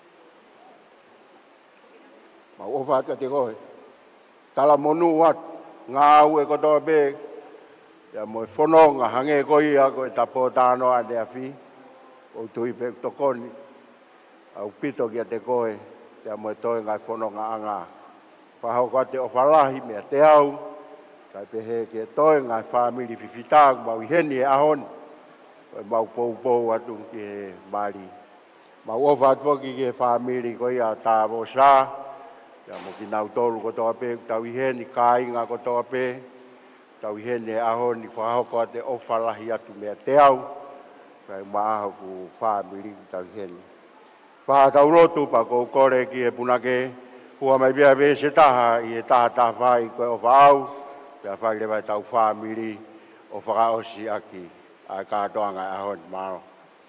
Ma ofa ata te koe. Tala monu wat, ngā au e kotoa pe, ya mo e whanonga hange koi a koe tapo tāno a te awhi, o tui pe tokoni, au pito ki a te koe, ya mo e toi ngai whanonga anga. Whahau kwa te o whalahi mea te au, kai pehe ke toi ngai whamiri whiwhita, mau i heni e ahon, koe mau pou atu ki he mari. Mau ofa atu ki he whamiri koi a tāwo sā, ya mo ki nau tolu kotoa pe, tau i heni kāinga kotoa pe, tau i heni e ahon, ni whahau kwa te o whalahi atu mea te au, kai maaho ku whamiri tau i heni. Whātau rotu pa kou kore ki e punake, hua mai bia be se taha i e taha whai koe o whaau, pia whai lewa tau whamiri o whakaosi aki, a kātoa ngai ahon maro.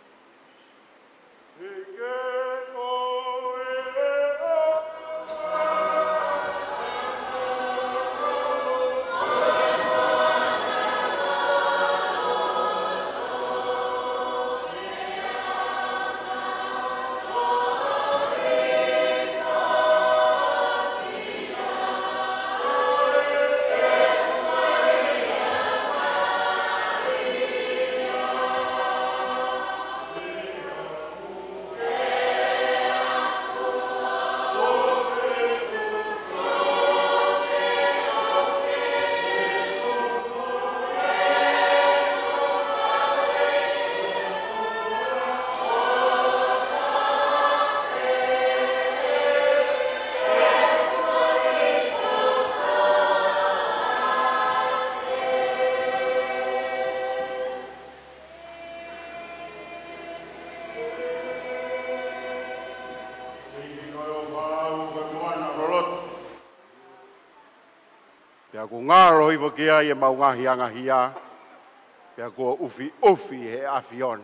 Pea ko ngaro i wakia i e mau ngahi angahia, pea ko ufi he awhiona.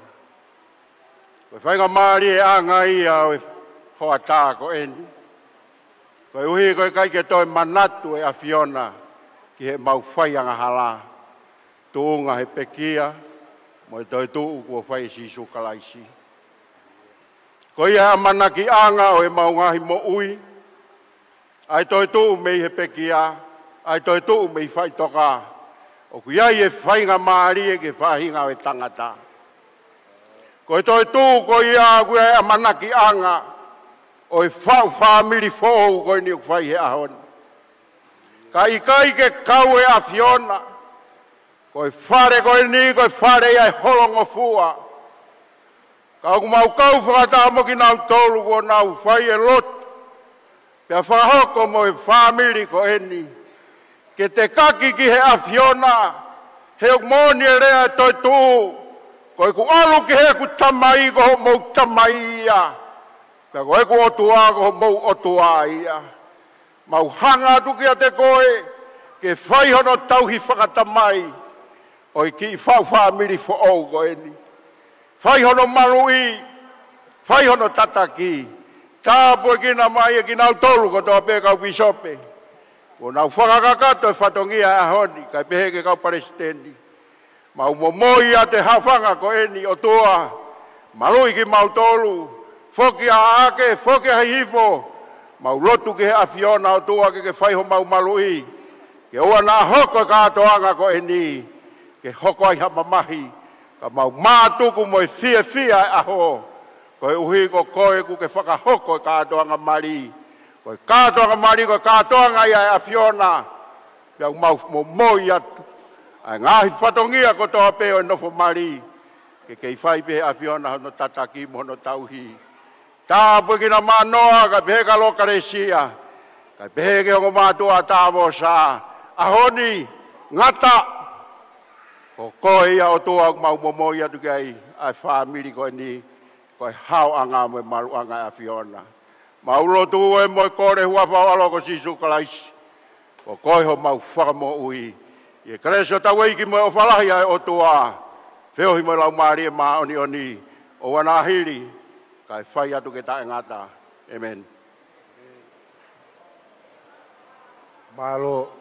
Koe whainga maari e anga ia o e hoa tā ko eni. Koe uhi koe kai ke toi manatu e awhiona ki he mau whai angahala. Tūnga he pekia, mo e toi tuu kua whai sisu kalaisi. Koe ia mana ki anga o e mau ngahi mo ui, ai toi tuu mei he pekia, ai toi tuu mei whai toka, o kuiai e whainga maari e ke whahinga o e tangata. Ko e toi tū ko ia kua e amanaki anga o e whau whamiri whou ko e ni o whai he ahon. Ka i kai ke kau e awhiona, ko e whare ko e ni ko e whare ia e holongo fua. Ka ku mau kau whakata mo ki nau tolu ko nau whai e lot. Pea whahoko mo e whamiri ko e ni. Ke te kaki ki he awhiona, he o moni e rea e toi tū. Ko e ku alu ki he ku tamai ko ho mou tamai ia. Ka ko e ku otua ko ho mou otua ia. Mau hanga atu ki a te koe, ke whaihono tauhi whakatamai. O i ki whau whamiri fo au ko e ni. Whaihono marui, whaihono tataki. Tā po e kina mai e ki nau tolu ko toa pēkau pisope. O nau whakakakato e whatongia a honi, kai pehe ke kau Palestini. Mau momoi a te hawhanga ko eni o toa, marui ki mau tolu, foki a ake, foki a hifo, mau lotu ke a Fiona o toa ke whaiho mau malui, ke oa nā hoko ka atoanga ko eni, ke hoko ai hamamahi, ka mau mātuku mo e fia fia e aho, ko e uhi ko koe ku ke whakahoko ka atoanga mari, ko e ka atoanga mari ko ka atoanga ia e a Fiona, pia mau momoi atu, ai ngahi whatongia ko toa peo e nofo mari, ke kei whai pehe a Fiona hono tataki mo hono tauhi. Tā pukina manoa ka pehe ka loka resia, ka pehe ke hongo mātua tāwo sā, ahoni, ngata, ko koe ia o toa mau momo ia tu kei, ai whamiri koe ni, koe hao anga mo e malu anga a Fiona. Mau lotu e mo e kore hua whawalo ko sisu kalaisi, ko koe ho mau whakamo ui, Ie kreso tau eiki mo e o whalahi ai o toa. Whiohi mo e lau maari e maa oni oni. O wana hiri. Kai whai atu ke tae ngata. Amen. Malo.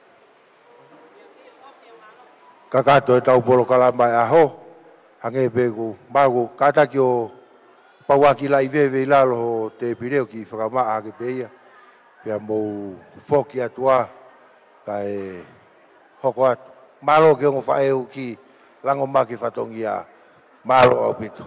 Kakato e tau polo kalama e aho. Hange pegu. Mago kata ki o pauaki lai vewe ilalo ho te pireo ki whakamaa hake peia. Pia mou whoki atua. Kai hoko atu. Malo ke ongo whaeu ki lango maki whatongia. Malo au pito.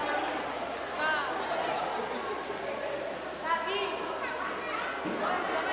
Thank you.